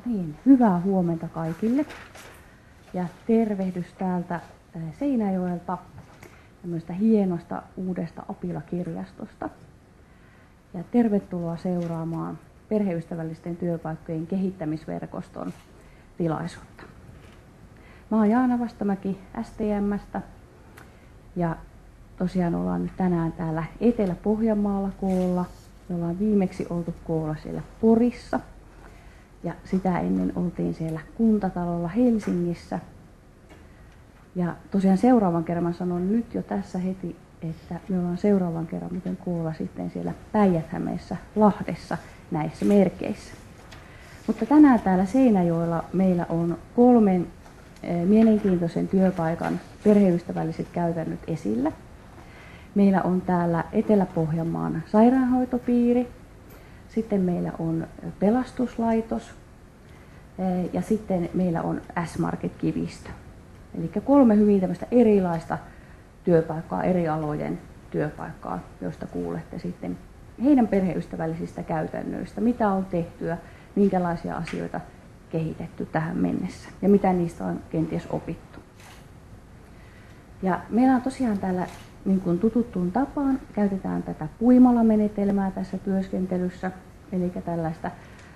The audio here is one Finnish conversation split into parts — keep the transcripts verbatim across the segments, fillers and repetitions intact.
Niin, hyvää huomenta kaikille ja tervehdys täältä Seinäjoelta, tämmöistä hienosta uudesta Apila-kirjastosta. Ja tervetuloa seuraamaan perheystävällisten työpaikkojen kehittämisverkoston tilaisuutta. Mä oon Jaana Vastamäki S T M:stä ja tosiaan ollaan nyt tänään täällä Etelä-Pohjanmaalla koolla. Me ollaan viimeksi oltu koolla siellä Porissa. Ja sitä ennen oltiin siellä kuntatalolla Helsingissä. Ja tosiaan seuraavan kerran mä sanon nyt jo tässä heti, että me ollaan seuraavan kerran miten koolla sitten siellä Päijät-Hämeessä Lahdessa näissä merkeissä. Mutta tänään täällä Seinäjoella meillä on kolmen eh, mielenkiintoisen työpaikan perheystävälliset käytännöt esillä. Meillä on täällä Etelä-Pohjanmaan sairaanhoitopiiri. Sitten meillä on pelastuslaitos ja sitten meillä on S-Market Kivistö. Eli kolme hyvin tämmöistä erilaista työpaikkaa, eri alojen työpaikkaa, joista kuulette sitten heidän perheystävällisistä käytännöistä, mitä on tehtyä, minkälaisia asioita kehitetty tähän mennessä ja mitä niistä on kenties opittu. Ja meillä on tosiaan täällä niin kuin tututtuun tapaan käytetään tätä puimala-menetelmää tässä työskentelyssä, eli tällaista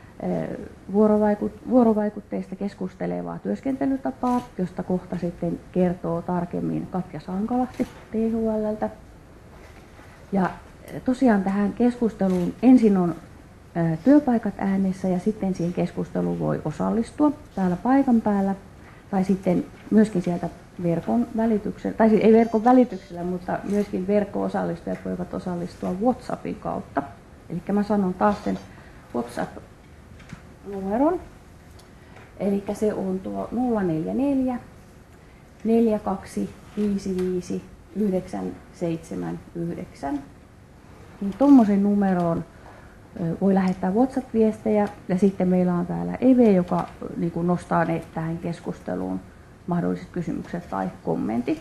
vuorovaikutteista keskustelevaa työskentelytapaa, josta kohta sitten kertoo tarkemmin Katja Sankalahti T H L:ltä. Ja tosiaan tähän keskusteluun ensin on työpaikat äänessä ja sitten siihen keskusteluun voi osallistua täällä paikan päällä tai sitten myöskin sieltä verkon välityksellä, tai siis ei verkon välityksellä, mutta myöskin verkko-osallistujat voivat osallistua WhatsAppin kautta. Eli mä sanon taas sen WhatsApp-numeron. Eli se on tuo nolla neljä neljä neljä kaksi viisi viisi yhdeksän seitsemän yhdeksän. Niin tommosen numeroon voi lähettää WhatsApp-viestejä ja sitten meillä on täällä Eve, joka niin kuin nostaa ne tähän keskusteluun mahdolliset kysymykset tai kommentit.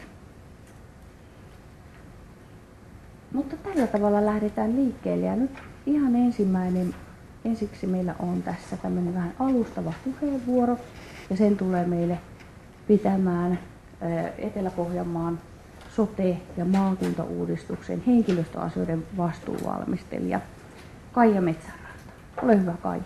Mutta tällä tavalla lähdetään liikkeelle ja nyt ihan ensimmäinen, ensiksi meillä on tässä tämmöinen vähän alustava puheenvuoro ja sen tulee meille pitämään Etelä-Pohjanmaan sote- ja maakuntauudistuksen henkilöstöasioiden vastuuvalmistelija Kaija Metsäranta. Ole hyvä, Kaija.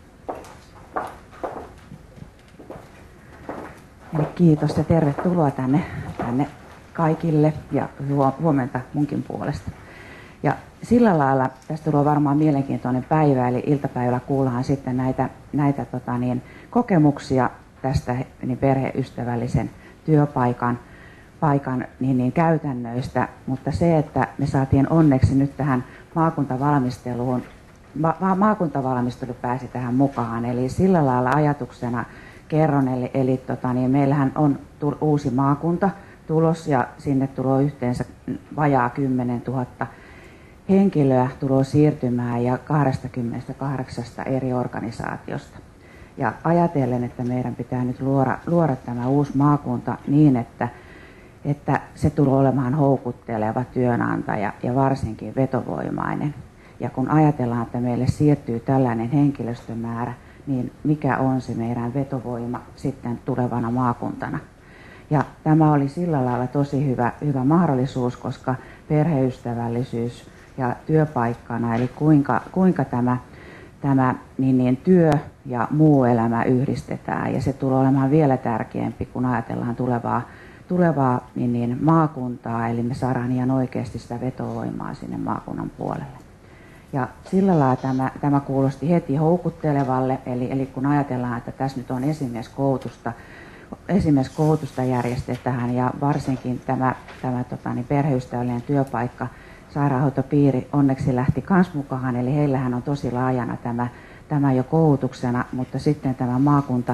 Eli kiitos ja tervetuloa tänne, tänne kaikille ja huomenta munkin puolesta. Ja sillä lailla tästä tulee varmaan mielenkiintoinen päivä, eli iltapäivällä kuullaan sitten näitä, näitä tota niin, kokemuksia tästä niin perheystävällisen työpaikan paikan, niin, niin, käytännöistä, mutta se, että me saatiin onneksi nyt tähän maakuntavalmisteluun, ma- maakuntavalmistelu pääsi tähän mukaan, eli sillä lailla ajatuksena kerron, eli, eli tota, niin meillähän on tu, uusi maakunta tulos ja sinne tulee yhteensä vajaa kymmenen tuhatta henkilöä tulo siirtymään ja kaksikymmentäkahdeksan eri organisaatiosta. Ja ajatellen, että meidän pitää nyt luoda, luoda tämä uusi maakunta niin, että, että se tulee olemaan houkutteleva työnantaja ja varsinkin vetovoimainen. Ja kun ajatellaan, että meille siirtyy tällainen henkilöstömäärä, niin mikä on se meidän vetovoima sitten tulevana maakuntana. Ja tämä oli sillä lailla tosi hyvä, hyvä mahdollisuus, koska perheystävällisyys ja työpaikkana, eli kuinka, kuinka tämä, tämä niin, niin työ ja muu elämä yhdistetään. Ja se tulee olemaan vielä tärkeämpi, kun ajatellaan tulevaa, tulevaa niin, niin maakuntaa, eli me saadaan ihan oikeasti sitä vetovoimaa sinne maakunnan puolelle. Ja sillä lailla tämä, tämä kuulosti heti houkuttelevalle, eli, eli kun ajatellaan, että tässä nyt on esimieskoulutusta, esimieskoulutusta järjestetään ja varsinkin tämä, tämä tota, niin perheystävällinen työpaikka, sairaanhoitopiiri onneksi lähti kans mukaan, eli heillähän on tosi laajana tämä, tämä jo koulutuksena, mutta sitten tämä maakunta,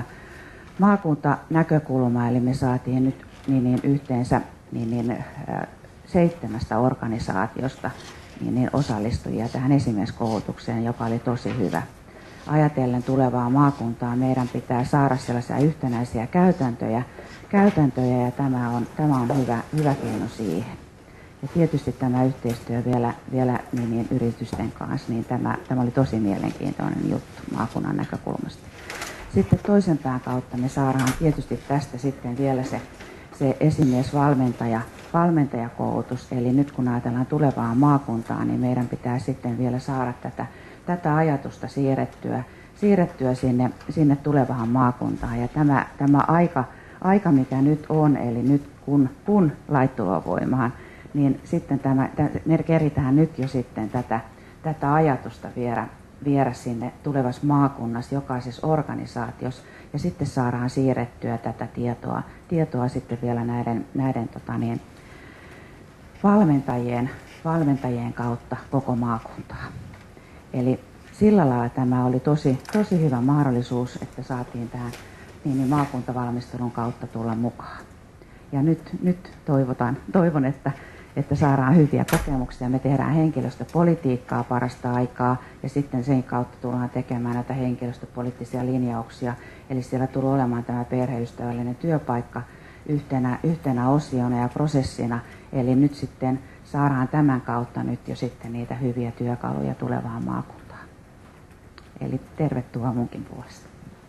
maakuntanäkökulma, eli me saatiin nyt niin, niin yhteensä niin, niin, äh, seitsemästä organisaatiosta niin, niin osallistujia tähän esimieskoulutukseen, joka oli tosi hyvä. Ajatellen tulevaa maakuntaa meidän pitää saada sellaisia yhtenäisiä käytäntöjä, käytäntöjä ja tämä on, tämä on hyvä, hyvä keino siihen. Ja tietysti tämä yhteistyö vielä, vielä niin, niin yritysten kanssa, niin tämä, tämä oli tosi mielenkiintoinen juttu maakunnan näkökulmasta. sitten toisen pään kautta me saadaan tietysti tästä sitten vielä se, se esimiesvalmentaja, valmentajakoulutus. Eli nyt kun ajatellaan tulevaa maakuntaa, niin meidän pitää sitten vielä saada tätä, tätä ajatusta siirrettyä, siirrettyä sinne, sinne tulevaan maakuntaan. Ja tämä, tämä aika, aika, mikä nyt on, eli nyt kun, kun lait tulee voimaan, niin sitten tämä, me keritään nyt jo sitten tätä, tätä ajatusta viedä, viedä sinne tulevassa maakunnassa, jokaisessa organisaatiossa, ja sitten saadaan siirrettyä tätä tietoa, tietoa sitten vielä näiden, näiden tota niin, valmentajien, valmentajien kautta koko maakuntaa. Eli sillä lailla tämä oli tosi, tosi hyvä mahdollisuus, että saatiin tähän niin, niin maakuntavalmistelun kautta tulla mukaan. Ja nyt, nyt toivotan, toivon, että, että saadaan hyviä kokemuksia. Me tehdään henkilöstöpolitiikkaa parasta aikaa ja sitten sen kautta tullaan tekemään näitä henkilöstöpoliittisia linjauksia. Eli siellä tulee olemaan tämä perheystävällinen työpaikka yhtenä, yhtenä osiona ja prosessina. Eli nyt sitten saadaan tämän kautta nyt jo sitten niitä hyviä työkaluja tulevaan maakuntaan. Eli tervetuloa munkin puolesta.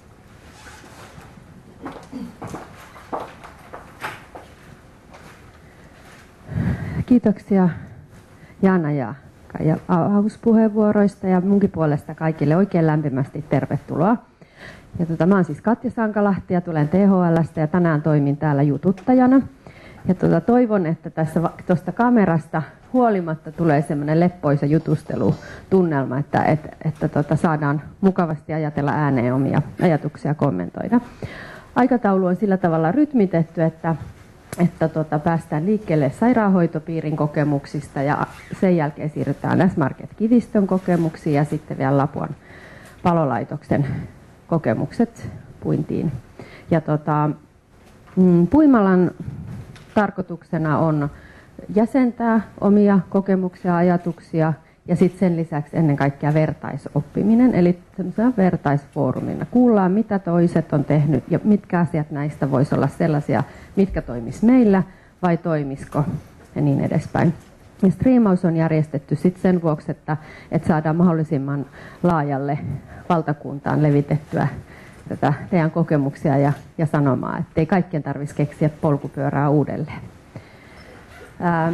Kiitoksia Jaana ja Kaija avauspuheenvuoroista ja munkin puolesta kaikille oikein lämpimästi tervetuloa. Ja tota, mä oon siis Katja Sankalahti ja tulen T H L:stä ja tänään toimin täällä jututtajana. Ja tota, toivon, että tässä tuosta kamerasta huolimatta tulee semmoinen leppoisa jutustelutunnelma, että, että, että tota, saadaan mukavasti ajatella ääneen omia ajatuksia ja kommentoida. Aikataulu on sillä tavalla rytmitetty, että, että tota, päästään liikkeelle sairaanhoitopiirin kokemuksista ja sen jälkeen siirrytään S-Market Kivistön kokemuksiin ja sitten vielä Lapuan palolaitoksen kokemukset puintiin. Ja tota, Puimalan tarkoituksena on jäsentää omia kokemuksia ja ajatuksia ja sitten sen lisäksi ennen kaikkea vertaisoppiminen, eli semmoisena vertaisfoorumina. Kuullaan, mitä toiset on tehnyt ja mitkä asiat näistä voisi olla sellaisia, mitkä toimis meillä vai toimisiko ja niin edespäin. Ja striimaus on järjestetty sitten sen vuoksi, että, että saadaan mahdollisimman laajalle valtakuntaan levitettyä tätä teidän kokemuksia ja, ja sanomaa, ettei kaikkien tarvitsisi keksiä polkupyörää uudelleen. Ää,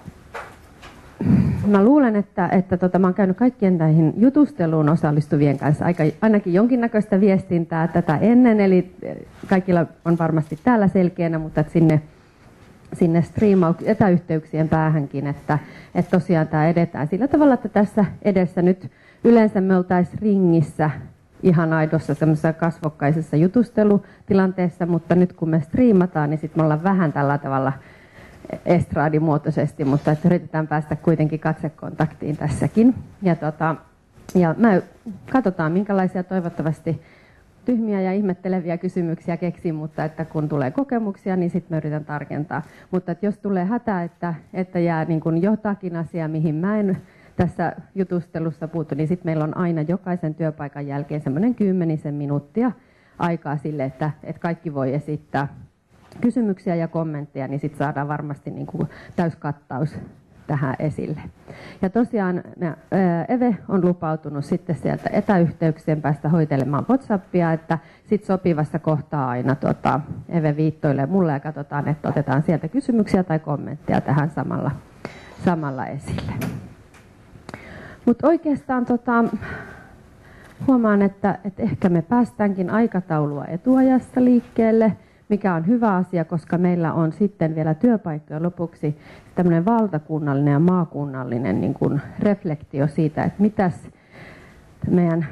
mä luulen, että, että tota, mä oon käynyt kaikkien näihin jutusteluun osallistuvien kanssa aika, ainakin jonkinnäköistä viestintää tätä ennen, eli kaikilla on varmasti täällä selkeänä, mutta että sinne, sinne striimauk- etäyhteyksien päähänkin, että, että tosiaan tämä edetään sillä tavalla, että tässä edessä nyt yleensä me oltaisiin ringissä ihan aidossa semmoisessa kasvokkaisessa jutustelutilanteessa, mutta nyt kun me striimataan, niin sitten me ollaan vähän tällä tavalla estraadimuotoisesti, mutta että yritetään päästä kuitenkin katsekontaktiin tässäkin. Ja, tota, ja mä katsotaan, minkälaisia toivottavasti tyhmiä ja ihmetteleviä kysymyksiä keksin, mutta että kun tulee kokemuksia, niin sitten mä yritän tarkentaa. Mutta että jos tulee hätä, että, että jää niin kuin jotakin asiaa, mihin mä en tässä jutustelussa puuttu, niin sitten meillä on aina jokaisen työpaikan jälkeen semmoinen kymmenisen minuuttia aikaa sille, että, että kaikki voi esittää kysymyksiä ja kommentteja, niin sitten saadaan varmasti niin kuin täyskattaus tähän esille. Ja tosiaan Eve on lupautunut sitten sieltä etäyhteyksien päästä hoitelemaan WhatsAppia, että sitten sopivassa kohtaa aina tuota, Eve viittoilee mulle ja katsotaan, että otetaan sieltä kysymyksiä tai kommentteja tähän samalla, samalla esille. Mutta oikeastaan tota, huomaan, että, että ehkä me päästäänkin aikataulua etuajassa liikkeelle, mikä on hyvä asia, koska meillä on sitten vielä työpaikkoja lopuksi tämmöinen valtakunnallinen ja maakunnallinen niin kuin reflektio siitä, että mitäs meidän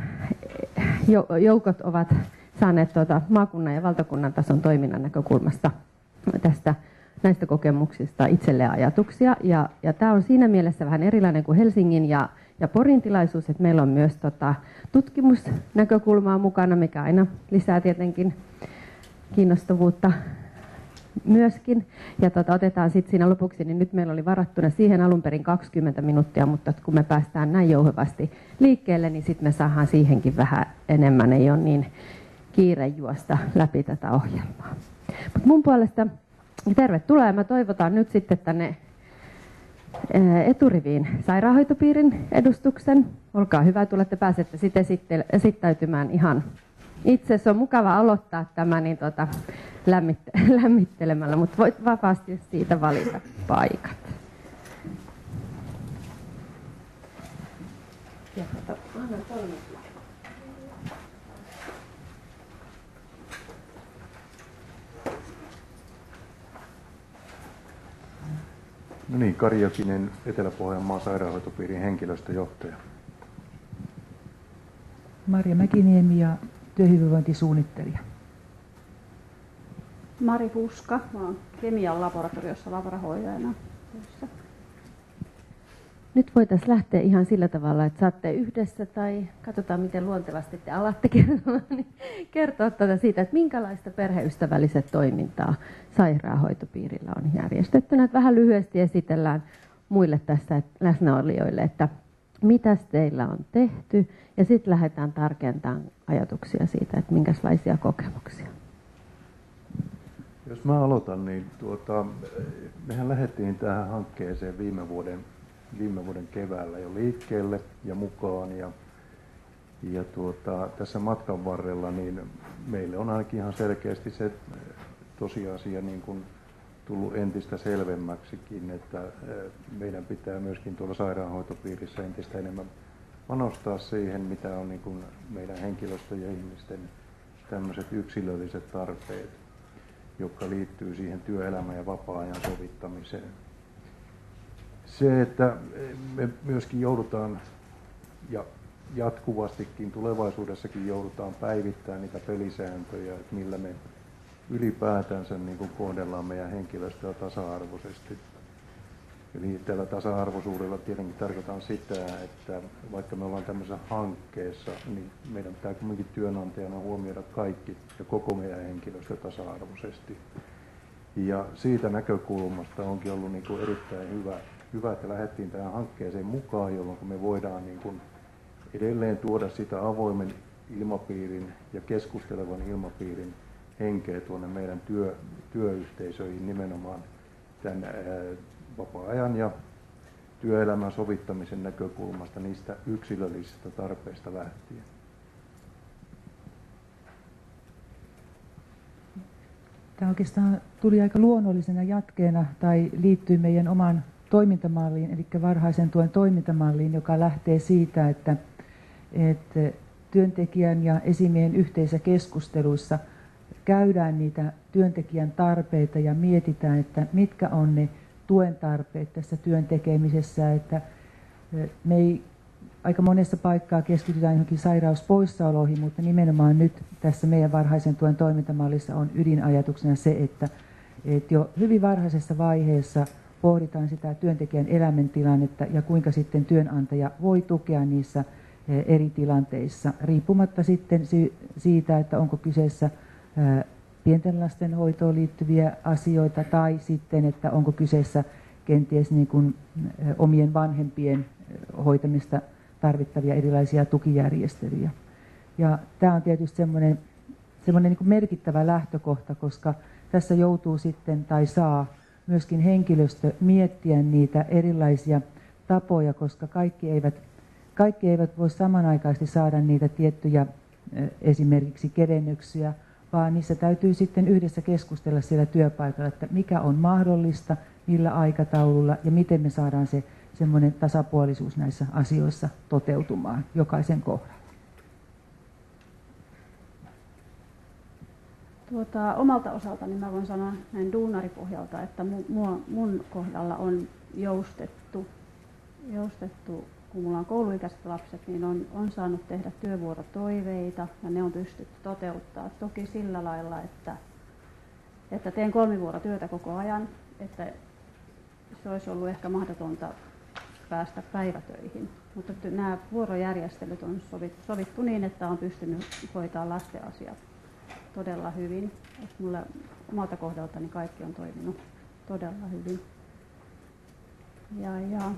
joukot ovat saaneet tuota maakunnan ja valtakunnan tason toiminnan näkökulmasta tästä näistä kokemuksista itselleen ajatuksia. Ja, ja tämä on siinä mielessä vähän erilainen kuin Helsingin ja, ja Porin tilaisuus, että meillä on myös tota, tutkimusnäkökulmaa mukana, mikä aina lisää tietenkin kiinnostavuutta myöskin. Ja tota, otetaan sitten siinä lopuksi, niin nyt meillä oli varattuna siihen alun perin kaksikymmentä minuuttia, mutta kun me päästään näin jouhevasti liikkeelle, niin sitten me saadaan siihenkin vähän enemmän, ei ole niin kiire juosta läpi tätä ohjelmaa. Mut mun puolesta tervetuloa ja mä toivotan nyt sitten tänne eturiviin sairaanhoitopiirin edustuksen. Olkaa hyvä, tulette pääsette sitten esittäytymään ihan itse asiassa on mukava aloittaa tämä niin tota, lämmitte- lämmittelemällä, mutta voit vapaasti siitä valita paikat. Ja tota, anna kolme. No niin, Kari Jokinen, Etelä-Pohjanmaan sairaanhoitopiirin henkilöstöjohtaja. Marja Mäkiniemi ja työhyvinvointisuunnittelija. Mari Puska, mä oon kemian laboratoriossa laborahoitajana. Nyt voitaisiin lähteä ihan sillä tavalla, että saatte yhdessä tai katsotaan miten luontevasti te alatte kertoa, niin kertoa tätä siitä, että minkälaista perheystävälliset toimintaa sairaanhoitopiirillä on järjestetty. Että vähän lyhyesti esitellään muille tässä läsnäolijoille, että mitä teillä on tehty ja sitten lähdetään tarkentamaan ajatuksia siitä, että minkälaisia kokemuksia. Jos mä aloitan, niin tuota, mehän lähdettiin tähän hankkeeseen viime vuoden viime vuoden keväällä jo liikkeelle ja mukaan. Ja, ja tuota, tässä matkan varrella niin meille on ainakin ihan selkeästi se tosiasia niin kuin tullut entistä selvemmäksikin, että meidän pitää myöskin tuolla sairaanhoitopiirissä entistä enemmän panostaa siihen, mitä on niin kuin meidän henkilöstön ja ihmisten tämmöiset yksilölliset tarpeet, jotka liittyy siihen työelämän ja vapaa-ajan sovittamiseen. Se, että me myöskin joudutaan ja jatkuvastikin tulevaisuudessakin joudutaan päivittämään niitä pelisääntöjä, että millä me ylipäätänsä niin kuin kohdellaan meidän henkilöstöä tasa-arvoisesti. Eli tällä tasa-arvoisuudella tietenkin tarkoitan sitä, että vaikka me ollaan tämmöisessä hankkeessa, niin meidän pitää kuitenkin työnantajana huomioida kaikki ja koko meidän henkilöstö tasa-arvoisesti. Ja siitä näkökulmasta onkin ollut niin kuin erittäin hyvä, hyvä, että lähdettiin tähän hankkeeseen mukaan, jolloin me voidaan niin kuin edelleen tuoda sitä avoimen ilmapiirin ja keskustelevan ilmapiirin henkeä tuonne meidän työ, työyhteisöihin nimenomaan tämän ää, vapaa-ajan ja työelämän sovittamisen näkökulmasta niistä yksilöllisistä tarpeista lähtien. Tämä oikeastaan tuli aika luonnollisena jatkeena tai liittyy meidän omaan toimintamalliin, eli varhaisen tuen toimintamalliin, joka lähtee siitä, että, että työntekijän ja esimiehen yhteisissä keskusteluissa käydään niitä työntekijän tarpeita ja mietitään, että mitkä on ne tuen tarpeet tässä työn tekemisessä, että me ei aika monessa paikkaa keskitytään johonkin sairauspoissaoloihin, mutta nimenomaan nyt tässä meidän varhaisen tuen toimintamallissa on ydinajatuksena se, että, että jo hyvin varhaisessa vaiheessa pohditaan sitä työntekijän elämäntilannetta ja kuinka sitten työnantaja voi tukea niissä eri tilanteissa, riippumatta sitten siitä, että onko kyseessä pienten lasten hoitoon liittyviä asioita tai sitten, että onko kyseessä kenties niin kuin omien vanhempien hoitamista tarvittavia erilaisia tukijärjestelyjä. Ja tämä on tietysti semmoinen, semmoinen niin kuin merkittävä lähtökohta, koska tässä joutuu sitten tai saa myöskin henkilöstö miettiä niitä erilaisia tapoja, koska kaikki eivät, kaikki eivät voi samanaikaisesti saada niitä tiettyjä esimerkiksi kevennyksiä, vaan niissä täytyy sitten yhdessä keskustella siellä työpaikalla, että mikä on mahdollista, millä aikataululla ja miten me saadaan se semmoinen tasapuolisuus näissä asioissa toteutumaan jokaisen kohdalla. Tuota, omalta osaltani mä voin sanoa näin duunaripohjalta, että mun, mun kohdalla on joustettu, joustettu, kun mulla on kouluikäiset lapset, niin on, on saanut tehdä työvuorotoiveita ja ne on pystytty toteuttaa. Toki sillä lailla, että, että teen kolmivuorotyötä koko ajan, että se olisi ollut ehkä mahdotonta päästä päivätöihin. Mutta nämä vuorojärjestelyt on sovittu, sovittu niin, että on pystynyt hoitaa lasten asiat todella hyvin. Mulla omalta kohdaltani kaikki on toiminut todella hyvin. Ja, ja.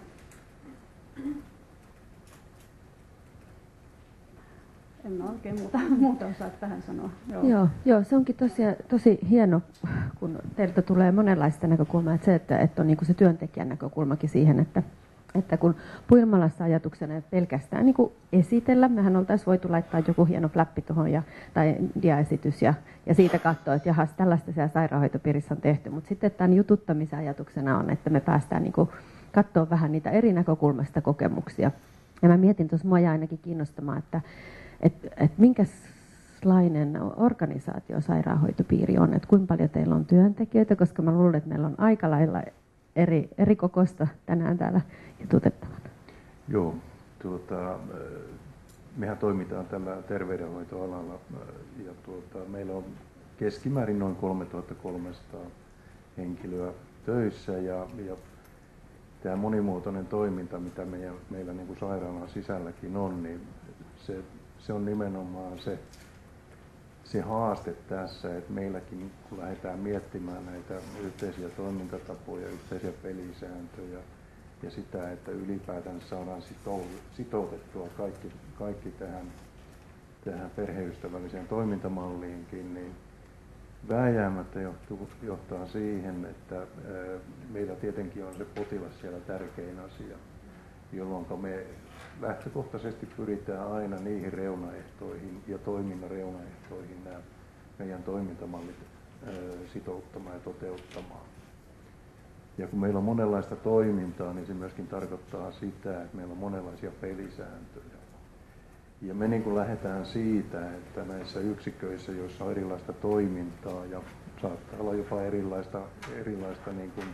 En mä oikein muuta, muuta osaa tähän sanoa. Joo. Joo, joo, se onkin tosi, tosi hieno, kun teiltä tulee monenlaista näkökulmaa. Että se, että, että on niin kuin se työntekijän näkökulmakin siihen, että, että kun Puilmalassa ajatuksena pelkästään niin kuin esitellä, mehän oltaisiin voitu laittaa joku hieno flappi tuohon ja, tai diaesitys ja, ja siitä katsoa, että jahas, tällaista siellä sairaanhoitopiirissä on tehty, mutta sitten tämän jututtamisen ajatuksena on, että me päästään niin kuin katsoa vähän niitä eri näkökulmasta kokemuksia. Ja mä mietin tuossa, mua ainakin kiinnostamaan, että et, et minkälainen organisaatio sairaanhoitopiiri on, että kuinka paljon teillä on työntekijöitä, koska mä luulen, että meillä on aika lailla eri, eri kokosta tänään täällä jututettavana. Joo, tuota, mehän toimitaan tällä terveydenhoitoalalla ja tuota, meillä on keskimäärin noin kolmetuhattakolmesataa henkilöä töissä ja, ja tämä monimuotoinen toiminta, mitä meidän, meillä niin kuin sairaalan sisälläkin on, niin se, se on nimenomaan se, se haaste tässä, että meilläkin kun lähdetään miettimään näitä yhteisiä toimintatapoja, yhteisiä pelisääntöjä ja sitä, että ylipäätään saadaan sitoutettua kaikki, kaikki tähän, tähän perheystävälliseen toimintamalliinkin, niin vääjäämättä johtuu, johtaa siihen, että ää, meillä tietenkin on se potilas siellä tärkein asia, jolloin me lähtökohtaisesti pyritään aina niihin reunaehtoihin ja toiminnan reunaehtoihin nämä meidän toimintamallit ää, sitouttamaan ja toteuttamaan. Ja kun meillä on monenlaista toimintaa, niin se myöskin tarkoittaa sitä, että meillä on monenlaisia pelisääntöjä. Ja me niin kuin lähdetään siitä, että näissä yksiköissä, joissa on erilaista toimintaa ja saattaa olla jopa erilaista, erilaista niin kuin,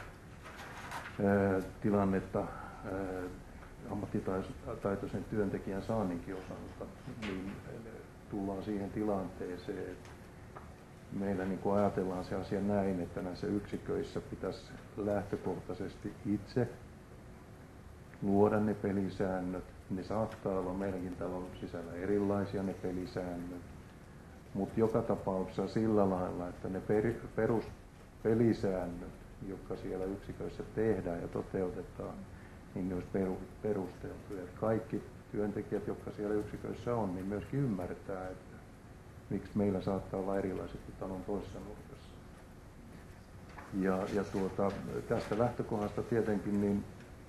ää, tilannetta ää, ammattitaitoisen työntekijän saanninkin osalta, niin tullaan siihen tilanteeseen, että meillä niin kuin ajatellaan se asia näin, että näissä yksiköissä pitäisi lähtökohtaisesti itse luoda ne pelisäännöt. Ne saattaa olla meidänkin talon sisällä erilaisia ne pelisäännöt, mutta joka tapauksessa sillä lailla, että ne peruspelisäännöt, jotka siellä yksiköissä tehdään ja toteutetaan, niin ne olisi perusteltuja. Kaikki työntekijät, jotka siellä yksiköissä on, niin myöskin ymmärtää, että miksi meillä saattaa olla erilaiset kuin talon toisessa nurkassa. Ja, ja tuota, tästä lähtökohdasta tietenkin niin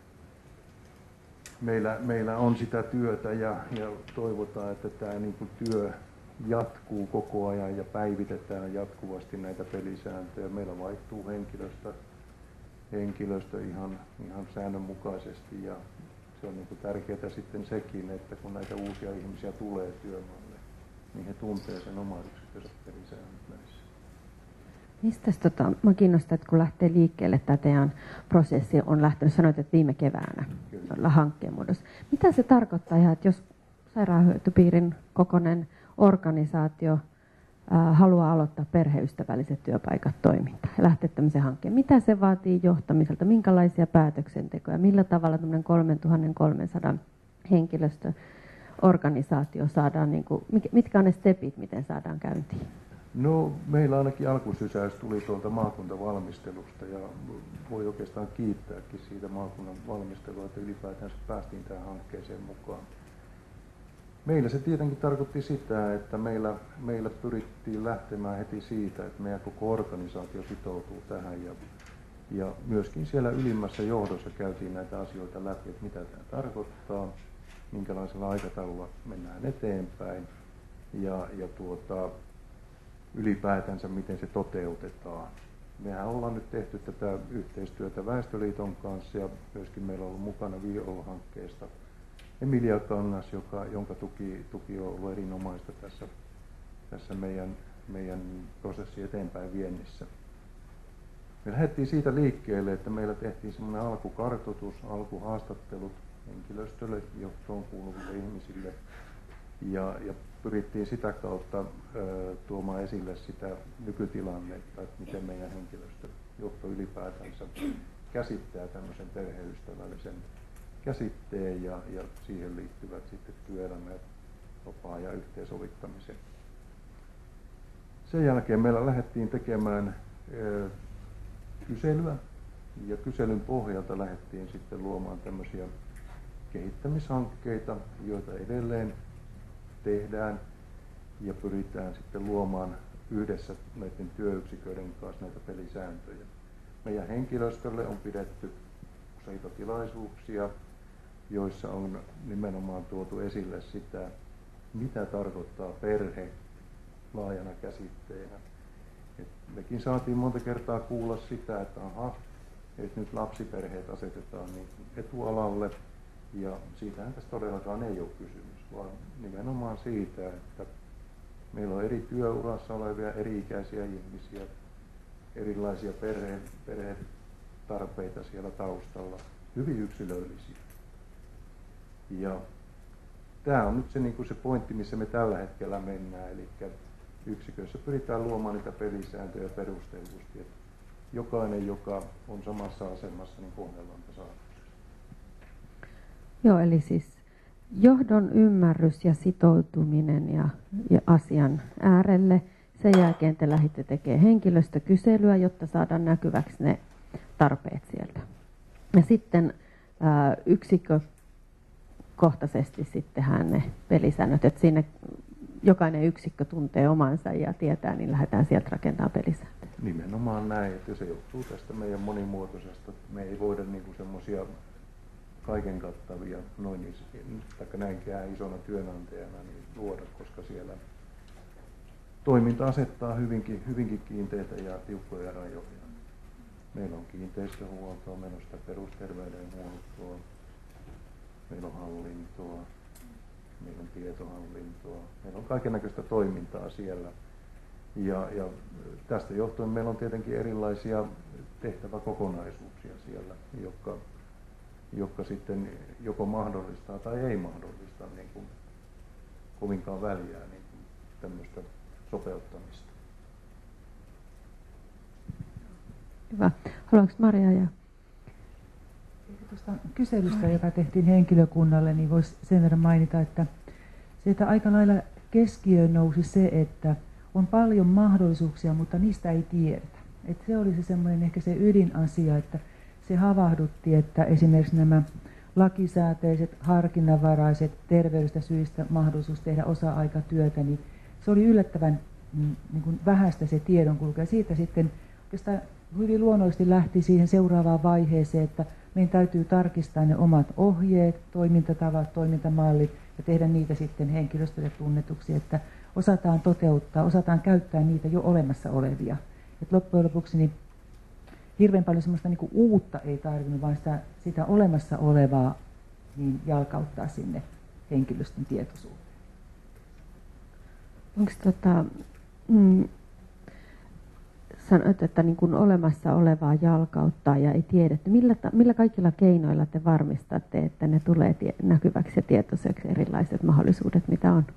meillä, meillä on sitä työtä ja, ja toivotaan, että tämä niin kuin työ jatkuu koko ajan ja päivitetään jatkuvasti näitä pelisääntöjä. Meillä vaihtuu henkilöstö, henkilöstö ihan, ihan säännönmukaisesti ja se on niin kuin tärkeää sitten sekin, että kun näitä uusia ihmisiä tulee työmaalle, niin he tuntee sen oman yksikkönsä pelisäännöt näissä. Mistäs tota, mä kiinnostan, että kun lähtee liikkeelle tämä teidän prosessi on lähtenyt, sanoit, että viime keväänä Kyllä. hankkeen muodossa. Mitä se tarkoittaa ihan, että jos sairaanhoitopiirin kokoinen organisaatio ää, haluaa aloittaa perheystävälliset työpaikat toimintaan ja lähteä tämmöiseen hankkeen. Mitä se vaatii johtamiselta, minkälaisia päätöksentekoja, millä tavalla tämmöinen kolmetuhattakolmesataa henkilöstöorganisaatio saadaan, niin kuin, mitkä on ne stepit, miten saadaan käyntiin? No, meillä ainakin alkusysäys tuli tuolta maakuntavalmistelusta ja voi oikeastaan kiittääkin siitä maakunnan valmistelua, että ylipäätään päästiin tähän hankkeeseen mukaan. Meillä se tietenkin tarkoitti sitä, että meillä, meillä pyrittiin lähtemään heti siitä, että meidän koko organisaatio sitoutuu tähän ja, ja myöskin siellä ylimmässä johdossa käytiin näitä asioita läpi, että mitä tämä tarkoittaa, minkälaisella aikataululla mennään eteenpäin ja, ja tuota, ylipäätänsä miten se toteutetaan. Mehän ollaan nyt tehty tätä yhteistyötä Väestöliiton kanssa ja myöskin meillä on ollut mukana V I O-hankkeesta Emilia Kangas, joka, jonka tuki, tuki on ollut erinomaista tässä, tässä meidän, meidän prosessi eteenpäin viennissä. Me lähdettiin siitä liikkeelle, että meillä tehtiin semmoinen alkukartoitus, alkuhaastattelut henkilöstölle, johtoon kuuluville ihmisille ja, ja pyrittiin sitä kautta ö, tuomaan esille sitä nykytilannetta, että miten meidän henkilöstö johto ylipäätänsä käsittää tämmöisen perheystävällisen käsitteen ja, ja siihen liittyvät sitten työelämä, vapaa- ja yhteensovittamisen. Sen jälkeen meillä lähdettiin tekemään ö, kyselyä ja kyselyn pohjalta lähdettiin sitten luomaan tämmöisiä kehittämishankkeita, joita edelleen tehdään ja pyritään sitten luomaan yhdessä näiden työyksiköiden kanssa näitä pelisääntöjä. Meidän henkilöstölle on pidetty useita tilaisuuksia, joissa on nimenomaan tuotu esille sitä, mitä tarkoittaa perhe laajana käsitteenä. Et mekin saatiin monta kertaa kuulla sitä, että aha, että nyt lapsiperheet asetetaan niin etualalle, ja siitähän tässä todellakaan ei ole kysymys, vaan nimenomaan siitä, että meillä on eri työurassa olevia eri-ikäisiä ihmisiä, erilaisia perhe, perhetarpeita siellä taustalla, hyvin yksilöllisiä. Ja tämä on nyt se, niin kuin se pointti, missä me tällä hetkellä mennään, eli yksiköissä pyritään luomaan niitä pelisääntöjä perustellusti, että jokainen, joka on samassa asemassa, niin kohdellaan tasaisesti. Joo, eli siis johdon ymmärrys ja sitoutuminen ja, ja asian äärelle. Sen jälkeen te lähditte tekemään henkilöstökyselyä, jotta saadaan näkyväksi ne tarpeet sieltä. Ja sitten ää, yksikkökohtaisesti sittenhän ne pelisäännöt, että siinä jokainen yksikkö tuntee omansa ja tietää, niin lähdetään sieltä rakentamaan pelisääntöjä. Nimenomaan näin, että se johtuu tästä meidän monimuotoisesta. Me ei voida niinku semmoisia kaiken kattavia, noin taikka näinkään isona työnantajana niin luoda, koska siellä toiminta asettaa hyvinkin, hyvinkin kiinteitä ja tiukkoja rajoja. Meillä on kiinteistöhuoltoa, meillä on sitä perusterveydenhuoltoa, meillä on hallintoa, meillä on tietohallintoa, meillä on kaikennäköistä toimintaa siellä. Ja, ja tästä johtuen meillä on tietenkin erilaisia tehtäväkokonaisuuksia siellä, jotka, jotka sitten joko mahdollistaa tai ei mahdollista niin kuin kovinkaan väliä niin kuin tämmöistä sopeuttamista. Hyvä. Haluatko Maria ja tuosta kyselystä, joka tehtiin henkilökunnalle, niin voisi sen verran mainita, että sieltä aika lailla keskiöön nousi se, että on paljon mahdollisuuksia, mutta niistä ei tiedetä. Et se oli se semmoinen ehkä se ydinasia, että se havahdutti, että esimerkiksi nämä lakisääteiset, harkinnanvaraiset, terveydestä syistä mahdollisuus tehdä osa-aikatyötä, niin se oli yllättävän mm, niin kuin vähäistä se tiedonkulku. Ja siitä sitten oikeastaan hyvin luonnollisesti lähti siihen seuraavaan vaiheeseen, että meidän täytyy tarkistaa ne omat ohjeet, toimintatavat, toimintamallit ja tehdä niitä sitten henkilöstölle tunnetuksi, että osataan toteuttaa, osataan käyttää niitä jo olemassa olevia. Et loppujen lopuksi niin hirveän paljon semmoista niin kuin uutta ei tarvinnut, vaan sitä, sitä olemassa olevaa niin jalkauttaa sinne henkilöstön tietoisuuteen. Onko tota, mm, sanoit, että niin kuin olemassa olevaa jalkauttaa ja ei tiedetty, millä, millä kaikilla keinoilla te varmistatte, että ne tulee tie, näkyväksi ja tietoiseksi erilaiset mahdollisuudet, mitä on?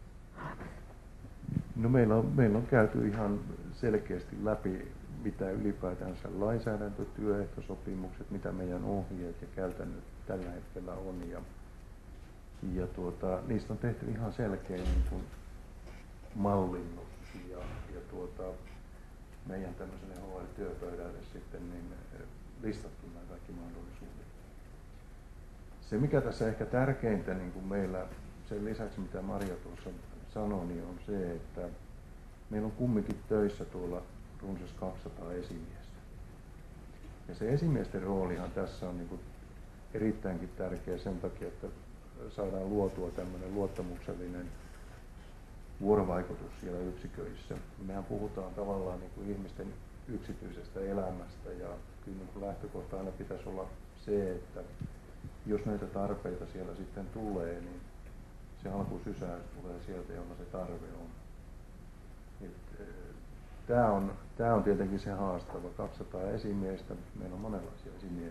No meillä on, meillä on käyty ihan selkeästi läpi, mitä ylipäätänsä lainsäädäntö, työehtosopimukset, mitä meidän ohjeet ja käytännöt tällä hetkellä on. Ja, ja tuota, niistä on tehty ihan selkeä niin kuin mallinnus ja, ja tuota, meidän tämmöiselle H R-työpöydälle sitten niin listattu nämä kaikki mahdollisuudet. Se mikä tässä ehkä tärkeintä niin kuin meillä, sen lisäksi mitä Maria tuossa sanoi, niin on se, että meillä on kumminkin töissä tuolla runsas kaksisataa esimiestä. Ja se esimiesten roolihan tässä on niin kuin erittäinkin tärkeä sen takia, että saadaan luotua tämmöinen luottamuksellinen vuorovaikutus siellä yksiköissä. Mehän puhutaan tavallaan niin kuin ihmisten yksityisestä elämästä ja kyllä niin kuin lähtökohta aina pitäisi olla se, että jos näitä tarpeita siellä sitten tulee, niin se alkusysäys tulee sieltä, jolla se tarve on. Tämä on, tämä on tietenkin se haastava. kaksisataa esimiestä, meillä on monenlaisia esimiehiä.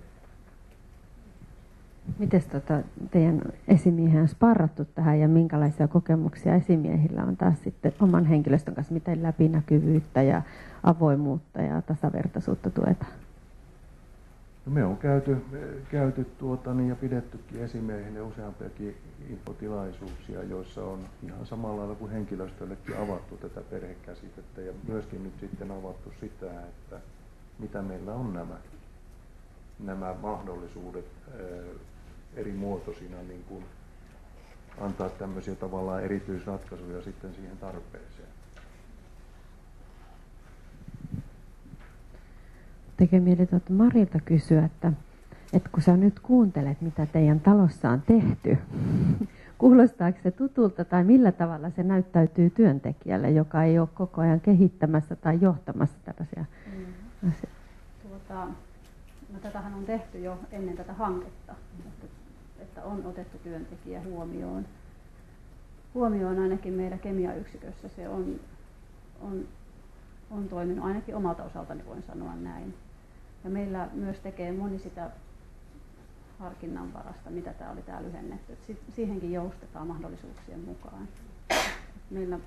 Miten tota, teidän esimiehen on sparrattu tähän ja minkälaisia kokemuksia esimiehillä on taas sitten oman henkilöstön kanssa, miten läpinäkyvyyttä ja avoimuutta ja tasavertaisuutta tuetaan? No me on käyty, käyty tuota, niin, ja pidettykin esimiehille useampiakin infotilaisuuksia, joissa on ihan samalla lailla kuin henkilöstöllekin avattu tätä perhekäsitettä ja myöskin nyt sitten avattu sitä, että mitä meillä on nämä, nämä mahdollisuudet eri muotoisina niin kuin antaa tämmöisiä tavallaan erityisratkaisuja sitten siihen tarpeeseen. Tekee mieli tuota Marilta kysyä, että että kun sä nyt kuuntelet, mitä teidän talossa on tehty, kuulostaako se tutulta tai millä tavalla se näyttäytyy työntekijälle, joka ei ole koko ajan kehittämässä tai johtamassa tällaisia mm. asioita? Tuota, no, tätähän on tehty jo ennen tätä hanketta, että, että on otettu työntekijä huomioon. Huomioon ainakin meidän kemiayksikössä se on, on, on toiminut ainakin omalta osaltani, voin sanoa näin. Ja meillä myös tekee moni sitä harkinnanvarasta, mitä tämä oli tää lyhennetty. Et siihenkin joustetaan mahdollisuuksien mukaan. Meillä,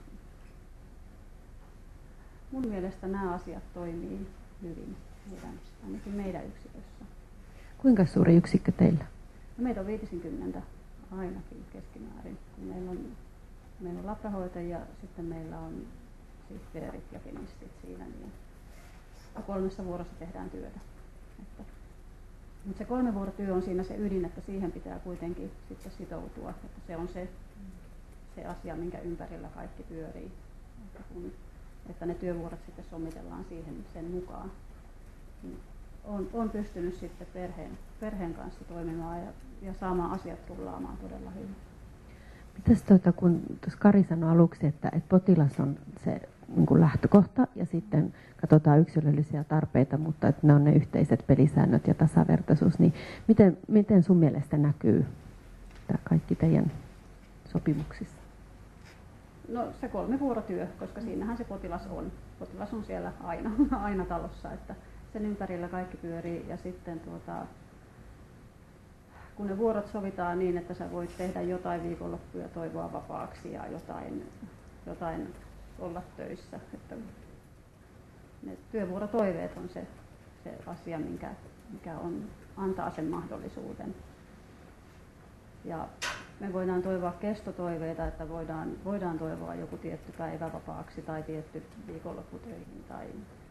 mun mielestä nämä asiat toimii hyvin, meidän, ainakin meidän yksikössä. Kuinka suuri yksikkö teillä? No, meitä on viisikymmentä ainakin keskimäärin. Meillä on, meillä on labrahoitajia, sitten meillä on sihteerit ja kemistit siinä. Niin kolmessa vuorossa tehdään työtä. Että, mutta se kolme vuorotyö on siinä se ydin, että siihen pitää kuitenkin sitten sitoutua. Että se on se, se asia, minkä ympärillä kaikki pyörii. Että, kun, että ne työvuorot sitten sommitellaan siihen sen mukaan. Niin on, on pystynyt sitten perheen, perheen kanssa toimimaan ja, ja saamaan asiat rullaamaan todella hyvin. Mitäs tuota, kun tuossa Kari sanoi aluksi, että, että potilas on se niin kuin lähtökohta ja sitten katsotaan yksilöllisiä tarpeita, mutta että ne on ne yhteiset pelisäännöt ja tasavertaisuus, niin miten, miten sun mielestä näkyy tämä kaikki teidän sopimuksissa? No se kolmivuorotyö, koska siinähän se potilas on. Potilas on siellä aina, aina talossa, että sen ympärillä kaikki pyörii ja sitten tuota, kun ne vuorot sovitaan niin, että sä voit tehdä jotain viikonloppuja toivoa vapaaksi ja jotain, jotain olla töissä. Että ne työvuorotoiveet on se, se asia, minkä, mikä on, antaa sen mahdollisuuden. Ja me voidaan toivoa kestotoiveita, että voidaan, voidaan toivoa joku tietty päivä vapaaksi tai tietty viikonlopputöihin tai,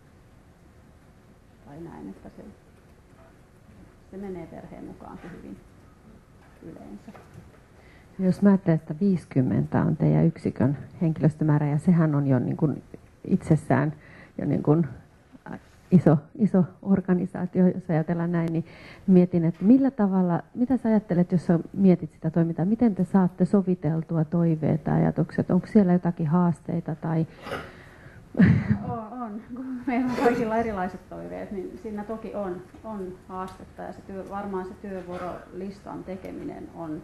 tai näin, että se, se menee perheen mukaankin hyvin yleensä. Jos mä ajattelen, että viisikymmentä on teidän yksikön henkilöstömäärä ja sehän on jo niin kuin itsessään jo niin kuin iso, iso organisaatio, jos ajatellaan näin, niin mietin, että millä tavalla, mitä sä ajattelet, jos sä mietit sitä toimintaa, miten te saatte soviteltua toiveita ja ajatukset, onko siellä jotakin haasteita tai... On, on. Kun meillä on kaikilla erilaiset toiveet, niin siinä toki on, on haastetta ja se työ, varmaan se työvuorolistan tekeminen on,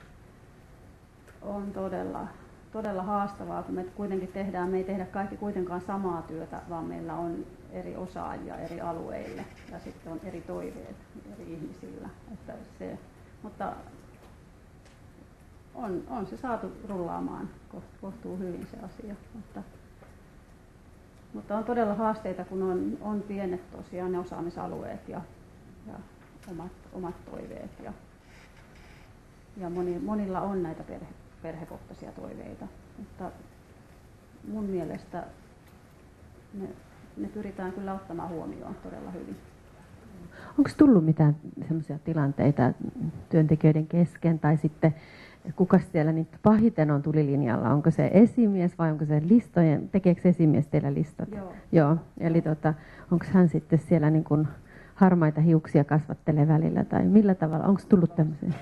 on todella, todella haastavaa, kun me kuitenkin tehdään, me ei tehdä kaikki kuitenkaan samaa työtä, vaan meillä on eri osaajia eri alueille ja sitten on eri toiveet eri ihmisillä. Että se, mutta on, on se saatu rullaamaan kohtuu hyvin se asia. Mutta, mutta on todella haasteita, kun on, on pienet tosiaan ne osaamisalueet ja, ja omat, omat toiveet. Ja, ja moni, monilla on näitä perhe, perhekohtaisia toiveita. Mutta mun mielestä ne, ne pyritään kyllä ottamaan huomioon todella hyvin. Onko tullut mitään sellaisia tilanteita työntekijöiden kesken tai sitten kuka siellä niitä pahiten on tulilinjalla? Onko se esimies vai onko se listojen, tekeekö esimies teillä listat? Joo. Joo. Eli tota, onko hän sitten siellä niin kuin harmaita hiuksia kasvattelee välillä tai millä tavalla? Onko tullut tämmöisiä?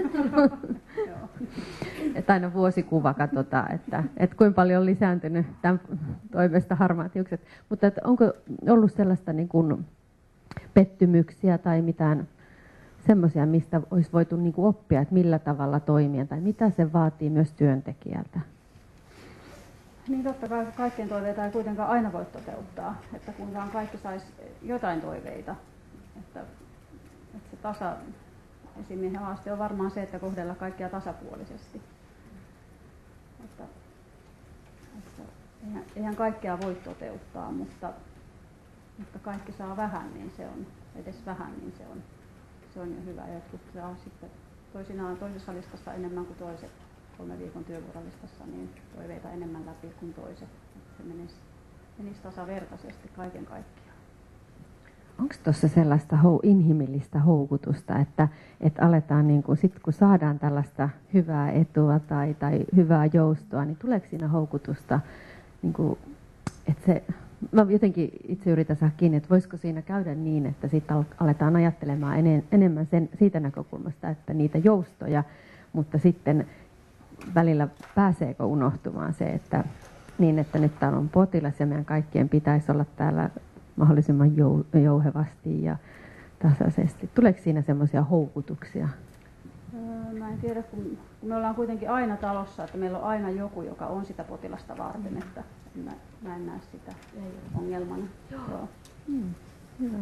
Että aina vuosikuva katsotaan, että, että kuinka paljon on lisääntynyt tämän toimesta harmaat hiukset. Mutta että onko ollut sellaista niin kuin pettymyksiä tai mitään semmoisia, mistä olisi voitu niin kuin oppia, että millä tavalla toimia tai mitä se vaatii myös työntekijältä? Niin totta kai kaikkien toiveita ei kuitenkaan aina voi toteuttaa, että kun vaan kaikki saisi jotain toiveita. Että, että se tasa, esimiehen haaste on varmaan se, että kohdella kaikkia tasapuolisesti. Että, että eihän, eihän kaikkea voi toteuttaa, mutta, mutta kaikki saa vähän, niin se on edes vähän, niin se on, se on jo hyvä. Jotkut saa sitten toisinaan toisessa listassa enemmän kuin toiset, kolme viikon työvuorolistassa, niin toiveita enemmän läpi kuin toiset. Että se menisi, menisi tasavertaisesti kaiken kaikkiaan. Onko tuossa sellaista hou, inhimillistä houkutusta, että, että aletaan, niin kuin, sit kun saadaan tällaista hyvää etua tai, tai hyvää joustoa, niin tuleeko siinä houkutusta, niin kuin, että se mä jotenkin itse yritän saada kiinni, että voisiko siinä käydä niin, että sitten aletaan ajattelemaan enen, enemmän sen, siitä näkökulmasta, että niitä joustoja, mutta sitten välillä pääseekö unohtumaan se, että niin, että nyt täällä on potilas ja meidän kaikkien pitäisi olla täällä mahdollisimman jou, jouhevasti ja tasaisesti. Tuleeko siinä semmoisia houkutuksia? Mä en tiedä, kun me ollaan kuitenkin aina talossa, että meillä on aina joku, joka on sitä potilasta varten, että mä, mä en näe sitä ongelmana. Joo. Joo. Hmm. Hyvä.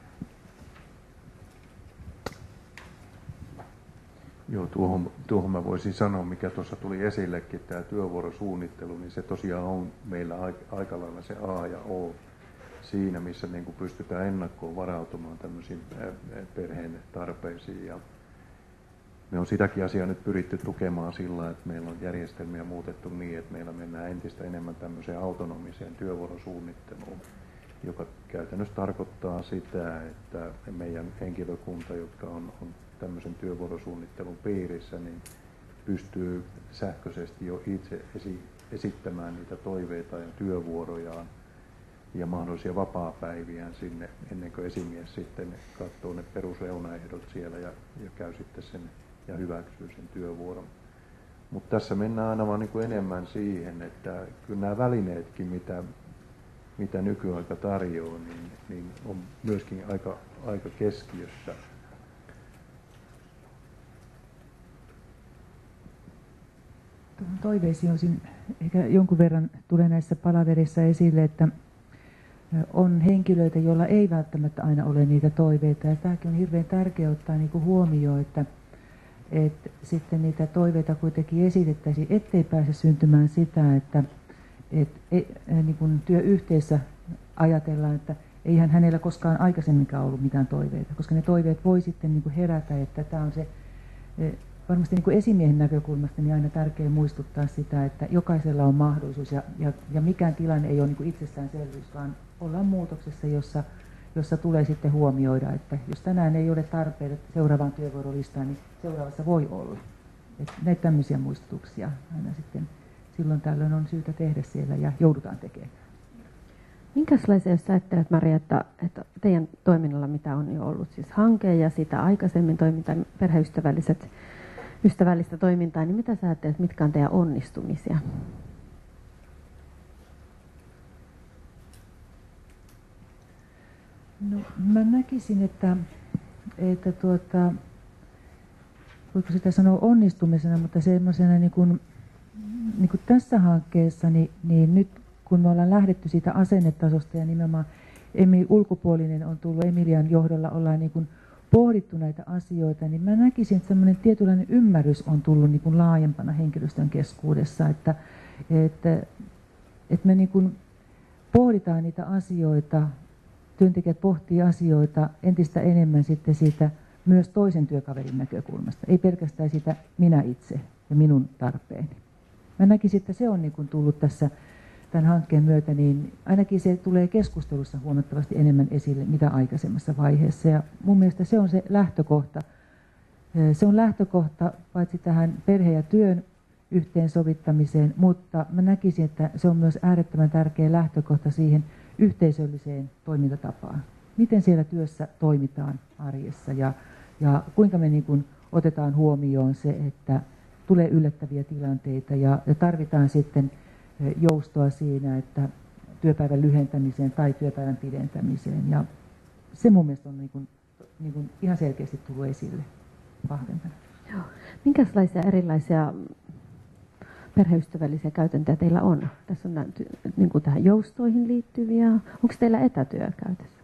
Joo, tuohon, tuohon mä voisin sanoa, mikä tuossa tuli esillekin, tämä työvuorosuunnittelu, niin se tosiaan on meillä aika lailla se A ja O siinä, missä niin kuin pystytään ennakkoon varautumaan tämmöisiin perheen tarpeisiin. Ja me on sitäkin asiaa nyt pyritty tukemaan sillä, että meillä on järjestelmiä muutettu niin, että meillä mennään entistä enemmän tämmöiseen autonomiseen työvuorosuunnitteluun, joka käytännössä tarkoittaa sitä, että meidän henkilökunta, jotka on, on tämmöisen työvuorosuunnittelun piirissä, niin pystyy sähköisesti jo itse esi- esittämään niitä toiveita ja työvuorojaan ja mahdollisia vapaapäiviään sinne, ennen kuin esimies sitten katsoo ne perusreunaehdot siellä ja, ja käy sitten sen ja hyväksyy sen työvuoron. Mutta tässä mennään aina vaan niin kuin enemmän siihen, että kyllä nämä välineetkin, mitä, mitä nykyaika tarjoaa, niin, niin on myöskin aika, aika keskiössä. Tuohon toiveisiin olisin, ehkä jonkun verran tulee näissä palaverissa esille, että on henkilöitä, joilla ei välttämättä aina ole niitä toiveita. Ja tämäkin on hirveän tärkeää ottaa niin kuin huomioon, että, että sitten niitä toiveita kuitenkin esitettäisiin, ettei pääse syntymään sitä, että, että niin kuin työyhteisössä ajatellaan, että eihän hänellä koskaan aikaisemminkaan ollut mitään toiveita, koska ne toiveet voi sitten niin kuin herätä, että tämä on se varmasti niin kuin esimiehen näkökulmasta niin aina tärkeää muistuttaa sitä, että jokaisella on mahdollisuus ja, ja, ja mikään tilanne ei ole niin kuin itsestäänselvyys, vaan ollaan muutoksessa, jossa, jossa tulee sitten huomioida, että jos tänään ei ole tarpeita seuraavaan työvuorolistaan, niin seuraavassa voi olla. Että näitä tämmöisiä muistutuksia aina sitten silloin tällöin on syytä tehdä siellä ja joudutaan tekemään. Minkälaisia, jos ajattelet, Maria, että, että teidän toiminnalla, mitä on jo ollut siis hanke ja sitä aikaisemmin toiminta, perheystävälliset ystävällistä toimintaa, niin mitä sä ajattelet, mitkä on teidän onnistumisia? No, mä näkisin, että, että tuota, voiko sitä sanoa onnistumisena, mutta semmoisena niin kuin, niin kuin tässä hankkeessa, niin, niin nyt kun me ollaan lähdetty siitä asennetasosta ja nimenomaan Emi, ulkopuolinen on tullut Emilian johdolla, ollaan niin kuin pohdittu näitä asioita, niin mä näkisin, että semmoinen tietynlainen ymmärrys on tullut niin kuin laajempana henkilöstön keskuudessa, että, että, että me niin kuin pohditaan niitä asioita, työntekijät pohtii asioita entistä enemmän sitten siitä myös toisen työkaverin näkökulmasta, ei pelkästään sitä minä itse ja minun tarpeeni. Mä näkisin, että se on niin kuin tullut tässä tämän hankkeen myötä, niin ainakin se tulee keskustelussa huomattavasti enemmän esille, mitä aikaisemmassa vaiheessa. Ja mun mielestä se on se lähtökohta. Se on lähtökohta paitsi tähän perhe- ja työn yhteensovittamiseen, mutta mä näkisin, että se on myös äärettömän tärkeä lähtökohta siihen yhteisölliseen toimintatapaan. Miten siellä työssä toimitaan arjessa ja, ja kuinka me niin kuin otetaan huomioon se, että tulee yllättäviä tilanteita ja, ja tarvitaan sitten joustoa siinä, että työpäivän lyhentämiseen tai työpäivän pidentämiseen. Ja se mun mielestä on niin kuin, niin kuin ihan selkeästi tullut esille vahvempana. Joo. Minkälaisia erilaisia perheystävällisiä käytäntöjä teillä on? Tässä on niin kuin tähän joustoihin liittyviä. Onko teillä etätyö käytössä?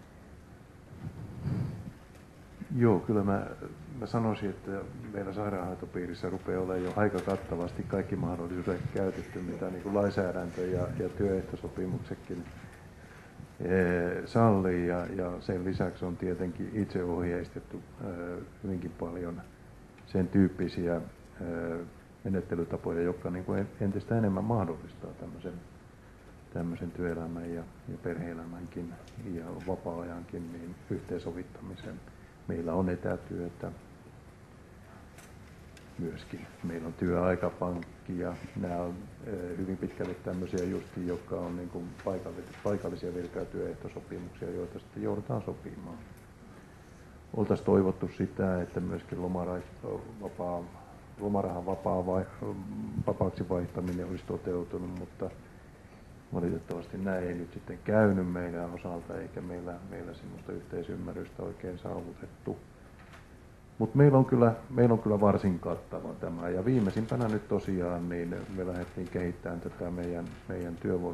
Joo, kyllä mä, mä sanoisin, että meillä sairaanhoitopiirissä rupeaa olemaan jo aika kattavasti kaikki mahdollisuudet käytetty, mitä niin kuin lainsäädäntö ja, ja työehtosopimuksetkin e, sallii. Ja, ja sen lisäksi on tietenkin itse ohjeistettu e, hyvinkin paljon sen tyyppisiä e, menettelytapoja, jotka niin kuin entistä enemmän mahdollistaa tämmöisen, tämmöisen työelämän ja, ja perhe-elämänkin ja vapaa-ajankin niin yhteensovittamisen. Meillä on etätyötä myöskin. Meillä on työaikapankki myöskin, ja nämä on hyvin pitkälle tämmöisiä justi, jotka on niin kuin paikallisia virka- ja työehtosopimuksia, joita sitten joudutaan sopimaan. Oltaisiin toivottu sitä, että myöskin vapaa, lomarahan vapaa vai, vapaaksi vaihtaminen olisi toteutunut, mutta valitettavasti näin ei nyt sitten käynyt meidän osalta, eikä meillä, meillä sellaista yhteisymmärrystä oikein saavutettu. Mutta meillä on kyllä, meillä on kyllä varsin kattava tämä, ja viimeisimpänä nyt tosiaan niin me lähdettiin kehittämään tätä meidän, meidän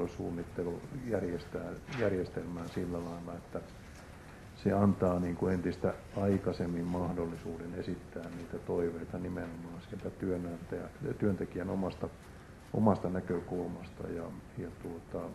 työvuorosuunnittelujärjestelmää sillä lailla, että se antaa niin kuin entistä aikaisemmin mahdollisuuden esittää niitä toiveita nimenomaan sieltä työntekijän omasta, omasta näkökulmasta. Ja, ja tuota,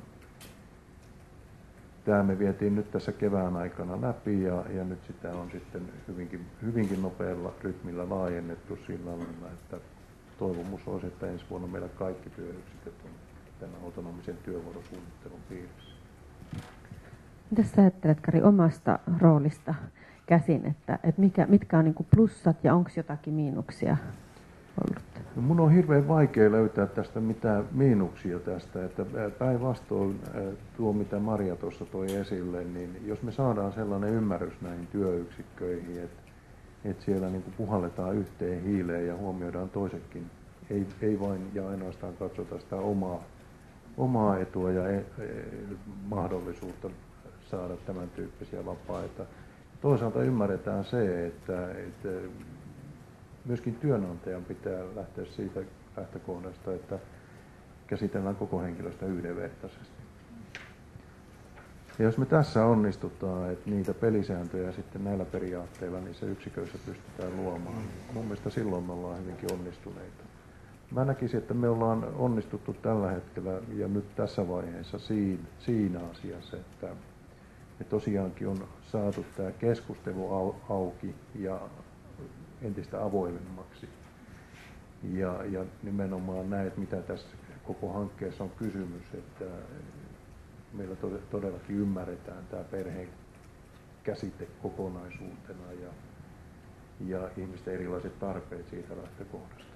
tämä me vietiin nyt tässä kevään aikana läpi, ja, ja nyt sitä on sitten hyvinkin, hyvinkin nopealla rytmillä laajennettu sillä lailla, että toivomus olisi, että ensi vuonna meillä kaikki työyksiköt on tämän autonomisen työvuorosuunnittelun piirissä. Mitä sä ajattelet, Kari, omasta roolista käsin, että, että mikä, mitkä on niin kuin plussat ja onko jotakin miinuksia ollut? No, mun on hirveän vaikea löytää tästä mitään miinuksia tästä, että päinvastoin tuo, mitä Maria tuossa toi esille, niin jos me saadaan sellainen ymmärrys näihin työyksikköihin, että, että siellä niin kuin puhalletaan yhteen hiileen ja huomioidaan toisetkin, ei, ei vain ja ainoastaan katsota sitä omaa, omaa etua ja e, e, mahdollisuutta saada tämän tyyppisiä vapaita. Toisaalta ymmärretään se, että, että myöskin työnantajan pitää lähteä siitä lähtökohdasta, että käsitellään koko henkilöstä yhdenvertaisesti. Ja jos me tässä onnistutaan, että niitä pelisääntöjä sitten näillä periaatteilla niissä yksiköissä pystytään luomaan, niin mun mielestä silloin me ollaan hyvinkin onnistuneita. Mä näkisin, että me ollaan onnistuttu tällä hetkellä ja nyt tässä vaiheessa siinä, siinä asiassa, että me tosiaankin on saatu tämä keskustelu auki ja entistä avoimemmaksi. Ja, ja nimenomaan näet, mitä tässä koko hankkeessa on kysymys, että meillä todellakin ymmärretään tämä perheen käsite kokonaisuutena ja, ja ihmisten erilaiset tarpeet siitä lähtökohdasta.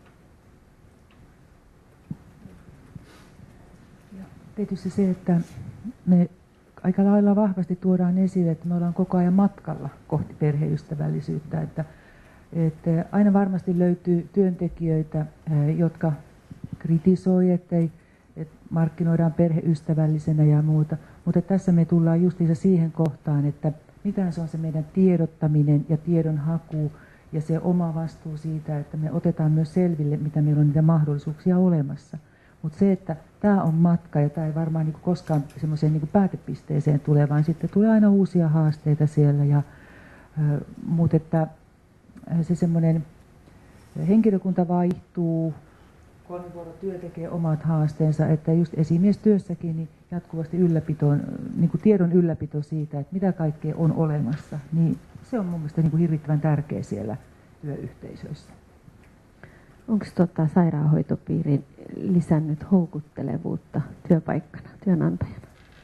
Ja tietysti se, että me aika lailla vahvasti tuodaan esille, että me ollaan koko ajan matkalla kohti perheystävällisyyttä, että, että aina varmasti löytyy työntekijöitä, jotka kritisoi, että, ei, että markkinoidaan perheystävällisenä ja muuta, mutta tässä me tullaan justiinsa siihen kohtaan, että mitä se on se meidän tiedottaminen ja tiedonhaku ja se oma vastuu siitä, että me otetaan myös selville, mitä meillä on niitä mahdollisuuksia olemassa. Mutta se, että tämä on matka ja tämä ei varmaan niinku koskaan semmoiseen niinku päätepisteeseen tule, vaan sitten tulee aina uusia haasteita siellä. Ja, mutta että se semmoinen henkilökunta vaihtuu, kolmivuorotyö tekee omat haasteensa, että just esimiestyössäkin niin jatkuvasti ylläpito, niinku tiedon ylläpito siitä, että mitä kaikkea on olemassa, niin se on mun mielestä niinku hirvittävän tärkeä siellä työyhteisöissä. Onko tota sairaanhoitopiiri lisännyt houkuttelevuutta työpaikkana, työnantajana?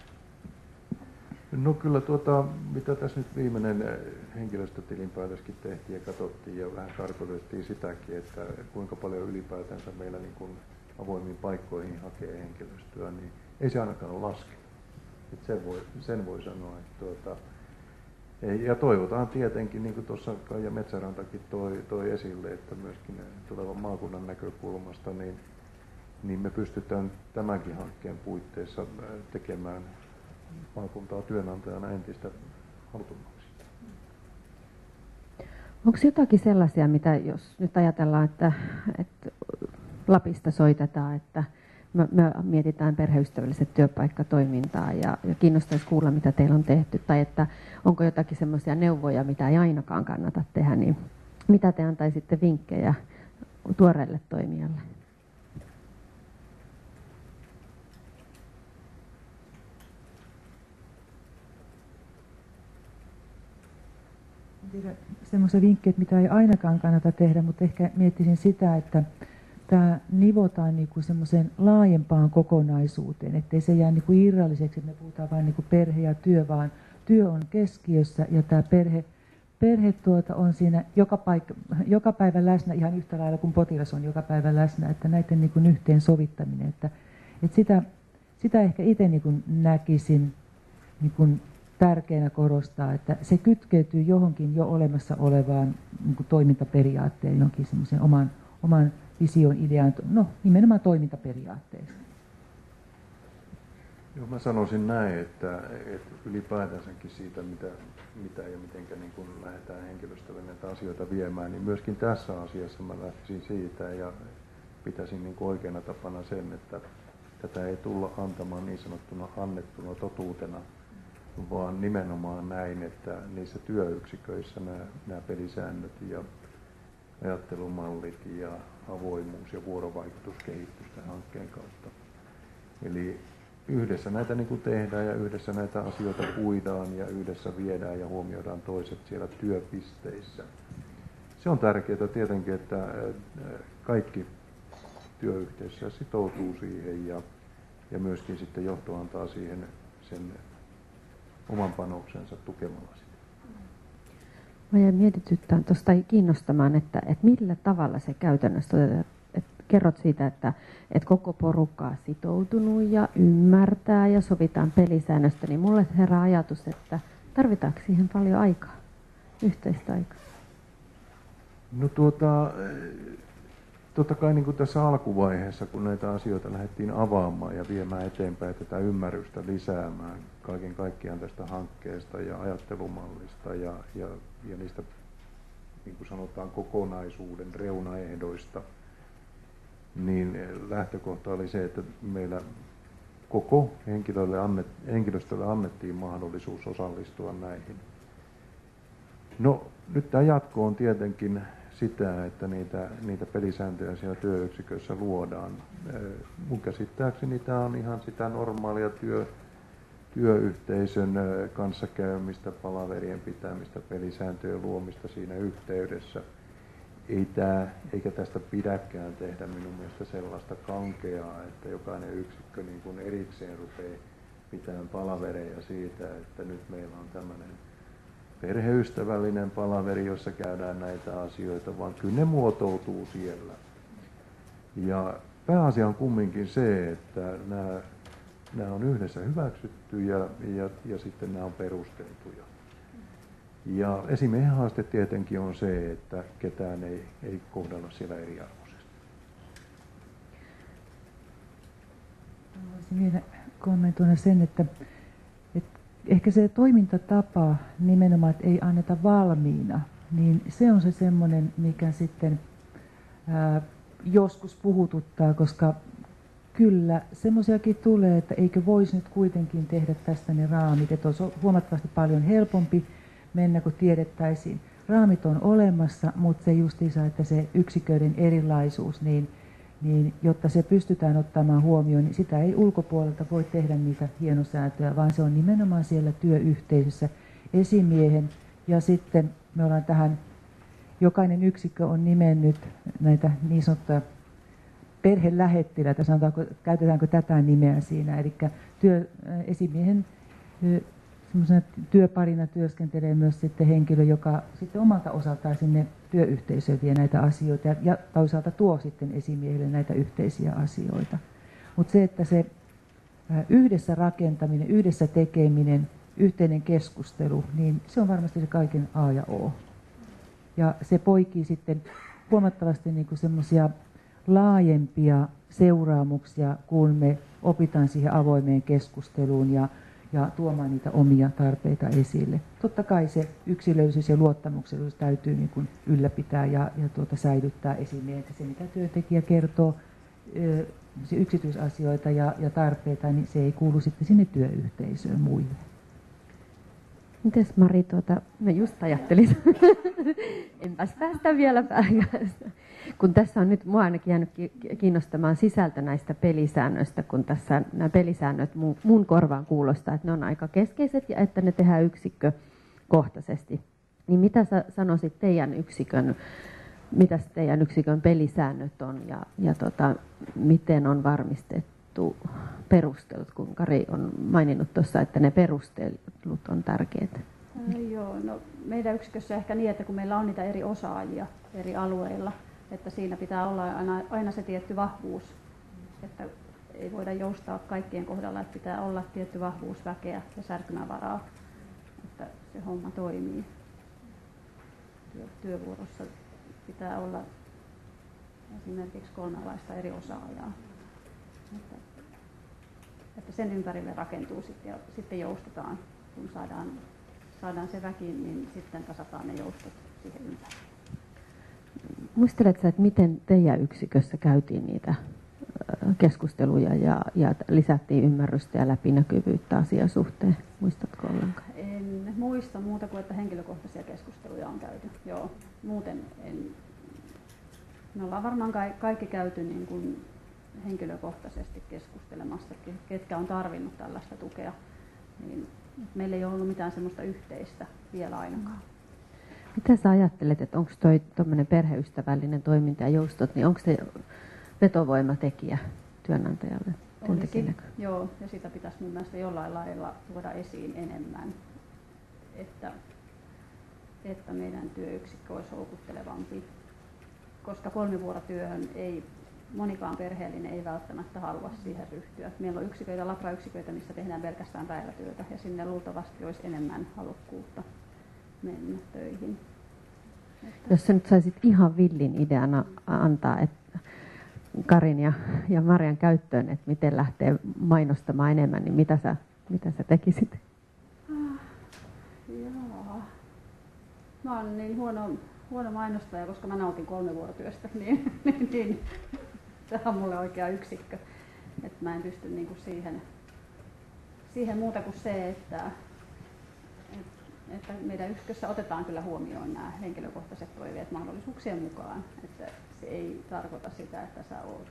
No kyllä tuota, mitä tässä nyt viimeinen henkilöstötilinpäätöskin tehtiin ja katsottiin ja vähän tarkoitettiin sitäkin, että kuinka paljon ylipäätänsä meillä niin kuin avoimiin paikkoihin hakee henkilöstöä, niin ei se ainakaan ole laskenut. Et sen, voi, sen voi sanoa, että tuota, ja toivotaan tietenkin, niin kuin tuossa Kaija Metsärantakin toi, toi esille, että myöskin tulevan maakunnan näkökulmasta, niin, niin me pystytään tämänkin hankkeen puitteissa tekemään maakuntaa työnantajana entistä haluttommaksi. Onko jotakin sellaisia, mitä jos nyt ajatellaan, että, että Lapista soitetaan, että me, me mietitään perheystävälliset työpaikkatoimintaa ja, ja kiinnostaisi kuulla, mitä teillä on tehty, tai että onko jotakin sellaisia neuvoja, mitä ei ainakaan kannata tehdä, niin mitä te antaisitte vinkkejä tuoreelle toimijalle? Semmoisia vinkkejä, mitä ei ainakaan kannata tehdä, mutta ehkä miettisin sitä, että tämä nivotaan niinku semmoiseen laajempaan kokonaisuuteen, ettei se jää niinku irralliseksi, että me puhutaan vain niinku perhe ja työ, vaan työ on keskiössä ja tämä perhe, perhe tuota on siinä joka, paikka, joka päivä läsnä ihan yhtä lailla kuin potilas on joka päivä läsnä, että näiden niin kuin yhteensovittaminen, että, että sitä, sitä ehkä itse niin kuin näkisin niin kuin tärkeänä korostaa, että se kytkeytyy johonkin jo olemassa olevaan niin kuin toimintaperiaatteen, jonkin semmoisen oman, oman vision, idean, no nimenomaan toimintaperiaatteesta. Joo, mä sanoisin näin, että, että ylipäätänsäkin siitä, mitä, mitä ja mitenkä niin kun lähdetään henkilöstölle näitä asioita viemään, niin myöskin tässä asiassa mä lähtisin siitä ja pitäisin niin kuin oikeana tapana sen, että tätä ei tulla antamaan niin sanottuna annettuna totuutena, vaan nimenomaan näin, että niissä työyksiköissä nämä, nämä pelisäännöt ja ajattelumallit ja avoimuus ja vuorovaikutus kehittyy tämän hankkeen kautta. Eli yhdessä näitä niin kuin tehdään ja yhdessä näitä asioita puidaan ja yhdessä viedään ja huomioidaan toiset siellä työpisteissä. Se on tärkeää tietenkin, että kaikki työyhteisössä sitoutuu siihen ja, ja myöskin sitten johto antaa siihen sen oman panoksensa tukemalla sitä. Mä jäin mietityttään tuosta kiinnostamaan, että, että millä tavalla se käytännössä otetaan. Kerrot siitä, että, että koko porukka on sitoutunut ja ymmärtää ja sovitaan pelisäännöstä, niin mulle herää ajatus, että tarvitaanko siihen paljon aikaa, yhteistä aikaa? No tuota, totta kai niin kuin tässä alkuvaiheessa, kun näitä asioita lähdettiin avaamaan ja viemään eteenpäin tätä ymmärrystä lisäämään kaiken kaikkiaan tästä hankkeesta ja ajattelumallista ja, ja, ja niistä, niin kuin sanotaan, kokonaisuuden reunaehdoista, niin lähtökohta oli se, että meillä koko henkilölle annet, henkilöstölle annettiin mahdollisuus osallistua näihin. No nyt tämä jatko on tietenkin sitä, että niitä, niitä pelisääntöjä siellä työyksiköissä luodaan. Mun käsittääkseni tämä on ihan sitä normaalia työ, työyhteisön kanssakäymistä, palaverien pitämistä, pelisääntöjen luomista siinä yhteydessä. Ei tää, eikä tästä pidäkään tehdä minun mielestä sellaista kankeaa, että jokainen yksikkö niin kuin erikseen rupeaa pitämään palavereja siitä, että nyt meillä on tämmöinen perheystävällinen palaveri, jossa käydään näitä asioita, vaan kyllä ne muotoutuu siellä. Ja pääasia on kumminkin se, että nämä, nämä on yhdessä hyväksytty ja, ja, ja sitten nämä on perusteltuja. Ja esimiehen haaste tietenkin on se, että ketään ei, ei kohdella siellä eriarvoisesti. Haluaisin vielä kommentoida sen, että, että ehkä se toimintatapa nimenomaan, että ei anneta valmiina, niin se on se semmoinen, mikä sitten ää, joskus puhututtaa, koska kyllä semmoisiakin tulee, että eikö voisi nyt kuitenkin tehdä tästä ne raamit, että olisi huomattavasti paljon helpompi mennä, kun tiedettäisiin. Raamit on olemassa, mutta se justiinsa, että se yksiköiden erilaisuus, niin, niin jotta se pystytään ottamaan huomioon, niin sitä ei ulkopuolelta voi tehdä niitä hienosäätöjä, vaan se on nimenomaan siellä työyhteisössä esimiehen. Ja sitten me ollaan tähän, jokainen yksikkö on nimennyt näitä niin sanottuja perhelähettiläitä, sanotaanko, käytetäänkö tätä nimeä siinä, eli työ, esimiehen semmoisena työparina työskentelee myös sitten henkilö, joka sitten omalta osaltaan sinne työyhteisöön vie näitä asioita ja toisaalta tuo sitten esimiehille näitä yhteisiä asioita. Mutta se, että se yhdessä rakentaminen, yhdessä tekeminen, yhteinen keskustelu, niin se on varmasti se kaiken A ja O. Ja se poikii sitten huomattavasti niinku semmoisia laajempia seuraamuksia, kun me opitaan siihen avoimeen keskusteluun ja ja tuomaan niitä omia tarpeita esille. Totta kai se yksilöllisyys ja luottamuksellisuus täytyy niin kuin ylläpitää ja, ja tuota säilyttää esimiehen. Se, mitä työntekijä kertoo, se yksityisasioita ja, ja tarpeita, niin se ei kuulu sitten sinne työyhteisöön muille. Mites Mari, tuota, mä just ajattelin, enpäs päästä vielä päästä. Kun tässä on nyt mua ainakin jäänyt kiinnostamaan sisältö näistä pelisäännöistä, kun tässä nämä pelisäännöt mun korvaan kuulostaa, että ne on aika keskeiset ja että ne tehdään yksikkökohtaisesti. Niin mitä sä sanoisit teidän yksikön, mitä teidän yksikön pelisäännöt on ja, ja tota, miten on varmistettu perustelut, kun Kari on maininnut tuossa, että ne perustelut on tärkeitä? Äh, joo, no meidän yksikössä ehkä niin, että kun meillä on niitä eri osaajia eri alueilla, että siinä pitää olla aina, aina se tietty vahvuus, että ei voida joustaa kaikkien kohdalla, että pitää olla tietty vahvuus väkeä ja särkymävaraa, että se homma toimii. Työ, työvuorossa pitää olla esimerkiksi kolmenlaista eri osaajaa, että, että sen ympärille rakentuu sitten ja sitten joustetaan, kun saadaan, saadaan se väki, niin sitten tasataan ne joustot siihen ympärille. Muisteletko, että miten teidän yksikössä käytiin niitä keskusteluja ja, ja lisättiin ymmärrystä ja läpinäkyvyyttä asian suhteen? Muistatko ollenkaan? En muista muuta kuin, että henkilökohtaisia keskusteluja on käyty. Joo, muuten en. Me ollaan varmaan kaikki käyty niin kuin henkilökohtaisesti keskustelemassa, ketkä on tarvinnut tällaista tukea. Niin meillä ei ole ollut mitään semmoista yhteistä vielä ainakaan. Mitä sä ajattelet, että onko toi tuommoinen perheystävällinen toiminta ja joustot, niin onko se vetovoimatekijä työnantajalle? Olisikin, joo, ja sitä pitäisi mun mielestä jollain lailla tuoda esiin enemmän, että, että meidän työyksikkö olisi houkuttelevampi, koska kolmivuorotyöhön ei monikaan perheellinen ei välttämättä halua siihen ryhtyä. Meillä on yksiköitä, labrayksiköitä, missä tehdään pelkästään päivätyötä, ja sinne luultavasti olisi enemmän halukkuutta mennä töihin. Että jos sä nyt saisit ihan villin ideana antaa että Karin ja, ja Marian käyttöön, että miten lähtee mainostamaan enemmän, niin mitä sä, mitä sä tekisit? Ah, jaa. Mä oon niin huono, huono mainostaja, koska mä nautin kolmivuorotyöstä, niin, niin, niin tämä on mulle oikea yksikkö. Että mä en pysty niinku siihen, siihen muuta kuin se, että että meidän yksikössä otetaan kyllä huomioon nämä henkilökohtaiset toiveet mahdollisuuksien mukaan. Että se ei tarkoita sitä, että sä oot,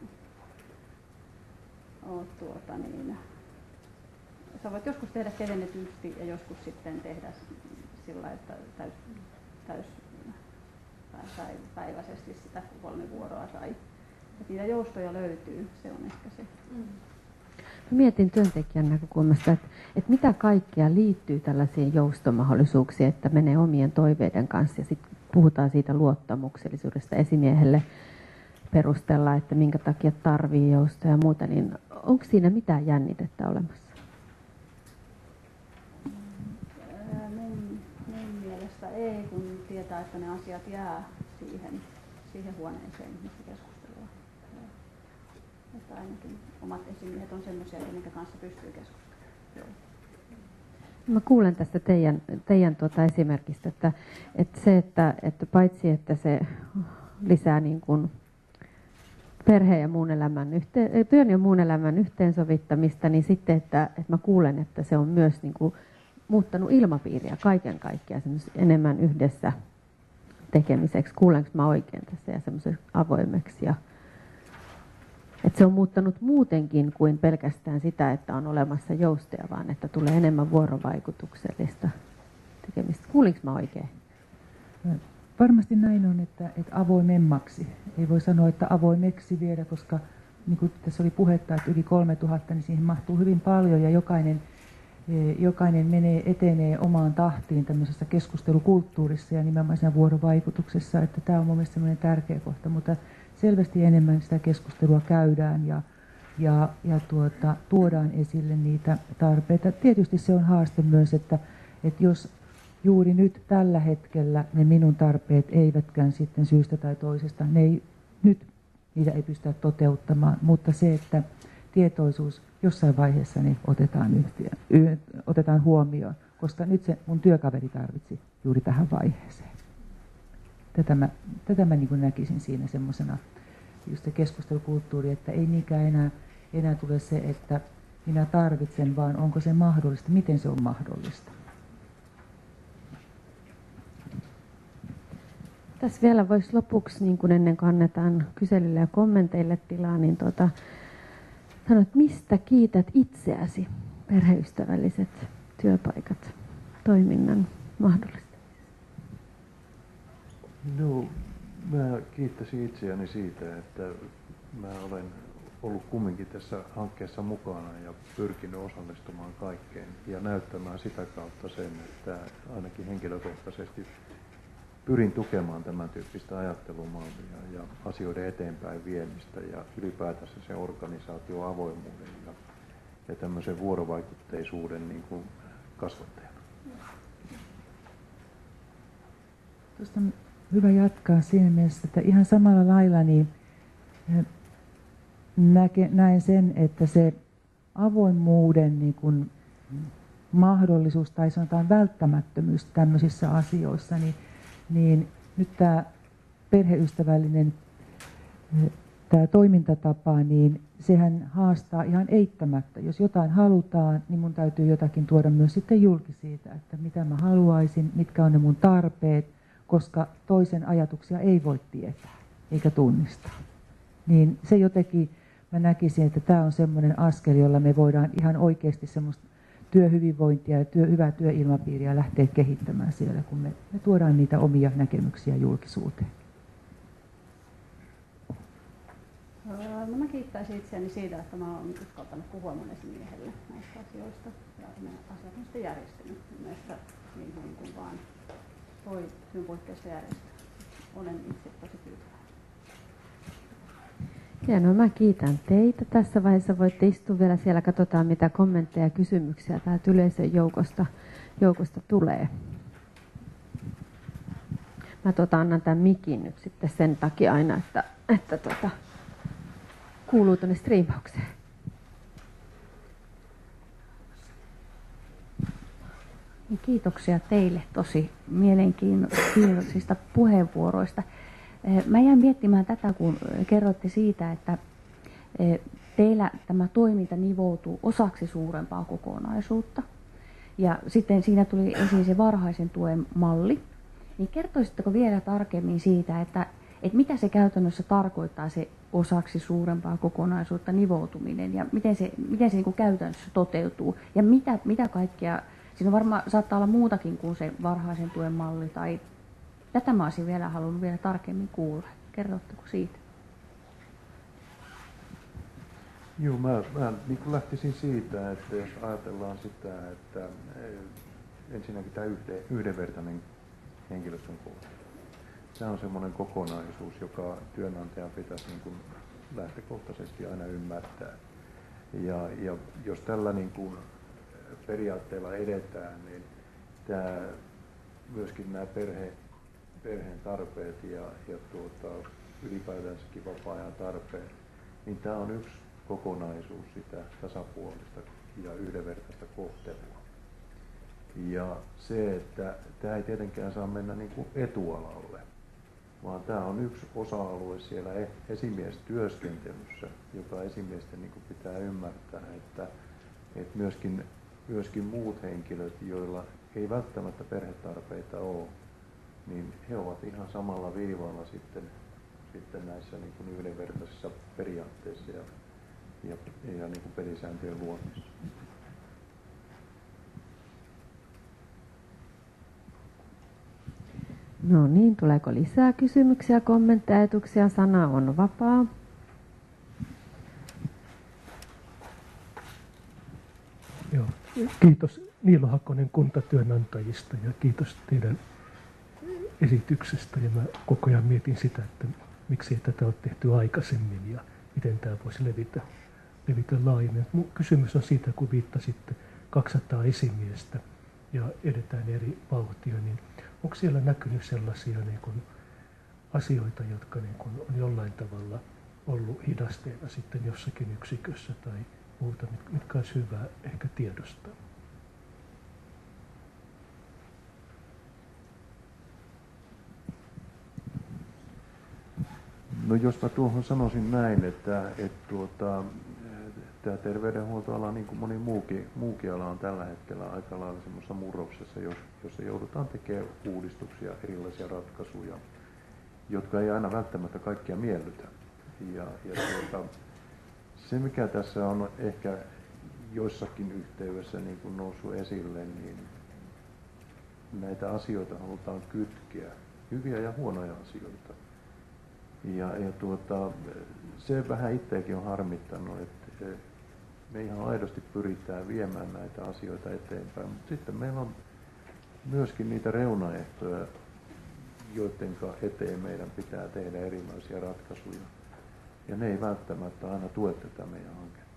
oot tuota niin, sä voit joskus tehdä kevennetysti ja joskus sitten tehdä sillä, että täys, täys tai päiväisesti sitä kolmivuoroa tai että niitä joustoja löytyy, se on ehkä se. Mm. Mä mietin työntekijän näkökulmasta, että, että mitä kaikkea liittyy tällaisiin joustomahdollisuuksiin, että menee omien toiveiden kanssa ja sitten puhutaan siitä luottamuksellisuudesta esimiehelle perustella, että minkä takia tarvii joustoja ja muuta, niin onko siinä mitään jännitettä olemassa? Mun, mun mielestä ei, kun tietää, että ne asiat jää siihen, siihen huoneeseen, missä keskustellaan. Että ainakin omat esimiehet on semmoisia, minkä kanssa pystyy keskustelemaan. Mä kuulen tästä teidän, teidän tuota esimerkistä, että, että se, että, että paitsi että se lisää niin kuin perheen ja muun elämän yhteen, työn ja muun elämän yhteensovittamista, niin sitten, että, että mä kuulen, että se on myös niin kuin muuttanut ilmapiiriä kaiken kaikkiaan enemmän yhdessä tekemiseksi. Kuulenko mä oikein tässä ja semmoiseksi avoimeksi ja että se on muuttanut muutenkin kuin pelkästään sitä, että on olemassa joustoja, vaan että tulee enemmän vuorovaikutuksellista tekemistä. Kuulinko mä oikein? Varmasti näin on, että, että avoimemmaksi. Ei voi sanoa, että avoimeksi vielä, koska niin kuin tässä oli puhetta, että yli kolmetuhatta, niin siihen mahtuu hyvin paljon ja jokainen, jokainen menee, etenee omaan tahtiin tämmöisessä keskustelukulttuurissa ja nimenomaan siinä vuorovaikutuksessa. Että tämä on mun mielestä sellainen tärkeä kohta, mutta selvästi enemmän sitä keskustelua käydään ja, ja, ja tuota, tuodaan esille niitä tarpeita. Tietysti se on haaste myös, että, että jos juuri nyt tällä hetkellä ne minun tarpeet eivätkään sitten syystä tai toisesta, ne ei, nyt niitä ei pystytä toteuttamaan, mutta se, että tietoisuus jossain vaiheessa niin otetaan, yhtiö, y, otetaan huomioon, koska nyt se mun työkaveri tarvitsi juuri tähän vaiheeseen. Tätä mä, tätä mä niin kuin näkisin siinä semmoisena just se keskustelukulttuuri, että ei niinkään enää, enää tule se, että minä tarvitsen, vaan onko se mahdollista, miten se on mahdollista. Tässä vielä voisi lopuksi, niin kuin ennen kuin annetaan kyselylle ja kommenteille tilaa, niin tuota, sanoa, että mistä kiität itseäsi perheystävälliset työpaikat toiminnan mahdollistamisessa? No, mä kiittäisin itseäni siitä, että mä olen ollut kumminkin tässä hankkeessa mukana ja pyrkinyt osallistumaan kaikkeen ja näyttämään sitä kautta sen, että ainakin henkilökohtaisesti pyrin tukemaan tämän tyyppistä ajattelumallia ja asioiden eteenpäin viemistä ja ylipäätänsä sen organisaation avoimuuden ja, ja tämmöisen vuorovaikutteisuuden niin kuin kasvattajana. Tuosta on hyvä jatkaa siinä mielessä, että ihan samalla lailla niin näke, näen sen, että se avoimuuden niin kuin mahdollisuus tai sanotaan välttämättömyys tämmöisissä asioissa, niin, niin nyt tämä perheystävällinen tämä toimintatapa, niin sehän haastaa ihan eittämättä. Jos jotain halutaan, niin mun täytyy jotakin tuoda myös sitten julki siitä, että mitä mä haluaisin, mitkä on ne mun tarpeet, koska toisen ajatuksia ei voi tietää eikä tunnistaa. Niin se jotenkin, mä näkisin, että tämä on semmoinen askel, jolla me voidaan ihan oikeasti semmoista työhyvinvointia ja työ, hyvää työilmapiiriä lähteä kehittämään siellä, kun me, me tuodaan niitä omia näkemyksiä julkisuuteen. No mä kiittäisin itseäni siitä, että mä oon uskaltanut puhua mun esimiehelle näistä asioista ja ne asiat on sitten järjestynyt. Mielestäni niin kuin, kuin vaan voi syyn puitteissa järjestää. Olen itse tosi tyytyväinen. Hienoa, mä kiitän teitä. Tässä vaiheessa voitte istua vielä siellä, katsotaan mitä kommentteja ja kysymyksiä täältä yleisön joukosta, joukosta tulee. Mä tuota, annan tämän mikin nyt sitten sen takia aina, että, että tuota, kuuluu tuonne striimaukseen. Kiitoksia teille tosi mielenkiintoisista puheenvuoroista. Mä jäin miettimään tätä, kun kerroitte siitä, että teillä tämä toiminta nivoutuu osaksi suurempaa kokonaisuutta. Ja sitten siinä tuli esiin se varhaisen tuen malli. Niin kertoisitteko vielä tarkemmin siitä, että, että mitä se käytännössä tarkoittaa se osaksi suurempaa kokonaisuutta nivoutuminen ja miten se, miten se niin kuin käytännössä toteutuu ja mitä, mitä kaikkea, siinä varmaan saattaa olla muutakin kuin se varhaisen tuen malli tai tätä mä olisin vielä halunnut vielä tarkemmin kuulla. Kerrotteko siitä? Joo, mä, mä niin kuin lähtisin siitä, että jos ajatellaan sitä, että ensinnäkin tämä yhden, yhdenvertainen henkilöstön kohtelu. Se on semmoinen kokonaisuus, joka työnantajan pitäisi niin kuin lähtökohtaisesti aina ymmärtää. Ja, ja jos tällä niin kuin periaatteella edetään, niin tämä, myöskin nämä perhe, perheen tarpeet ja, ja tuota, ylipäätänsäkin vapaa-ajan tarpeet, niin tämä on yksi kokonaisuus sitä tasapuolista ja yhdenvertaista kohtelua. Ja se, että tämä ei tietenkään saa mennä niin kuin etualalle, vaan tämä on yksi osa-alue siellä esimiestyöskentelyssä, joka esimiesten niin kuin pitää ymmärtää, että, että myöskin, myöskin muut henkilöt, joilla ei välttämättä perhetarpeita ole, niin he ovat ihan samalla viivalla sitten, sitten näissä niin kuin yhdenvertaisissa periaatteissa ja, ja, ja niin kuin pelisääntöjen luomissa. No niin, tuleeko lisää kysymyksiä, kommentteja, ajatuksia? Sana on vapaa. Joo. Kiitos Niilo Hakonen kuntatyönantajista ja kiitos teidän esityksestä. Ja mä koko ajan mietin sitä, että miksi ei tätä ole tehty aikaisemmin ja miten tämä voisi levitä, levitä laajemmin. Mun kysymys on siitä, kun viittasitte kaksisataa esimiestä ja edetään eri vauhtia, niin onko siellä näkynyt sellaisia niin kuin asioita, jotka niin kuin on jollain tavalla ollut hidasteena sitten jossakin yksikössä tai muuta, mitkä olisi hyvä ehkä tiedostaa? No jos mä tuohon sanoisin näin, että, että tuota, tämä terveydenhuoltoala, niin kuin moni muukin, muukin ala on tällä hetkellä aika lailla semmoisessa murroksessa, jossa joudutaan tekemään uudistuksia, erilaisia ratkaisuja, jotka ei aina välttämättä kaikkia miellytä. Ja, ja tuota, se mikä tässä on ehkä joissakin yhteydessä niin kuin noussut esille, niin näitä asioita halutaan kytkeä, hyviä ja huonoja asioita. Ja, ja tuota, se vähän itseäkin on harmittanut, että me ihan aidosti pyritään viemään näitä asioita eteenpäin, mutta sitten meillä on myöskin niitä reunaehtoja, joiden eteen meidän pitää tehdä erilaisia ratkaisuja. Ja ne ei välttämättä aina tue tätä meidän hanketta.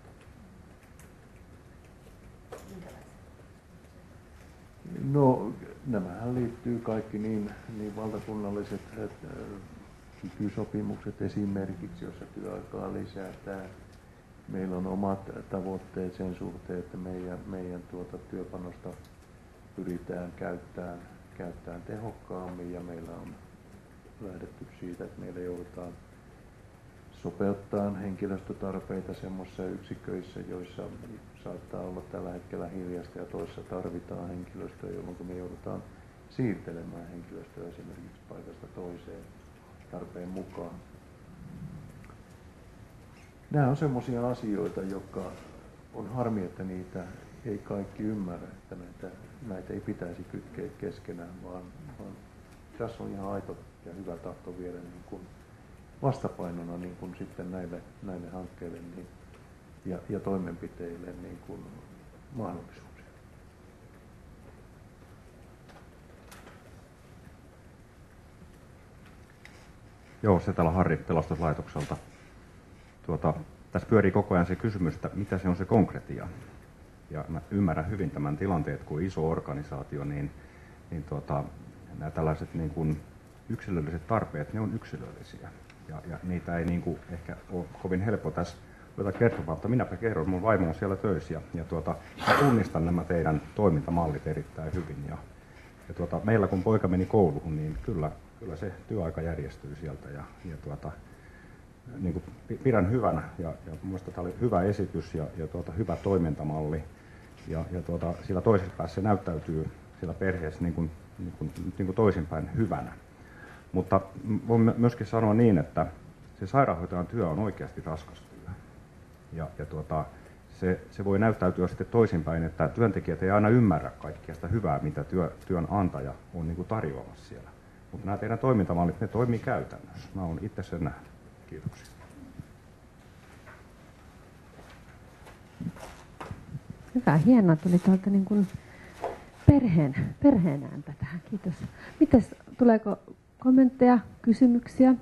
No, nämähän liittyy kaikki niin, niin valtakunnalliset kykysopimukset esimerkiksi, jossa työaikaa lisätään. Meillä on omat tavoitteet sen suhteen, että meidän, meidän tuota työpanosta pyritään käyttämään, käyttämään tehokkaammin, ja meillä on lähdetty siitä, että meillä joudutaan sopeuttaa henkilöstötarpeita semmoisissa yksiköissä, joissa saattaa olla tällä hetkellä hiljaista ja toissa tarvitaan henkilöstöä, jolloin me joudutaan siirtelemään henkilöstöä esimerkiksi paikasta toiseen tarpeen mukaan. Nämä on semmoisia asioita, jotka on harmi, että niitä ei kaikki ymmärrä, että näitä, näitä ei pitäisi kytkeä keskenään, vaan, vaan tässä on ihan aito ja hyvä tahto viedä niin kuin vastapainona niin kuin sitten näille, näille hankkeille niin, ja, ja toimenpiteille niin kuin mahdollisuuksia. Joo, se täällä Harri pelastuslaitokselta. Tuota, tässä pyörii koko ajan se kysymys, että mitä se on se konkretia. Ja mä ymmärrän hyvin tämän tilanteen, että kun iso organisaatio, niin, niin tuota, nämä tällaiset niin kuin yksilölliset tarpeet, ne on yksilöllisiä. Ja, ja niitä ei niin kuin ehkä ole kovin helppo tässä ruveta kertomaan, mutta minäpä kerron, mun vaimo on siellä töissä. Ja, ja tuota, mä tunnistan nämä teidän toimintamallit erittäin hyvin. Ja, ja tuota, meillä kun poika meni kouluun, niin kyllä, kyllä se työaika järjestyy sieltä. Ja, ja tuota, niin kuin pidän hyvänä, ja, ja mielestäni tämä oli hyvä esitys ja, ja tuota, hyvä toimintamalli. Ja, ja tuota, sillä toisessa päässä se näyttäytyy siellä perheessä niin kuin, niin kuin, niin kuin toisinpäin hyvänä. Mutta voin myöskin sanoa niin, että se sairaanhoitajan työ on oikeasti raskas työ. Ja, ja tuota, se, se voi näyttäytyä sitten toisinpäin, että työntekijät ei aina ymmärrä kaikkea sitä hyvää, mitä työ, työnantaja on niin kuin tarjoamassa siellä. Mutta nämä teidän toimintamallit, ne toimii käytännössä. Mä oon itse sen nähnyt. Kiitoksia. Hyvä, hienoa. Tuli tuolta niin kuin perheen, perheen ääntä tähän. Kiitos. Mites, tuleeko kommentteja, kysymyksiä?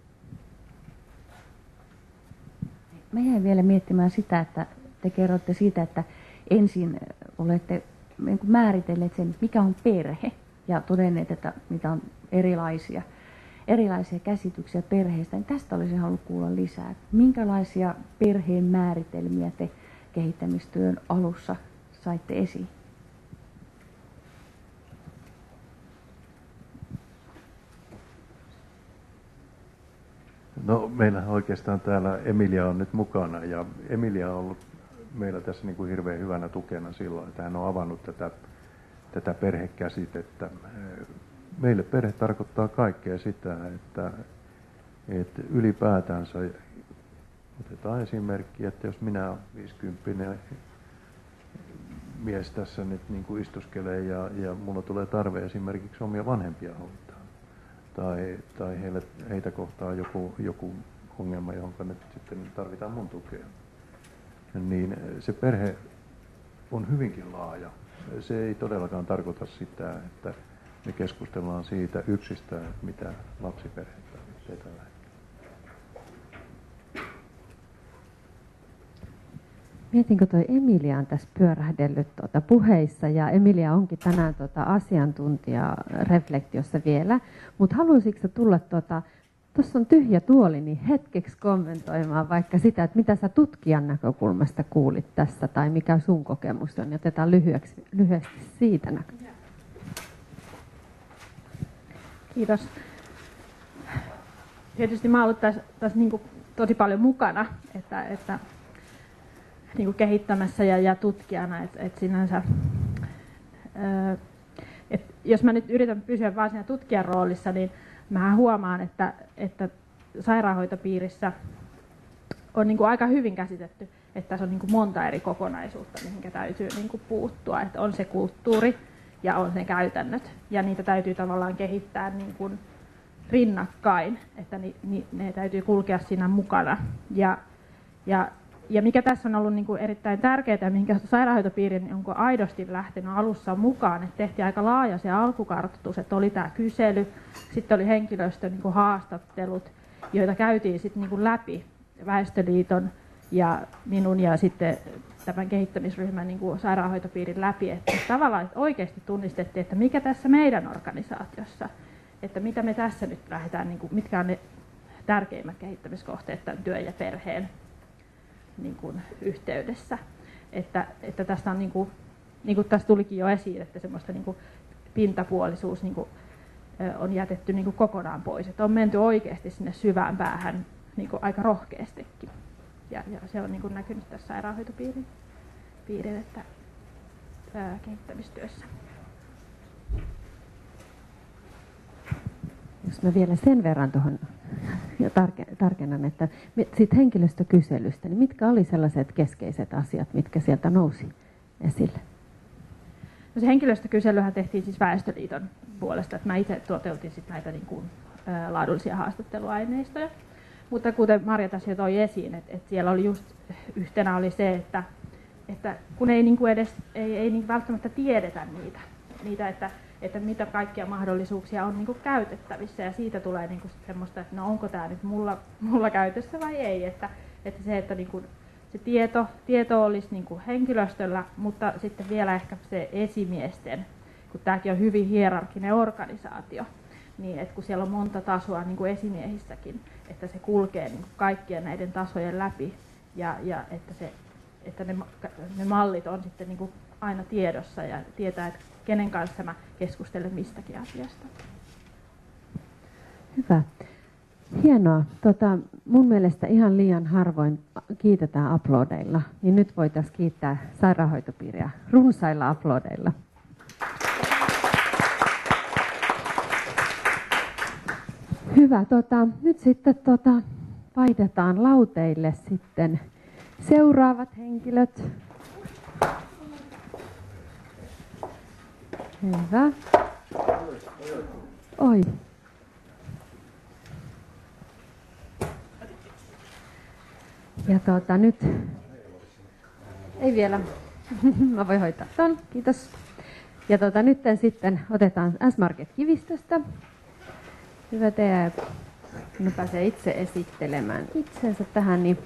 Mä jäin vielä miettimään sitä, että te kerrotte siitä, että ensin olette määritelleet sen, mikä on perhe, ja todenneet, että mitä on erilaisia, erilaisia käsityksiä perheestä. Niin tästä olisin halunnut kuulla lisää. Minkälaisia perheen määritelmiä te kehittämistyön alussa saitte esiin? No, meillähän oikeastaan täällä Emilia on nyt mukana, ja Emilia on ollut meillä tässä niin kuin hirveän hyvänä tukena silloin, että hän on avannut tätä, tätä perhekäsitettä. Meille perhe tarkoittaa kaikkea sitä, että, että ylipäätänsä otetaan esimerkki, että jos minä olen viisikymppinen mies tässä nyt niin kuin istuskelee ja, ja mulla tulee tarve esimerkiksi omia vanhempia hoitaa, tai, tai heille, heitä kohtaa joku, joku ongelma, johon nyt sitten tarvitaan mun tukea, niin se perhe on hyvinkin laaja. Se ei todellakaan tarkoita sitä, että me keskustellaan siitä yksistään, mitä lapsiperhe tarvitsee tällä hetkellä. Mietinkö toi Emilia on tässä pyörähdellyt tuota puheissa, ja Emilia onkin tänään tuota asiantuntija reflektiossa vielä, mutta haluaisitko tulla tuota, tuossa on tyhjä tuoli, niin hetkeksi kommentoimaan vaikka sitä, että mitä sä tutkijan näkökulmasta kuulit tässä, tai mikä sun kokemus on, ja otetaan lyhyeksi, lyhyesti siitä näkökulmasta. Kiitos. Tietysti mä oon ollut tässä, tässä niin kuin tosi paljon mukana, että, että niin kuin kehittämässä ja, ja tutkijana, että, että sinänsä, että jos mä nyt yritän pysyä vaan siinä tutkijan roolissa, niin mä huomaan, että, että sairaanhoitopiirissä on niin kuin aika hyvin käsitetty, että tässä on niin kuin monta eri kokonaisuutta, mihin täytyy niin kuin puuttua, että on se kulttuuri ja on ne käytännöt, ja niitä täytyy tavallaan kehittää niin kuin rinnakkain, että ni, ni, ne täytyy kulkea siinä mukana. Ja, ja, ja mikä tässä on ollut niin kuin erittäin tärkeää ja minkä sairaanhoitopiirin on aidosti lähtenyt alussa mukaan, että tehtiin aika laaja se alkukartoitus, että oli tämä kysely, sitten oli henkilöstön niin kuin haastattelut, joita käytiin sitten niin kuin läpi Väestöliiton ja minun ja sitten tämän kehittämisryhmän niin kuin sairaanhoitopiirin läpi, että tavallaan että oikeasti tunnistettiin, että mikä tässä meidän organisaatiossa, että mitä me tässä nyt lähdetään, niin kuin, mitkä on ne tärkeimmät kehittämiskohteet tämän työn ja perheen niin kuin yhteydessä. Että, että tästä on, niin kuin, niin kuin tässä tulikin jo esiin, että semmoista niin kuin pintapuolisuus niin kuin, on jätetty niin kuin kokonaan pois. Että on menty oikeasti sinne syvään päähän niin kuin aika rohkeastikin. Ja, ja se on niin kuin näkynyt tässä sairaanhoitopiirin piirin, että, ää, kehittämistyössä. Jos mä vielä sen verran tuohon tarkennan, että siitä henkilöstökyselystä, niin mitkä oli sellaiset keskeiset asiat, mitkä sieltä nousi esille? No se henkilöstökyselyhän tehtiin siis Väestöliiton puolesta, että mä itse toteutin sit näitä niin kuin, ää, laadullisia haastatteluaineistoja. Mutta kuten Marja tässä jo toi esiin, että, että siellä oli just yhtenä oli se, että, että kun ei, niin kuin edes, ei, ei niin välttämättä tiedetä niitä, niitä että, että mitä kaikkia mahdollisuuksia on niin kuin käytettävissä, ja siitä tulee niin kuin semmoista, että no onko tämä nyt mulla, mulla käytössä vai ei, että, että se, että niin kuin se tieto, tieto olisi niin kuin henkilöstöllä, mutta sitten vielä ehkä se esimiesten, kun tämäkin on hyvin hierarkkinen organisaatio, niin että kun siellä on monta tasoa niin kuin esimiehissäkin, että se kulkee niin kuin kaikkien näiden tasojen läpi ja, ja että, se, että ne, ne mallit on sitten niin kuin aina tiedossa ja tietää, että kenen kanssa mä keskustelen mistäkin asiasta. Hyvä. Hienoa. Tota, mun mielestä ihan liian harvoin kiitetään aplodeilla, niin nyt voitaisiin kiittää sairaanhoitopiiriä runsailla aplodeilla. Hyvä. Tota, nyt sitten tota, vaihdetaan lauteille sitten seuraavat henkilöt. Hyvä. Oi. Ja tuota, nyt, ei vielä, mä voin hoitaa ton, kiitos. Ja tuota, nyt sitten otetaan S-Market-kivistöstä. Hyvä Tea, kun pääsee itse esittelemään itsensä tähän, niin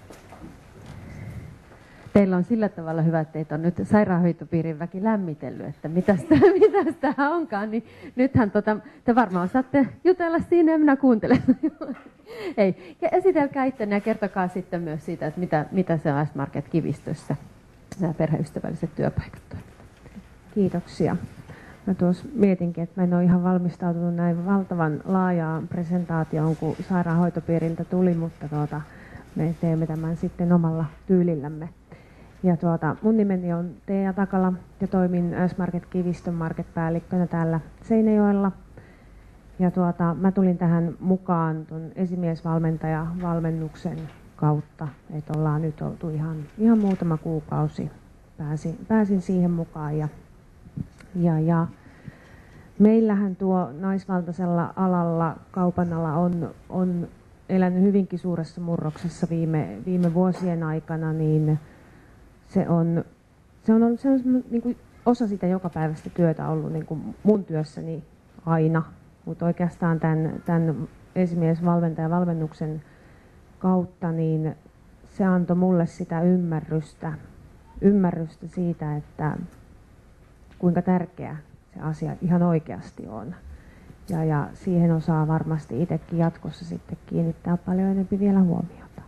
teillä on sillä tavalla hyvä, että teitä on nyt sairaanhoitopiirin väki lämmitellyt, että mitäs tämä onkaan, niin nythän tota, te varmaan saatte jutella siinä ja minä kuuntelen. Ei. Esitelkää ittenne ja kertokaa sitten myös siitä, että mitä, mitä se on S-Market-kivistössä, nämä perheystävälliset työpaikat. Kiitoksia. Mä tuossa mietinkin, että mä en ole ihan valmistautunut näin valtavan laajaan presentaatioon, kun sairaanhoitopiiriltä tuli, mutta tuota, me teemme tämän sitten omalla tyylillämme. Ja tuota, mun nimeni on Teija Takala ja toimin S-Market Kivistön market-päällikkönä täällä Seinäjoella. Ja tuota, mä tulin tähän mukaan tuon esimiesvalmentajavalmennuksen kautta, että ollaan nyt oltu ihan, ihan muutama kuukausi. Pääsin, pääsin siihen mukaan ja, ja, ja meillähän tuo naisvaltaisella alalla, kaupan ala on, on elänyt hyvinkin suuressa murroksessa viime, viime vuosien aikana, niin se on, se on, ollut, se on niin kuin osa sitä jokapäiväistä työtä ollut niin kuin mun työssäni aina, mutta oikeastaan tämän, tämän esimiesvalmentajavalmennuksen kautta niin se antoi mulle sitä ymmärrystä, ymmärrystä siitä, että kuinka tärkeä se asia ihan oikeasti on. Ja, ja siihen osaa varmasti itsekin jatkossa sitten kiinnittää paljon enemmän vielä huomiota.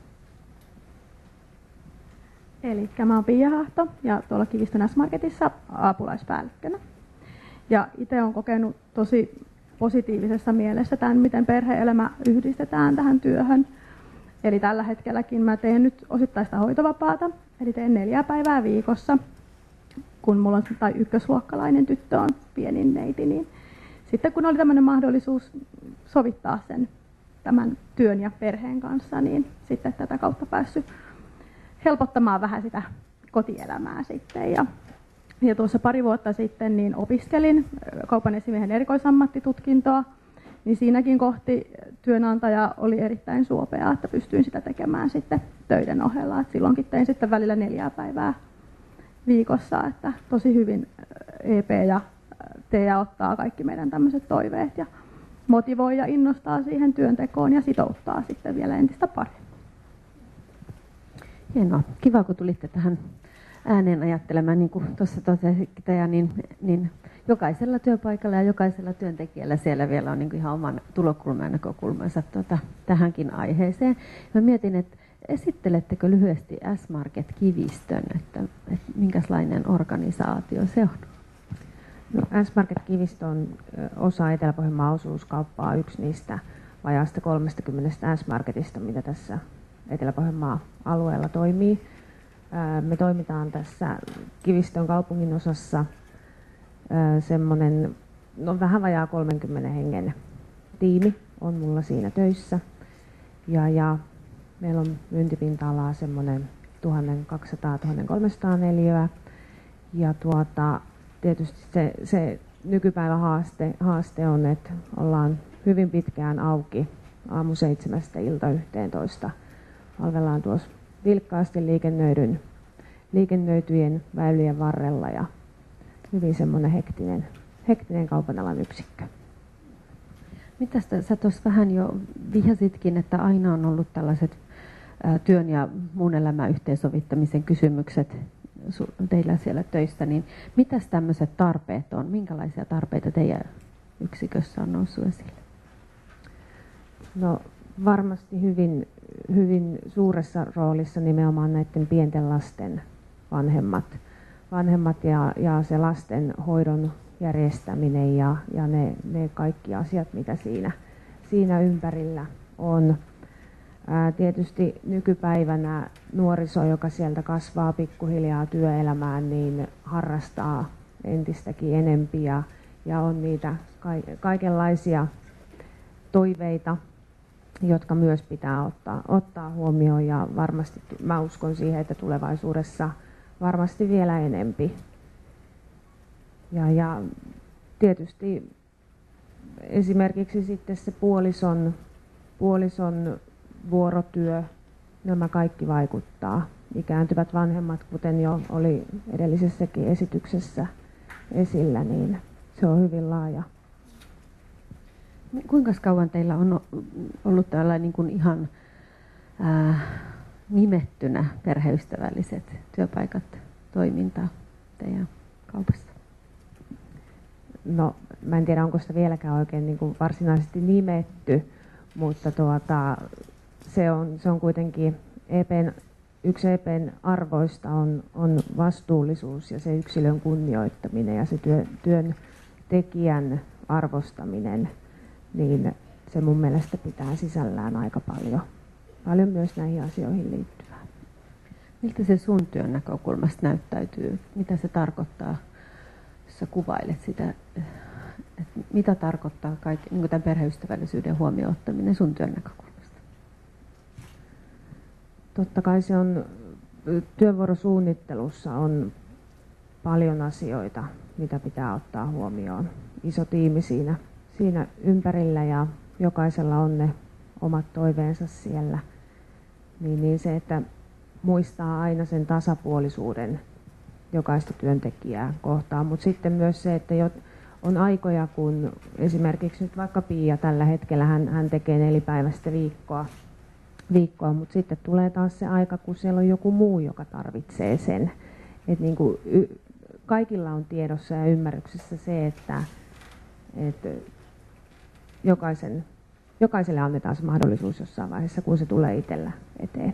Eli mä oon Pia Hahto ja tuolla Kivistön S-Marketissa apulaispäällikkönä. Ja itse olen kokenut tosi positiivisessa mielessä tämän, miten perhe-elämä yhdistetään tähän työhön. Eli tällä hetkelläkin mä teen nyt osittaista hoitovapaata, eli teen neljä päivää viikossa, kun mulla on tai ykkösluokkalainen tyttö on pienin neiti, niin sitten kun oli tämmöinen mahdollisuus sovittaa sen tämän työn ja perheen kanssa, niin sitten tätä kautta päässyt helpottamaan vähän sitä kotielämää sitten. Ja, ja tuossa pari vuotta sitten niin opiskelin kaupan esimiehen erikoisammattitutkintoa niin siinäkin kohti työnantaja oli erittäin suopea, että pystyin sitä tekemään sitten töiden ohella. Et silloinkin tein sitten välillä neljää päivää viikossa, että tosi hyvin E P ja T E A ottaa kaikki meidän tämmöiset toiveet ja motivoi ja innostaa siihen työntekoon ja sitouttaa sitten vielä entistä paremmin. Hienoa. Kiva, kun tulitte tähän ääneen ajattelemaan, niin kuin tuossa totesitte, ja niin, niin jokaisella työpaikalla ja jokaisella työntekijällä siellä vielä on niin kuin ihan oman tulokulman ja näkökulmansa tuota, tähänkin aiheeseen. Mä mietin, että esittelettekö lyhyesti S-Market Kivistön, että, että minkälainen organisaatio se on? No, S-Market Kivistö on osa Etelä-Pohjanmaan osuuskauppaa, yksi niistä vajaasta kolmekymmentä S-Marketista, mitä tässä Etelä-Pohjanmaan alueella toimii. Me toimitaan tässä Kivistön kaupungin osassa semmoinen, no vähän vajaa kolmenkymmenen hengen tiimi on mulla siinä töissä. Ja, ja meillä on myyntipinta-alaa semmoinen tuhatkaksisataa tuhatkolmesataa neliöä. Ja tuota, tietysti se, se nykypäivän haaste, haaste on, että ollaan hyvin pitkään auki aamu seitsemästä ilta yhteentoista. Palvellaan tuossa vilkkaasti liikennöidyn, liikennöityjen väylien varrella ja hyvin semmoinen hektinen, hektinen kaupan alan yksikkö. Mitäs sä tuossa vähän jo vihjasitkin, että aina on ollut tällaiset ää, työn ja muun elämän yhteensovittamisen kysymykset teillä siellä töissä, niin mitäs tämmöiset tarpeet on? Minkälaisia tarpeita teidän yksikössä on noussut esille? No varmasti hyvin, hyvin suuressa roolissa nimenomaan näiden pienten lasten vanhemmat, vanhemmat ja, ja se lasten hoidon järjestäminen ja, ja ne, ne kaikki asiat, mitä siinä, siinä ympärillä on. Ää, tietysti nykypäivänä nuoriso, joka sieltä kasvaa pikkuhiljaa työelämään, niin harrastaa entistäkin enempi ja, ja on niitä ka- kaikenlaisia toiveita, jotka myös pitää ottaa, ottaa huomioon, ja varmasti mä uskon siihen, että tulevaisuudessa varmasti vielä enempi. Ja, ja tietysti esimerkiksi sitten se puolison, puolison vuorotyö, nämä kaikki vaikuttaa. Ikääntyvät vanhemmat, kuten jo oli edellisessäkin esityksessä esillä, niin se on hyvin laaja. Kuinka kauan teillä on ollut tällainen niin kuin ihan ää, nimettynä perheystävälliset työpaikat toimintaa teidän kaupassa? No, mä en tiedä, onko sitä vieläkään oikein niin kuin varsinaisesti nimetty, mutta tuota, se, on, se on kuitenkin E P:n, yksi E P:n arvoista on, on vastuullisuus ja se yksilön kunnioittaminen ja se työ, työntekijän arvostaminen. Niin se mun mielestä pitää sisällään aika paljon, paljon myös näihin asioihin liittyvää. Miltä se sun työn näkökulmasta näyttäytyy? Mitä se tarkoittaa, jos sä kuvailet sitä, että mitä tarkoittaa kaikki, niin kuin tämän perheystävällisyyden huomioon ottaminen sun työn näkökulmasta? Totta kai se on, työvuorosuunnittelussa on paljon asioita, mitä pitää ottaa huomioon. Iso tiimi siinä. Siinä ympärillä ja jokaisella on ne omat toiveensa siellä, niin, niin se, että muistaa aina sen tasapuolisuuden jokaista työntekijää kohtaan, mutta sitten myös se, että on aikoja, kun esimerkiksi nyt vaikka Pia tällä hetkellä, hän, hän tekee nelipäiväistä viikkoa, viikkoa, mutta sitten tulee taas se aika, kun siellä on joku muu, joka tarvitsee sen. Et niin kuin, y, kaikilla on tiedossa ja ymmärryksessä se, että et, Jokaisen, jokaiselle annetaan se mahdollisuus jossain vaiheessa, kun se tulee itsellä eteen.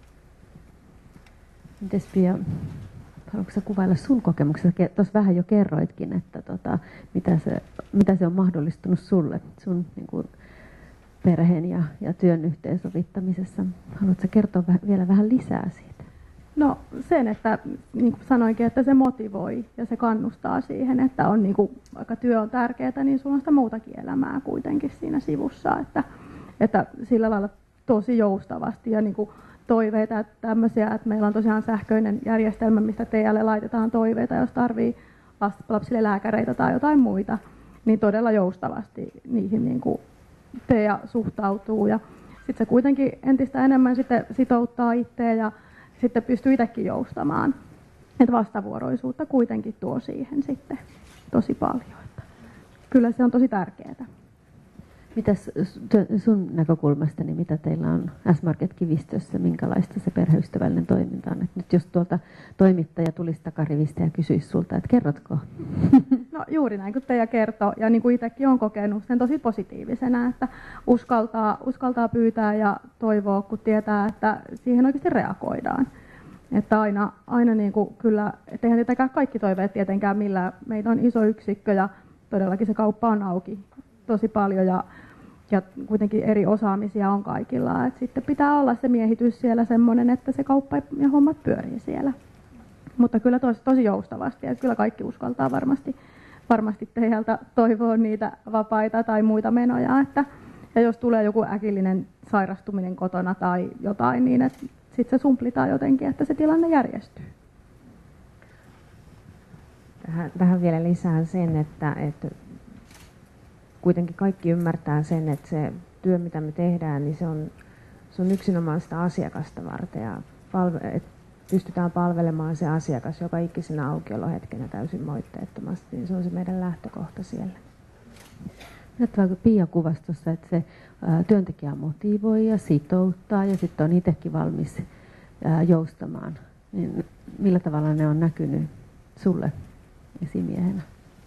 Mites Pia, haluatko sä kuvailla sun kokemuksessa? Tuossa vähän jo kerroitkin, että tota, mitä, se, mitä se on mahdollistunut sulle, sun niin kuin, perheen ja, ja työn yhteensovittamisessa. Haluatko sä kertoa väh, vielä vähän lisää siitä? No sen, että niin kuin sanoinkin, että se motivoi ja se kannustaa siihen, että on niin kuin, vaikka työ on tärkeää, niin sulla on sitä muutakin elämää kuitenkin siinä sivussa, että, että sillä lailla tosi joustavasti ja niin kuin toiveita että tämmöisiä, että meillä on tosiaan sähköinen järjestelmä, mistä teille laitetaan toiveita, jos tarvii lapsille lääkäreitä tai jotain muita, niin todella joustavasti niihin niin kuin Teija suhtautuu. Ja sitten se kuitenkin entistä enemmän sitten sitouttaa itseä ja sitten pystyy itsekin joustamaan. Että vastavuoroisuutta kuitenkin tuo siihen sitten tosi paljon. Että kyllä se on tosi tärkeää. Mitäs sun näkökulmasta, niin mitä teillä on S-Market-kivistössä, minkälaista se perheystävällinen toiminta on? Et nyt jos tuolta toimittaja tulisi takarivistä ja kysyisi sulta, että kerrotko? No juuri näin kuin Teija kertoo, ja niin kuin itsekin olen kokenut sen tosi positiivisena, että uskaltaa, uskaltaa pyytää ja toivoa, kun tietää, että siihen oikeasti reagoidaan. Että aina, aina niin kuin kyllä, eihän tietenkään kaikki toiveet tietenkään millään. Meitä on iso yksikkö ja todellakin se kauppa on auki tosi paljon ja, ja kuitenkin eri osaamisia on kaikilla. Et sitten pitää olla se miehitys siellä semmoinen, että se kauppa ja hommat pyörii siellä. Mutta kyllä tosi, tosi joustavasti ja kyllä kaikki uskaltaa varmasti, varmasti Teijalta toivoa niitä vapaita tai muita menoja. Että, ja jos tulee joku äkillinen sairastuminen kotona tai jotain, niin sitten se sumplitaan jotenkin, että se tilanne järjestyy. Tähän, tähän vielä lisään sen, että, että kuitenkin kaikki ymmärtää sen, että se työ, mitä me tehdään, niin se on, se on yksinomaan sitä asiakasta varten. Ja palve, että pystytään palvelemaan se asiakas joka ikisenä aukiolohetkenä täysin moitteettomasti, niin se on se meidän lähtökohta siellä. Näyttävääkö Pia kuvasi tuossa, että se ää, työntekijä motivoi ja sitouttaa ja sitten on itsekin valmis ää, joustamaan. Niin millä tavalla ne on näkynyt sulle esimiehenä?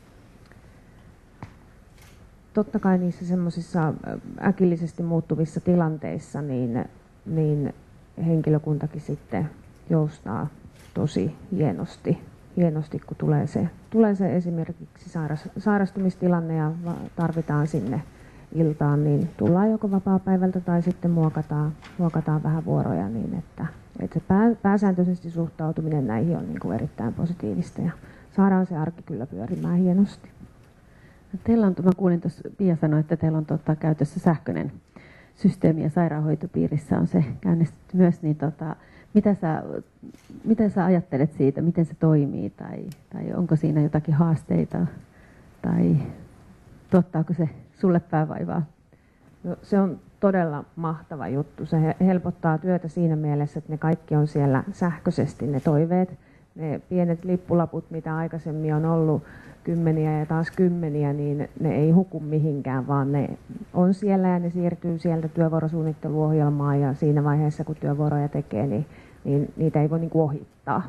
Totta kai niissä semmoisissa äkillisesti muuttuvissa tilanteissa niin, niin henkilökuntakin sitten joustaa tosi hienosti, hienosti kun tulee se, tulee se esimerkiksi sairas, sairastumistilanne ja tarvitaan sinne iltaan, niin tullaan joko vapaapäivältä tai sitten muokataan, muokataan vähän vuoroja niin, että, että se pää, pääsääntöisesti suhtautuminen näihin on niin kuin erittäin positiivista ja saadaan se arki kyllä pyörimään hienosti. Teillä on, mä kuulin tuossa, Pia sanoi, että teillä on tota, käytössä sähköinen systeemi ja sairaanhoitopiirissä on se käynnistetty myös, niin tota, mitä, sä, mitä sä ajattelet siitä, miten se toimii tai, tai onko siinä jotakin haasteita tai tuottaako se sulle päävaivaa? No, se on todella mahtava juttu. Se helpottaa työtä siinä mielessä, että ne kaikki on siellä sähköisesti ne toiveet. Ne pienet lippulaput, mitä aikaisemmin on ollut kymmeniä ja taas kymmeniä, niin ne ei huku mihinkään, vaan ne on siellä ja ne siirtyy sieltä työvuorosuunnitteluohjelmaan ja siinä vaiheessa, kun työvuoroja tekee, niin, niin niitä ei voi niin kuin ohittaa.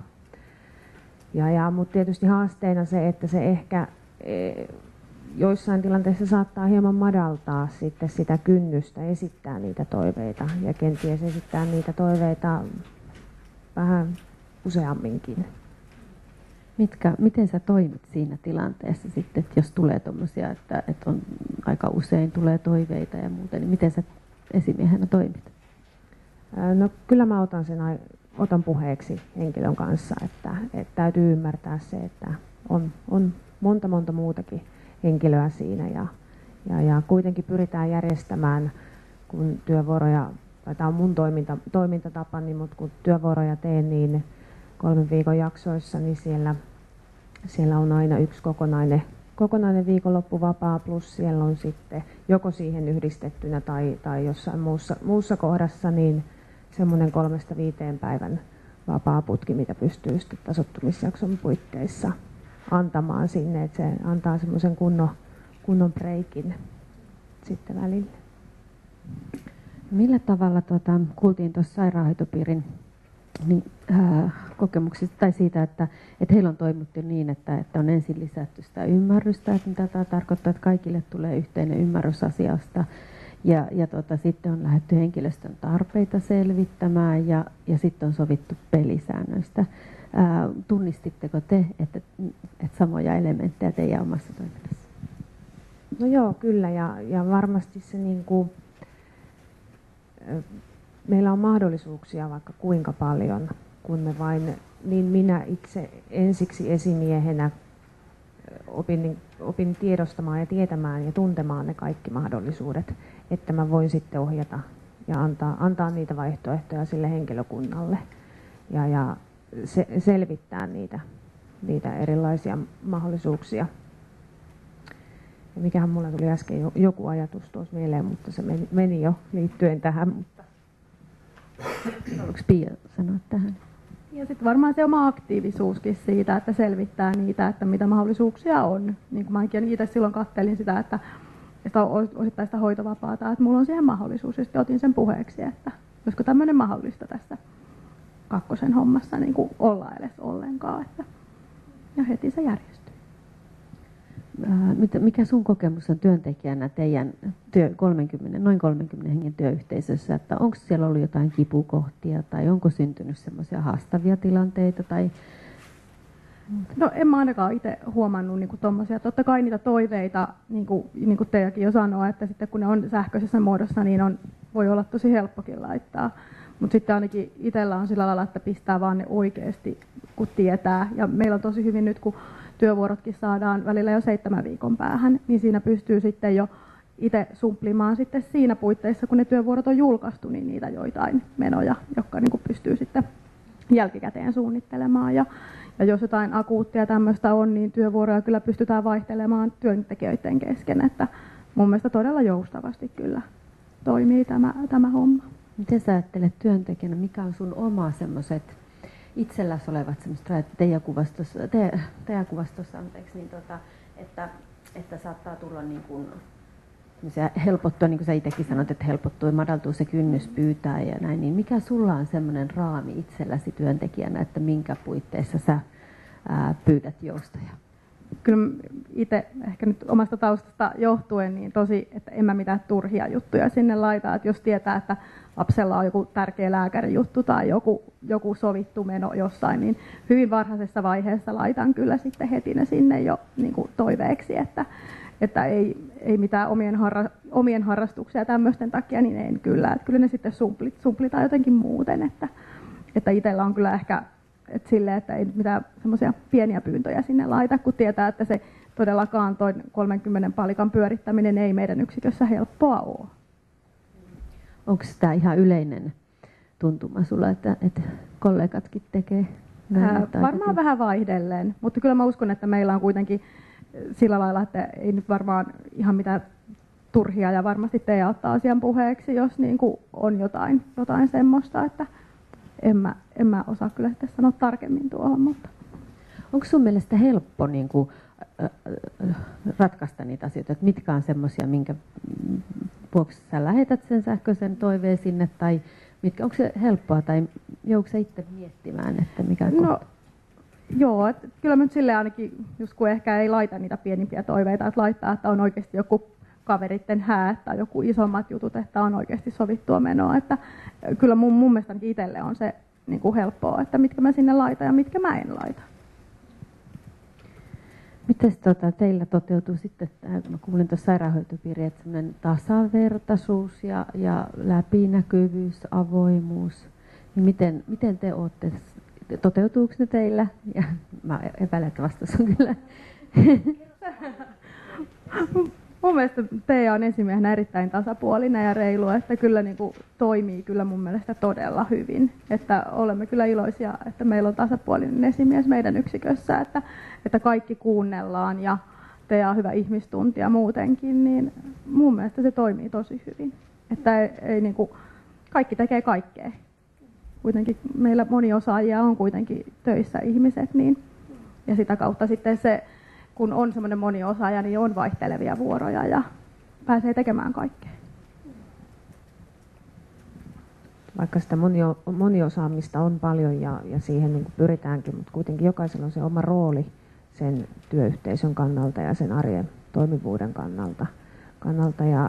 Ja, ja, mutta tietysti haasteena se, että se ehkä e, joissain tilanteissa saattaa hieman madaltaa sitten sitä kynnystä esittää niitä toiveita ja kenties esittää niitä toiveita vähän useamminkin. Mitkä, miten sä toimit siinä tilanteessa sitten, että jos tulee tuommoisia, että, että on aika usein tulee toiveita ja muuta, niin miten sä esimiehenä toimit? No kyllä mä otan sen otan puheeksi henkilön kanssa, että, että täytyy ymmärtää se, että on, on monta monta muutakin henkilöä siinä ja, ja, ja kuitenkin pyritään järjestämään, kun työvuoroja, tai tämä on mun toiminta, toimintatapa, niin, mutta kun työvuoroja teen, niin kolmen viikon jaksoissa, niin siellä, siellä on aina yksi kokonainen, kokonainen viikonloppu vapaa, plus siellä on sitten joko siihen yhdistettynä tai, tai jossain muussa, muussa kohdassa, niin semmoinen kolmesta viiteen päivän vapaa putki, mitä pystyy sitten tasoittumisjakson puitteissa antamaan sinne, että se antaa semmoisen kunnon, kunnon breikin sitten välillä. Millä tavalla tuota, kuultiin tuossa sairaanhoitopiirin niin, äh, kokemuksista tai siitä, että, että heillä on toimittu niin, että, että on ensin lisätty sitä ymmärrystä, että mitä tämä tarkoittaa, että kaikille tulee yhteinen ymmärrys asiasta ja, ja tuota, sitten on lähdetty henkilöstön tarpeita selvittämään ja, ja sitten on sovittu pelisäännöistä. Äh, tunnistitteko te, että, että samoja elementtejä teidän omassa toiminnassa? No joo, kyllä ja, ja varmasti se niin kuin, meillä on mahdollisuuksia vaikka kuinka paljon, kun me vain, niin minä itse ensiksi esimiehenä opin, opin tiedostamaan ja tietämään ja tuntemaan ne kaikki mahdollisuudet, että mä voin sitten ohjata ja antaa, antaa niitä vaihtoehtoja sille henkilökunnalle ja, ja se, selvittää niitä, niitä erilaisia mahdollisuuksia. Ja mikähän mulla tuli äsken joku ajatus tuossa mieleen, mutta se meni, meni jo liittyen tähän. Mutta... Haluatko Pia sanoa tähän? Ja sitten varmaan se oma aktiivisuuskin siitä, että selvittää niitä, että mitä mahdollisuuksia on. Niin kuin mäkin itse silloin kattelin sitä, että sitä osittaista hoitovapaata, että mulla on siihen mahdollisuus. Ja sitten otin sen puheeksi, että olisiko tämmöinen mahdollista tässä kakkosen hommassa niin kuin olla edes ollenkaan. Että, ja heti se järjestyi. Mikä sun kokemus on työntekijänä teidän työ, kolmekymmentä, noin kolmenkymmenen hengen työyhteisössä, että onko siellä ollut jotain kipukohtia tai onko syntynyt semmoisia haastavia tilanteita? Tai... No en mä ainakaan itse huomannut niin tuommoisia. Totta kai niitä toiveita, niin kuin, niin kuin teidänkin jo sanoo, että sitten kun ne on sähköisessä muodossa, niin on, voi olla tosi helppokin laittaa. Mutta sitten ainakin itsellä on sillä lailla, että pistää vaan ne oikeasti, kun tietää. Ja meillä on tosi hyvin nyt, kun työvuorotkin saadaan välillä jo seitsemän viikon päähän, niin siinä pystyy sitten jo itse sumplimaan sitten siinä puitteissa, kun ne työvuorot on julkaistu, niin niitä joitain menoja, jotka niin kuin pystyy sitten jälkikäteen suunnittelemaan. Ja, ja jos jotain akuuttia tämmöistä on, niin työvuoroja kyllä pystytään vaihtelemaan työntekijöiden kesken, että mun mielestä todella joustavasti kyllä toimii tämä, tämä homma. Miten sä ajattelet työntekijänä, mikä on sun oma semmoiset itselläsi olevat semmoiset rajat teidän kuvastossa, te, teidän kuvastossa anteeksi, niin tota, että, että saattaa tulla niin kuin helpottua, niin kuin sä itsekin sanot, että helpottuu ja madaltuu se kynnys pyytää ja näin, niin mikä sulla on semmoinen raami itselläsi työntekijänä, että minkä puitteissa sä ää, pyydät joustoja? Kyllä itse ehkä nyt omasta taustasta johtuen, niin tosi, että en mä mitään turhia juttuja sinne laita, että jos tietää, että lapsella on joku tärkeä lääkärijuttu tai joku, joku sovittu meno jossain, niin hyvin varhaisessa vaiheessa laitan kyllä sitten heti ne sinne jo niin kuin toiveeksi, että, että ei, ei mitään omien, harra, omien harrastuksia tämmöisten takia, niin en kyllä. Että kyllä ne sitten sumplit, sumplitaan jotenkin muuten, että, että itsellä on kyllä ehkä että silleen, että ei mitään semmoisia pieniä pyyntöjä sinne laita, kun tietää, että se todellakaan toi kolmenkymmenen palikan pyörittäminen ei meidän yksikössä helppoa ole. Onko tämä ihan yleinen tuntuma sulla, että, että kollegatkin tekee näin? Ää, varmaan jokin? Vähän vaihdellen, mutta kyllä mä uskon, että meillä on kuitenkin sillä lailla, että ei nyt varmaan ihan mitään turhia ja varmasti te ottaa asian puheeksi, jos niin kuin on jotain, jotain semmoista, että en mä, en mä osaa kyllä sitten sanoa tarkemmin tuohon. Mutta. Onko sun mielestä helppo niin kuin, äh, ratkaista niitä asioita, että mitkä on semmoisia, minkä vuoksi sä lähetät sen sähköisen toiveen sinne, tai mitkä, onko se helppoa, tai joudutko sä itse miettimään, että mikä on no, joo, että kyllä mä nyt silleen ainakin, just kun ehkä ei laita niitä pienimpiä toiveita, että laittaa, että on oikeasti joku kaveritten häät tai joku isommat jutut, että on oikeasti sovittua menoa. Että kyllä mun, mun mielestä itselle on se niin kuin helppoa, että mitkä mä sinne laitan ja mitkä mä en laita. Miten tota, teillä toteutuu sitten, mä kuulin tuossa sairaanhoitopiiriin, että semmoinen tasavertaisuus ja, ja läpinäkyvyys, avoimuus, niin miten, miten te olette, toteutuuko ne teillä? Ja mä epäilen, että vastaus on kyllä. Mun mielestä Teija on esimiehenä erittäin tasapuolinen ja reilu, että kyllä niin kuin toimii kyllä mun mielestä todella hyvin. Että olemme kyllä iloisia, että meillä on tasapuolinen esimies meidän yksikössä, että, että kaikki kuunnellaan ja Teija on hyvä ihmistuntija muutenkin, niin mun mielestä se toimii tosi hyvin. Että ei, ei niin kuin, kaikki tekee kaikkea. Kuitenkin meillä moni osaajia on kuitenkin töissä ihmiset, niin, ja sitä kautta sitten se, kun on semmoinen moniosaaja, niin on vaihtelevia vuoroja ja pääsee tekemään kaikkea. Vaikka sitä monio, moniosaamista on paljon ja, ja siihen niin kuin pyritäänkin, mutta kuitenkin jokaisella on se oma rooli sen työyhteisön kannalta ja sen arjen toimivuuden kannalta. kannalta ja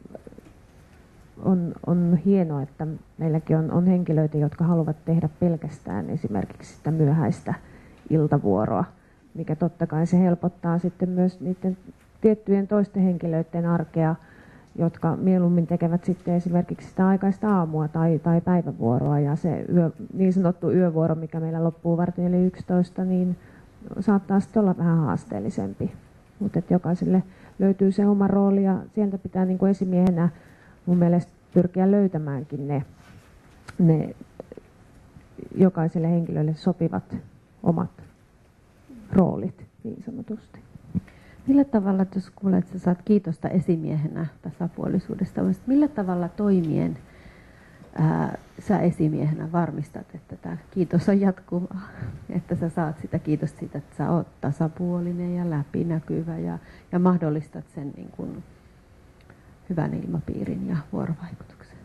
on, on hienoa, että meilläkin on, on henkilöitä, jotka haluavat tehdä pelkästään esimerkiksi sitä myöhäistä iltavuoroa, mikä totta kai se helpottaa sitten myös niiden tiettyjen toisten henkilöiden arkea, jotka mieluummin tekevät sitten esimerkiksi sitä aikaista aamua tai, tai päivävuoroa. Ja se yö, niin sanottu yövuoro, mikä meillä loppuu vartin eli yksitoista, niin saattaa sitten olla vähän haasteellisempi. Mutta jokaiselle löytyy se oma rooli ja sieltä pitää niin kuin esimiehenä mun mielestä pyrkiä löytämäänkin ne, ne jokaiselle henkilölle sopivat omat roolit niin sanotusti. Millä tavalla, jos kuulet, että sä saat kiitosta esimiehenä tasapuolisuudesta, millä tavalla toimien ää, sä esimiehenä varmistat, että tämä kiitos on jatkuvaa, että sä saat sitä kiitosta siitä, että sä oot tasapuolinen ja läpinäkyvä ja, ja mahdollistat sen niin kuin hyvän ilmapiirin ja vuorovaikutuksen?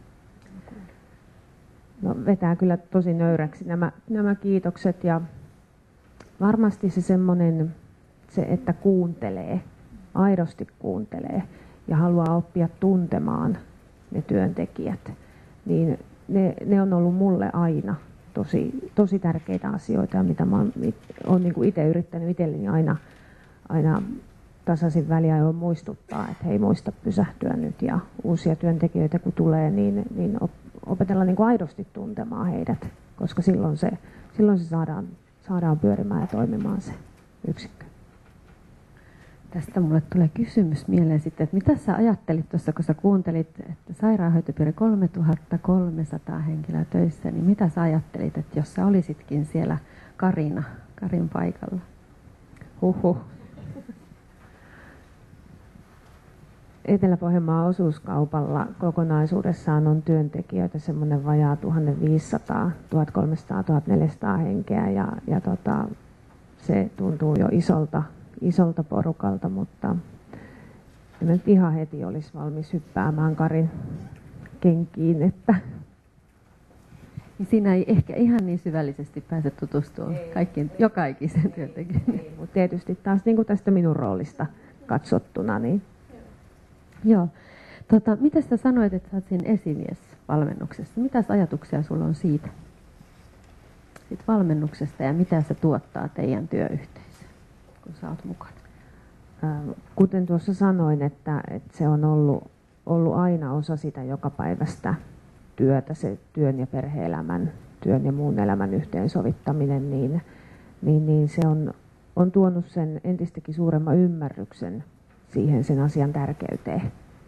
No, vetää kyllä tosi nöyräksi nämä, nämä kiitokset ja varmasti se semmoinen, se että kuuntelee, aidosti kuuntelee ja haluaa oppia tuntemaan ne työntekijät, niin ne, ne on ollut mulle aina tosi, tosi tärkeitä asioita, ja mitä mä oon, oon niin kuin itse yrittänyt itselleni aina, aina tasaisin väliajoin muistuttaa, että hei, muista pysähtyä nyt, ja uusia työntekijöitä kun tulee, niin, niin opetella niin kuin aidosti tuntemaan heidät, koska silloin se, silloin se saadaan, saadaan pyörimään ja toimimaan se yksikkö. Tästä mulle tulee kysymys mieleen sitten, että mitä sä ajattelit tuossa, kun sä kuuntelit, että sairaanhoitopiiri kolmetuhatta kolmesataa henkilöä töissä, niin mitä sä ajattelit, että jos sä olisitkin siellä Karina, Karin paikalla? Huhhuh. Etelä-Pohjanmaan osuuskaupalla kokonaisuudessaan on työntekijöitä semmoinen vajaa tuhatviisisataa, tuhatkolmesataa, tuhatneljäsataa henkeä ja, ja tota, se tuntuu jo isolta, isolta porukalta, mutta en nyt ihan heti olisi valmis hyppäämään Karin kenkiin, että niin siinä ei ehkä ihan niin syvällisesti pääse tutustumaan kaikkien, joka ikisen työntekijän. Mutta tietysti taas niin kuin tästä minun roolista katsottuna, niin joo. Tota, mitä sä sanoit, että sä oot siinä esimiesvalmennuksessa? Mitäs ajatuksia sulla on siitä? Siitä valmennuksesta ja mitä se tuottaa teidän työyhteisöön, kun sä oot mukana? Kuten tuossa sanoin, että, että se on ollut, ollut aina osa sitä jokapäiväistä työtä, se työn ja perhe-elämän, työn ja muun elämän yhteensovittaminen, niin, niin, niin se on, on tuonut sen entistäkin suuremman ymmärryksen siihen sen asian tärkeyteen.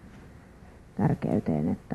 tärkeyteen että,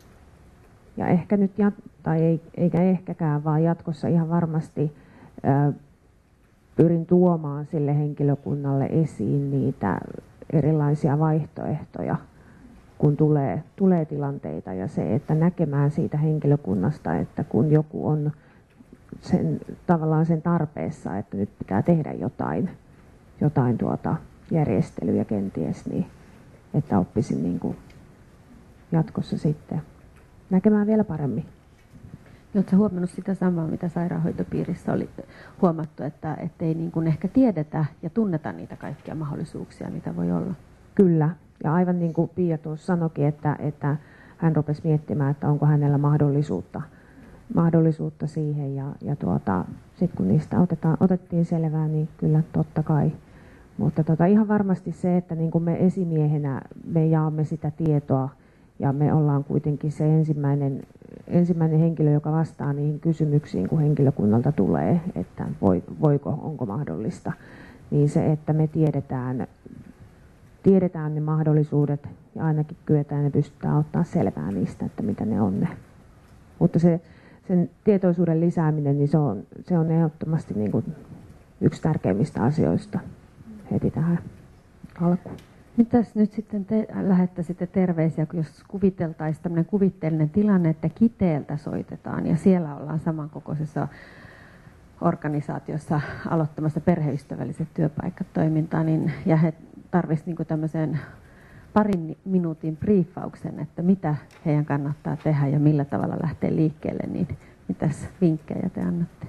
ja ehkä nyt, tai ei, eikä ehkäkään, vaan jatkossa ihan varmasti ää, pyrin tuomaan sille henkilökunnalle esiin niitä erilaisia vaihtoehtoja, kun tulee, tulee tilanteita, ja se, että näkemään siitä henkilökunnasta, että kun joku on sen, tavallaan sen tarpeessa, että nyt pitää tehdä jotain, jotain tuota järjestelyjä kenties, niin että oppisin niin kuin jatkossa sitten näkemään vielä paremmin. Oletko huomannut sitä samaa, mitä sairaanhoitopiirissä oli huomattu, että ei niin kuin ehkä tiedetä ja tunneta niitä kaikkia mahdollisuuksia, mitä voi olla? Kyllä. Ja aivan niin kuin Pia tuossa sanoikin, että, että hän rupesi miettimään, että onko hänellä mahdollisuutta, mahdollisuutta siihen. Ja, ja tuota, sitten kun niistä otetaan, otettiin selvää, niin kyllä totta kai. Mutta tota, ihan varmasti se, että niin kuin me esimiehenä me jaamme sitä tietoa ja me ollaan kuitenkin se ensimmäinen, ensimmäinen henkilö, joka vastaa niihin kysymyksiin, kun henkilökunnalta tulee, että voi, voiko, onko mahdollista. Niin se, että me tiedetään, tiedetään ne mahdollisuudet ja ainakin kyetään ja pystytään ottaa selvää niistä, että mitä ne on ne. Mutta se, sen tietoisuuden lisääminen, niin se on, se on ehdottomasti niin kuin yksi tärkeimmistä asioista heti tähän alkuun. Mitäs nyt sitten te lähettäisitte terveisiä, jos kuviteltaisiin tämmöinen kuvitteellinen tilanne, että Kiteeltä soitetaan ja siellä ollaan samankokoisessa organisaatiossa aloittamassa perheystävälliset työpaikat toimintaa, niin, ja he tarvitsisivat niin kuin tämmöisen parin minuutin briefauksen, että mitä heidän kannattaa tehdä ja millä tavalla lähtee liikkeelle, niin mitäs vinkkejä te annatte?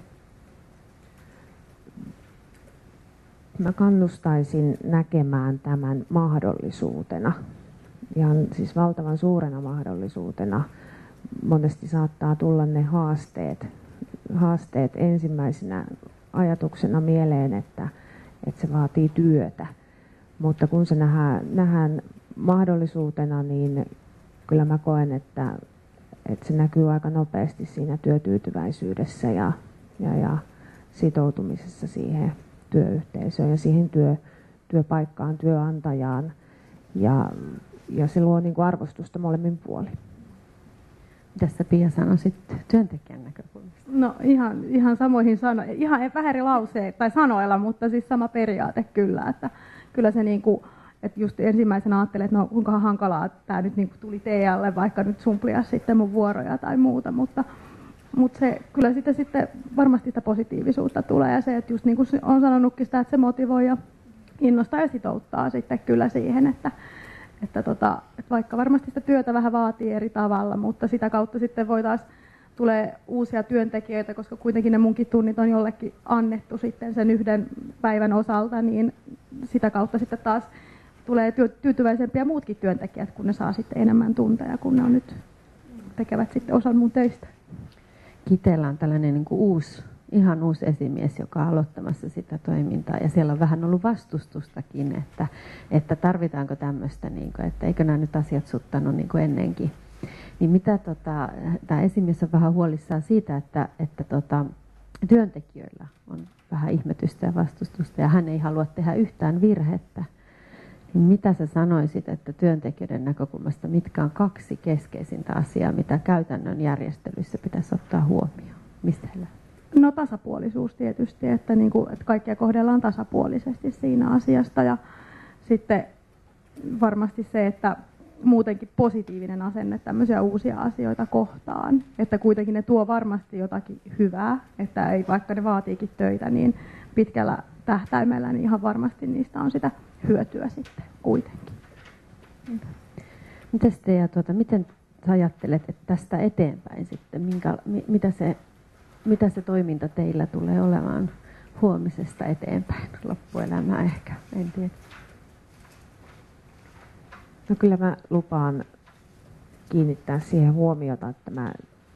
Mä kannustaisin näkemään tämän mahdollisuutena, ihan siis valtavan suurena mahdollisuutena. Monesti saattaa tulla ne haasteet, haasteet ensimmäisenä ajatuksena mieleen, että, että se vaatii työtä. Mutta kun se nähdään, nähdään mahdollisuutena, niin kyllä mä koen, että, että se näkyy aika nopeasti siinä työtyytyväisyydessä ja, ja, ja sitoutumisessa siihen työyhteisöön ja siihen työ, työpaikkaan, työnantajaan. Ja, ja se luo niin kuin arvostusta molemmin puolin. Mitäs sä Pia sanoisit työntekijän näkökulmasta? No ihan, ihan samoihin sanoihin, ihan vähän eri lauseita tai sanoilla, mutta siis sama periaate kyllä, että kyllä se niin kuin, että just ensimmäisenä ajattelin, että no kuinka hankalaa tämä nyt niin kuin tuli Tealle, vaikka nyt sumplia sitten mun vuoroja tai muuta, mutta, mutta se kyllä sitten, sitten varmasti sitä positiivisuutta tulee ja se, että just niin kuin on sanonutkin sitä, että se motivoi ja innostaa ja sitouttaa sitten kyllä siihen, että, että, tota, että vaikka varmasti sitä työtä vähän vaatii eri tavalla, mutta sitä kautta sitten voi taas tulee uusia työntekijöitä, koska kuitenkin ne munkin tunnit on jollekin annettu sitten sen yhden päivän osalta, niin sitä kautta sitten taas tulee tyytyväisempiä muutkin työntekijät, kun ne saa sitten enemmän tunteja, kun ne on nyt tekevät sitten osan mun töistä. Kiteellä on tällainen niin kuin uusi, ihan uusi esimies, joka on aloittamassa sitä toimintaa ja siellä on vähän ollut vastustustakin, että, että tarvitaanko tämmöistä, niin kuin, että eikö nämä nyt asiat suttanut niin kuin ennenkin. Niin mitä tota, tämä esimies on vähän huolissaan siitä, että, että tota, työntekijöillä on vähän ihmetystä ja vastustusta ja hän ei halua tehdä yhtään virhettä. Niin mitä sä sanoisit, että työntekijöiden näkökulmasta, mitkä on kaksi keskeisintä asiaa, mitä käytännön järjestelyissä pitäisi ottaa huomioon? Mistä heillä? No tasapuolisuus tietysti, että, niin kuin, että kaikkia kohdellaan tasapuolisesti siinä asiasta ja sitten varmasti se, että muutenkin positiivinen asenne tämmöisiä uusia asioita kohtaan, että kuitenkin ne tuo varmasti jotakin hyvää, että ei, vaikka ne vaatiikin töitä, niin pitkällä tähtäimellä niin ihan varmasti niistä on sitä hyötyä sitten kuitenkin. Mites te, ja tuota, miten sä ajattelet, että tästä eteenpäin sitten, minkä, mitä, se, mitä se toiminta teillä tulee olemaan huomisesta eteenpäin, loppuelämää ehkä, en tiedä. No kyllä mä lupaan kiinnittää siihen huomiota, että mä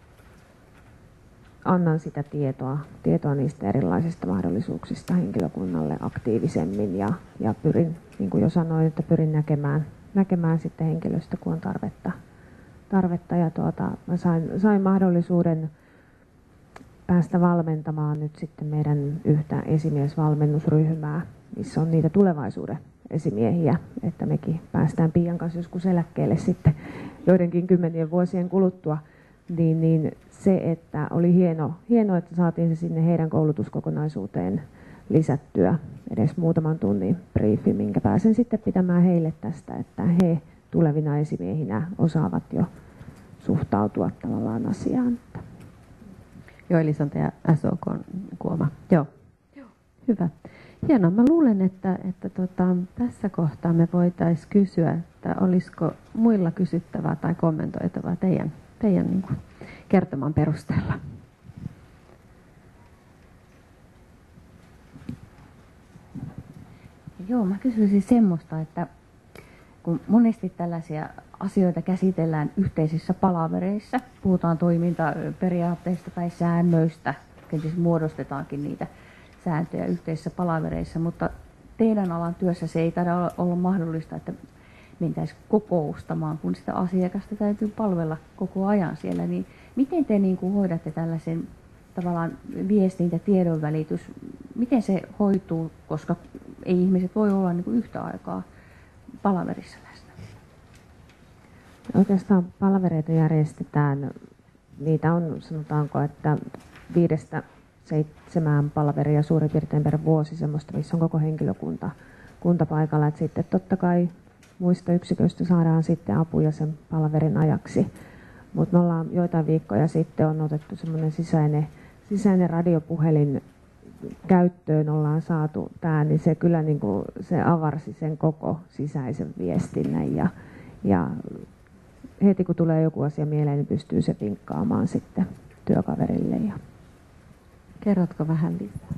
annan sitä tietoa, tietoa niistä erilaisista mahdollisuuksista henkilökunnalle aktiivisemmin ja, ja pyrin, niin kuin jo sanoin, että pyrin näkemään, näkemään sitten henkilöstä, kun on tarvetta. tarvetta ja tuota, mä sain, sain mahdollisuuden päästä valmentamaan nyt sitten meidän yhtä esimiesvalmennusryhmää, missä on niitä tulevaisuuden esimiehiä, että mekin päästään Pian kanssa joskus eläkkeelle sitten joidenkin kymmenien vuosien kuluttua, niin, niin se, että oli hieno, hieno, että saatiin se sinne heidän koulutuskokonaisuuteen lisättyä edes muutaman tunnin briefi, minkä pääsen sitten pitämään heille tästä, että he tulevina esimiehinä osaavat jo suhtautua tavallaan asiaan. Joo, eli se on teidän S O K:n kuoma. Joo. Joo. Hyvä. Hienoa. Mä luulen, että, että tota, tässä kohtaa me voitaisiin kysyä, että olisiko muilla kysyttävää tai kommentoitavaa teidän, teidän niin kuin kertoman perusteella. Joo, mä kysyisin semmoista, että kun monesti tällaisia asioita käsitellään yhteisissä palavereissa, puhutaan toimintaperiaatteista tai säännöistä, kenties muodostetaankin niitä sääntöjä yhteisissä palavereissa, mutta teidän alan työssä se ei taida olla mahdollista, että mentäisiin kokoustamaan, kun sitä asiakasta täytyy palvella koko ajan siellä. Niin miten te niin kuin hoidatte tällaisen tavallaan viestintä, tiedonvälitys, miten se hoituu, koska ei ihmiset voi olla niin kuin yhtä aikaa palaverissa läsnä? Oikeastaan palavereita järjestetään, niitä on sanotaanko, että viidestä seitsemään palaveria suurin piirtein per vuosi, semmoista, missä on koko henkilökunta kunta paikalla. Et sitten totta kai muista yksiköistä saadaan sitten apuja sen palaverin ajaksi. Mutta me ollaan joitain viikkoja sitten on otettu semmoinen sisäinen, sisäinen radiopuhelin käyttöön, ollaan saatu tämä, niin se kyllä niin kuin, se avarsi sen koko sisäisen viestinnän ja, ja heti kun tulee joku asia mieleen, niin pystyy se vinkkaamaan sitten työkaverille. Ja kerrotko vähän lisää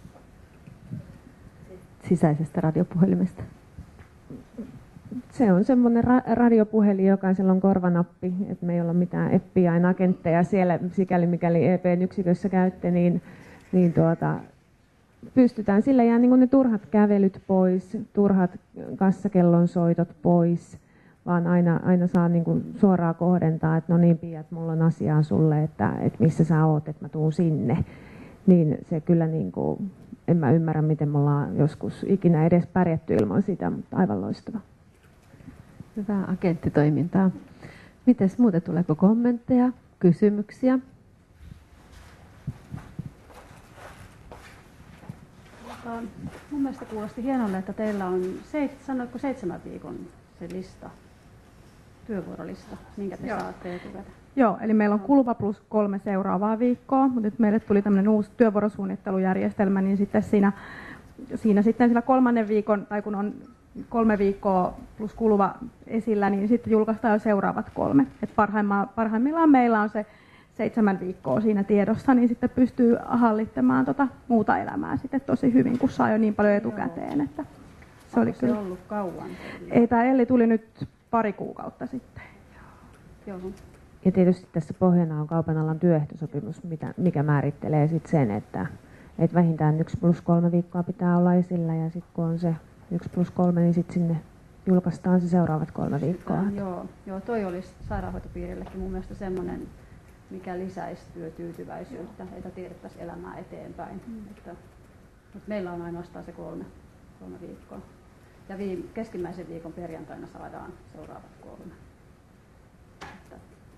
sisäisestä radiopuhelimesta? Se on semmoinen ra- radiopuhelin, jokaisella on korvanappi, että me ei olla mitään F B I-agentteja siellä, sikäli mikäli E P:n yksikössä käytte, niin, niin tuota, pystytään sillä jää niin kuin ne turhat kävelyt pois, turhat kassakellon soitot pois, vaan aina, aina saa niin kuin suoraan kohdentaa, että no niin Pia, että mulla on asiaa sulle, että, että missä sä oot, että mä tuun sinne. Niin se kyllä, niin kuin, en mä ymmärrä, miten me ollaan joskus ikinä edes pärjätty ilman sitä, mutta aivan loistava. Hyvää agenttitoimintaa. Mites muuten, tuleeko kommentteja, kysymyksiä? Tota, mun mielestä kuulosti hienolle, että teillä on, seit, sanoitko seitsemän viikon se lista, työvuorolista, minkä te Joo. saatte etukäteen? Joo, eli meillä on kuluva plus kolme seuraavaa viikkoa, mutta nyt meille tuli tämmöinen uusi työvuorosuunnittelujärjestelmä, niin sitten siinä, siinä sitten sillä kolmannen viikon, tai kun on kolme viikkoa plus kuluva esillä, niin sitten julkaistaan jo seuraavat kolme. Et parhaimmillaan meillä on se seitsemän viikkoa siinä tiedossa, niin sitten pystyy hallittamaan tota muuta elämää sitten tosi hyvin, kun saa jo niin paljon etukäteen. Että se oli se kyllä. ollut kauan? Ei, tämä Elli tuli nyt pari kuukautta sitten. Joo. Ja tietysti tässä pohjana on kaupan alan työehtosopimus, mikä määrittelee sit sen, että, että vähintään yksi plus kolme viikkoa pitää olla esillä ja sitten kun on se yksi plus kolme, niin sitten sinne julkaistaan se seuraavat kolme viikkoa. Joo, joo, toi olisi sairaanhoitopiirillekin mun mielestä semmoinen, mikä lisäisi työtyytyväisyyttä, että tiedettäisiin elämää eteenpäin. Mm. Että, mutta meillä on ainoastaan se kolme, kolme viikkoa. Ja viime, keskimmäisen viikon perjantaina saadaan seuraavat kolme. Että,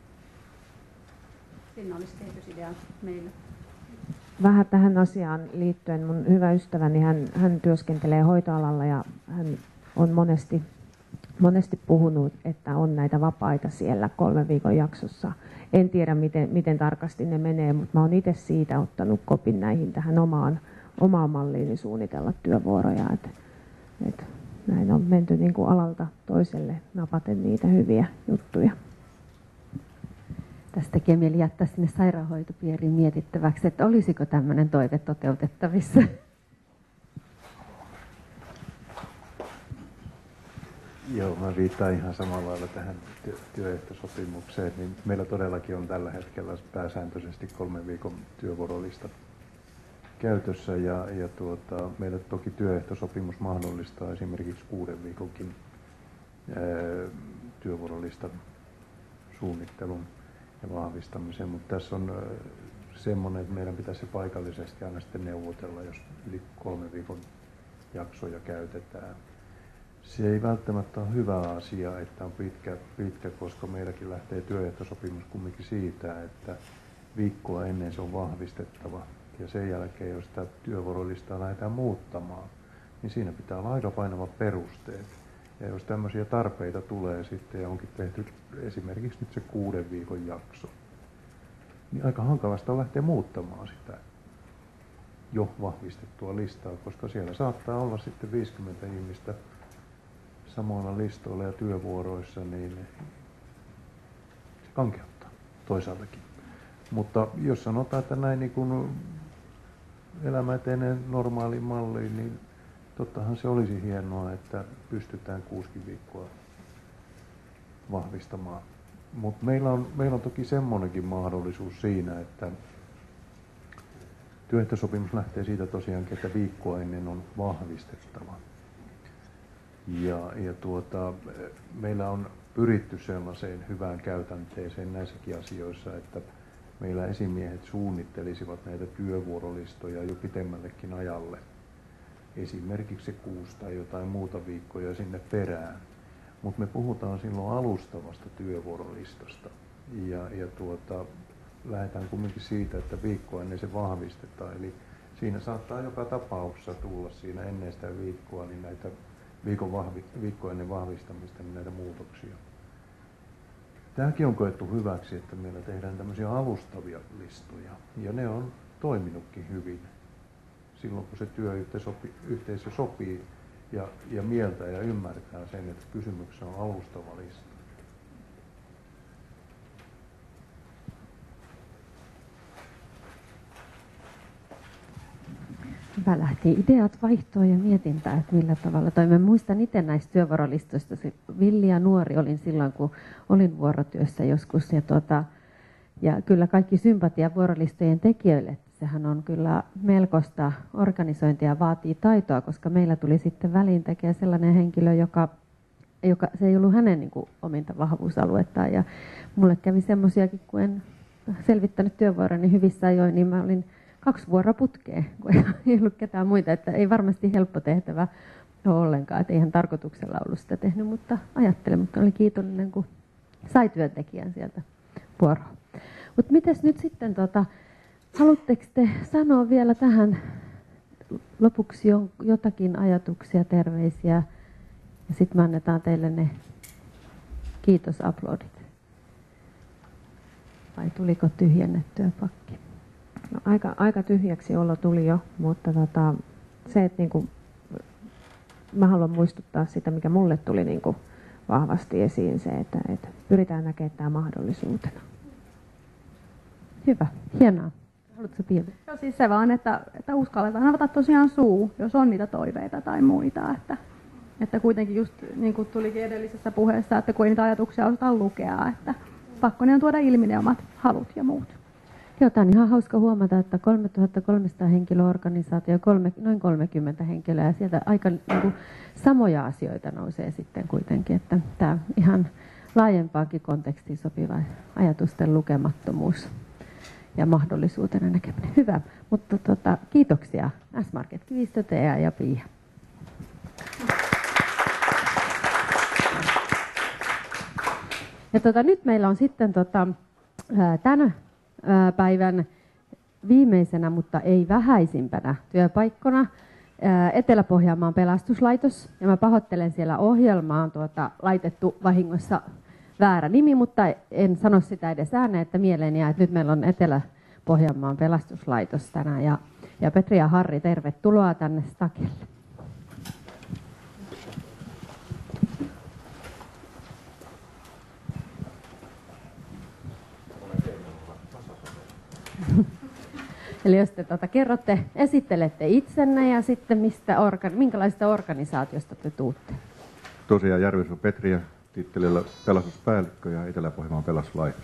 siinä olisi kehitysidea meille. Vähän tähän asiaan liittyen mun hyvä ystäväni, hän, hän työskentelee hoitoalalla ja hän on monesti, monesti puhunut, että on näitä vapaita siellä kolmen viikon jaksossa. En tiedä, miten, miten tarkasti ne menee, mutta mä oon itse siitä ottanut kopin näihin tähän omaan, omaan malliini suunnitella työvuoroja. Et, et näin on menty niin kuin alalta toiselle napaten niitä hyviä juttuja. Tästä tekee mieli jättää sinne sairaanhoitopiiriin mietittäväksi, että olisiko tämmöinen toive toteutettavissa. Joo, mä viittaan ihan samalla lailla tähän työ- työehtosopimukseen, niin meillä todellakin on tällä hetkellä pääsääntöisesti kolmen viikon työvuorolista käytössä ja, ja tuota, meillä toki työehtosopimus mahdollistaa esimerkiksi kuuden viikonkin ää, työvuorolista suunnittelun ja vahvistamisen, mutta tässä on ää, semmoinen, että meidän pitäisi paikallisesti aina sitten neuvotella, jos yli kolmen viikon jaksoja käytetään. Se ei välttämättä ole hyvä asia, että on pitkä, pitkä, koska meilläkin lähtee työehtosopimus kumminkin siitä, että viikkoa ennen se on vahvistettava. Ja sen jälkeen, jos sitä työvuorolistaa lähdetään muuttamaan, niin siinä pitää olla aika painavat perusteet. Ja jos tämmöisiä tarpeita tulee sitten ja onkin tehty esimerkiksi nyt se kuuden viikon jakso, niin aika hankalasta on lähteä muuttamaan sitä jo vahvistettua listaa, koska siellä saattaa olla sitten viisikymmentä ihmistä samoilla listoilla ja työvuoroissa, niin se kankeuttaa toisaaltakin. Mutta jos sanotaan, että näin niin kuin elämä etenee normaaliin malliin, niin tottahan se olisi hienoa, että pystytään kuusi viikkoa vahvistamaan. Mutta meillä on, meillä on toki semmoinenkin mahdollisuus siinä, että työehtosopimus lähtee siitä tosiaankin, että viikkoa ennen on vahvistettava. Ja, ja tuota, meillä on pyritty sellaiseen hyvään käytänteeseen näissäkin asioissa, että meillä esimiehet suunnittelisivat näitä työvuorolistoja jo pitemmällekin ajalle. Esimerkiksi se kuusi tai jotain muuta viikkoja sinne perään. Mutta me puhutaan silloin alustavasta työvuorolistasta. Ja, ja tuota, lähdetään kumminkin siitä, että viikkoa ennen se vahvistetaan. Eli siinä saattaa joka tapauksessa tulla siinä ennen sitä viikkoa niin näitä viikon vahvi, viikko ennen vahvistamista niin näitä muutoksia. Tämäkin on koettu hyväksi, että meillä tehdään tämmöisiä alustavia listoja, ja ne on toiminutkin hyvin silloin, kun se työyhteisö sopii ja, ja mieltää ja ymmärtää sen, että kysymyksessä on alustava lista. Hyvä, lähti ideat vaihtoon ja mietintää, että millä tavalla toi. Mä muistan itse näistä työvuorolistoista. Villi ja nuori olin silloin, kun olin vuorotyössä joskus. Ja, tuota, ja kyllä kaikki sympatia vuorolistojen tekijöille. Sehän on kyllä melkoista organisointia ja vaatii taitoa, koska meillä tuli sitten väliin tekee sellainen henkilö, joka, joka se ei ollut hänen niin kuin, ominta vahvuusaluettaan. Ja mulle kävi semmoisiakin, kun en selvittänyt työvuoroni hyvissä ajoin, niin mä olin kaksi vuoroputkea, kun ei ollut ketään muita, että ei varmasti helppo tehtävä ole ollenkaan, että eihän tarkoituksella ollut sitä tehnyt, mutta ajattelin, mutta olin kiitollinen, kun sai työntekijän sieltä vuoroon. Mutta mites nyt sitten, tota, haluatteko te sanoa vielä tähän lopuksi jotakin ajatuksia, terveisiä ja sitten me annetaan teille ne kiitos-aplodit. Vai tuliko tyhjennettyä pakki? No, aika, aika tyhjäksi olo tuli jo, mutta tota, se, että niinku, mä haluan muistuttaa sitä, mikä mulle tuli niinku vahvasti esiin, se, että, että pyritään näkemään tämä mahdollisuutena. Hyvä, hienoa. Haluatko Pia? Joo, siis se vaan, että, että uskalletaan avata tosiaan suu, jos on niitä toiveita tai muita. Että, että kuitenkin just niin kuin tulikin edellisessä puheessa, että kun ei niitä ajatuksia osata lukea, että pakko ne on tuoda ilmi ne omat halut ja muut. Joo, tämä on ihan hauska huomata, että kolmetuhatta kolmesataa henkilöorganisaatio, kolme, noin kolmekymmentä henkilöä ja sieltä aika niin kuin, samoja asioita nousee sitten kuitenkin, että tämä ihan laajempaakin kontekstiin sopiva ajatusten lukemattomuus ja mahdollisuutena näkeminen. Hyvä, mutta tota, kiitoksia S-Market, Kivistö, Tea ja Pia. Ja tota, nyt meillä on sitten tota, tänä päivän viimeisenä, mutta ei vähäisimpänä työpaikkona Etelä-Pohjanmaan pelastuslaitos. Ja mä pahoittelen, siellä ohjelmaan tuota, laitettu vahingossa väärä nimi, mutta en sano sitä edes ääneen, että mieleen jää, että nyt meillä on Etelä-Pohjanmaan pelastuslaitos tänään. Ja, ja Petri ja Harri, tervetuloa tänne Stakelle. Eli jos te tuota, kerrotte, esittelette itsenne ja sitten mistä orga, minkälaista organisaatiosta te tuutte? Tosiaan Järvisu Petri ja tittelillä pelastuspäällikkö ja Etelä-Pohjanmaan pelastuslaitos.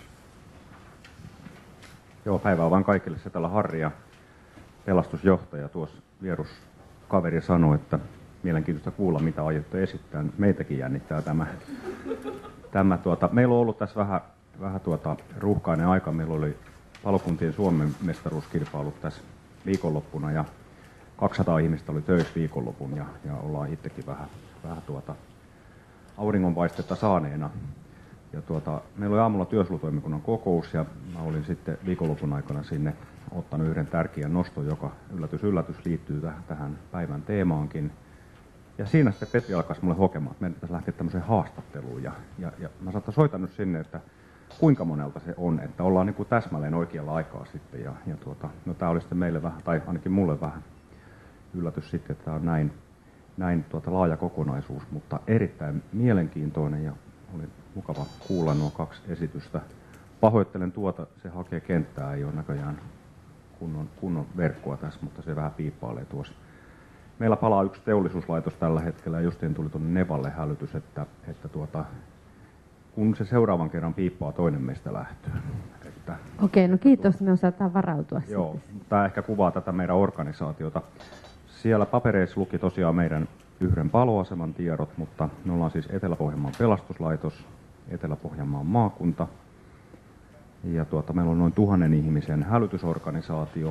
Joo, päivää vaan kaikille. Se täällä Harri ja pelastusjohtaja. Tuossa vierus kaveri sanoi, että mielenkiintoista kuulla, mitä aiotte esittää. Meitäkin jännittää tämä. tämä tuota, meillä on ollut tässä vähän, vähän tuota, ruuhkainen aika. Meillä oli palokuntien Suomen mestaruuskilpailut tässä viikonloppuna ja kaksisataa ihmistä oli töissä viikonlopun ja, ja ollaan itsekin vähän, vähän tuota auringonpaistetta saaneena. Ja tuota, meillä oli aamulla työsuojelutoimikunnan kokous ja mä olin sitten viikonlopun aikana sinne ottanut yhden tärkeän noston, joka yllätys yllätys liittyy täh, tähän päivän teemaankin. Ja siinä sitten Petri alkaisi mulle hokemaan, että meidän pitäisi lähteä tämmöiseen haastatteluun. Ja, ja, ja mä saattaa soitan nyt sinne, että kuinka monelta se on, että ollaan niin kuin täsmälleen oikealla aikaa sitten. Ja, ja tuota, no tää oli sitten meille vähän, tai ainakin mulle vähän yllätys sitten, että tämä on näin, näin tuota laaja kokonaisuus, mutta erittäin mielenkiintoinen ja oli mukava kuulla nuo kaksi esitystä. Pahoittelen tuota, se hakee kenttää, ei ole näköjään kunnon, kunnon verkkoa tässä, mutta se vähän piippailee tuossa. Meillä palaa yksi teollisuuslaitos tällä hetkellä ja justiin tuli tuonne Nevalle hälytys, että, että tuota, kun se seuraavan kerran piippaa, toinen meistä lähtöä. Että, Okei, no kiitos, me osataan varautua. Joo, tämä ehkä kuvaa tätä meidän organisaatiota. Siellä papereissa luki tosiaan meidän yhden paloaseman tiedot, mutta me ollaan siis Etelä-Pohjanmaan pelastuslaitos, Etelä-Pohjanmaan maakunta. Ja tuota, meillä on noin tuhannen ihmisen hälytysorganisaatio,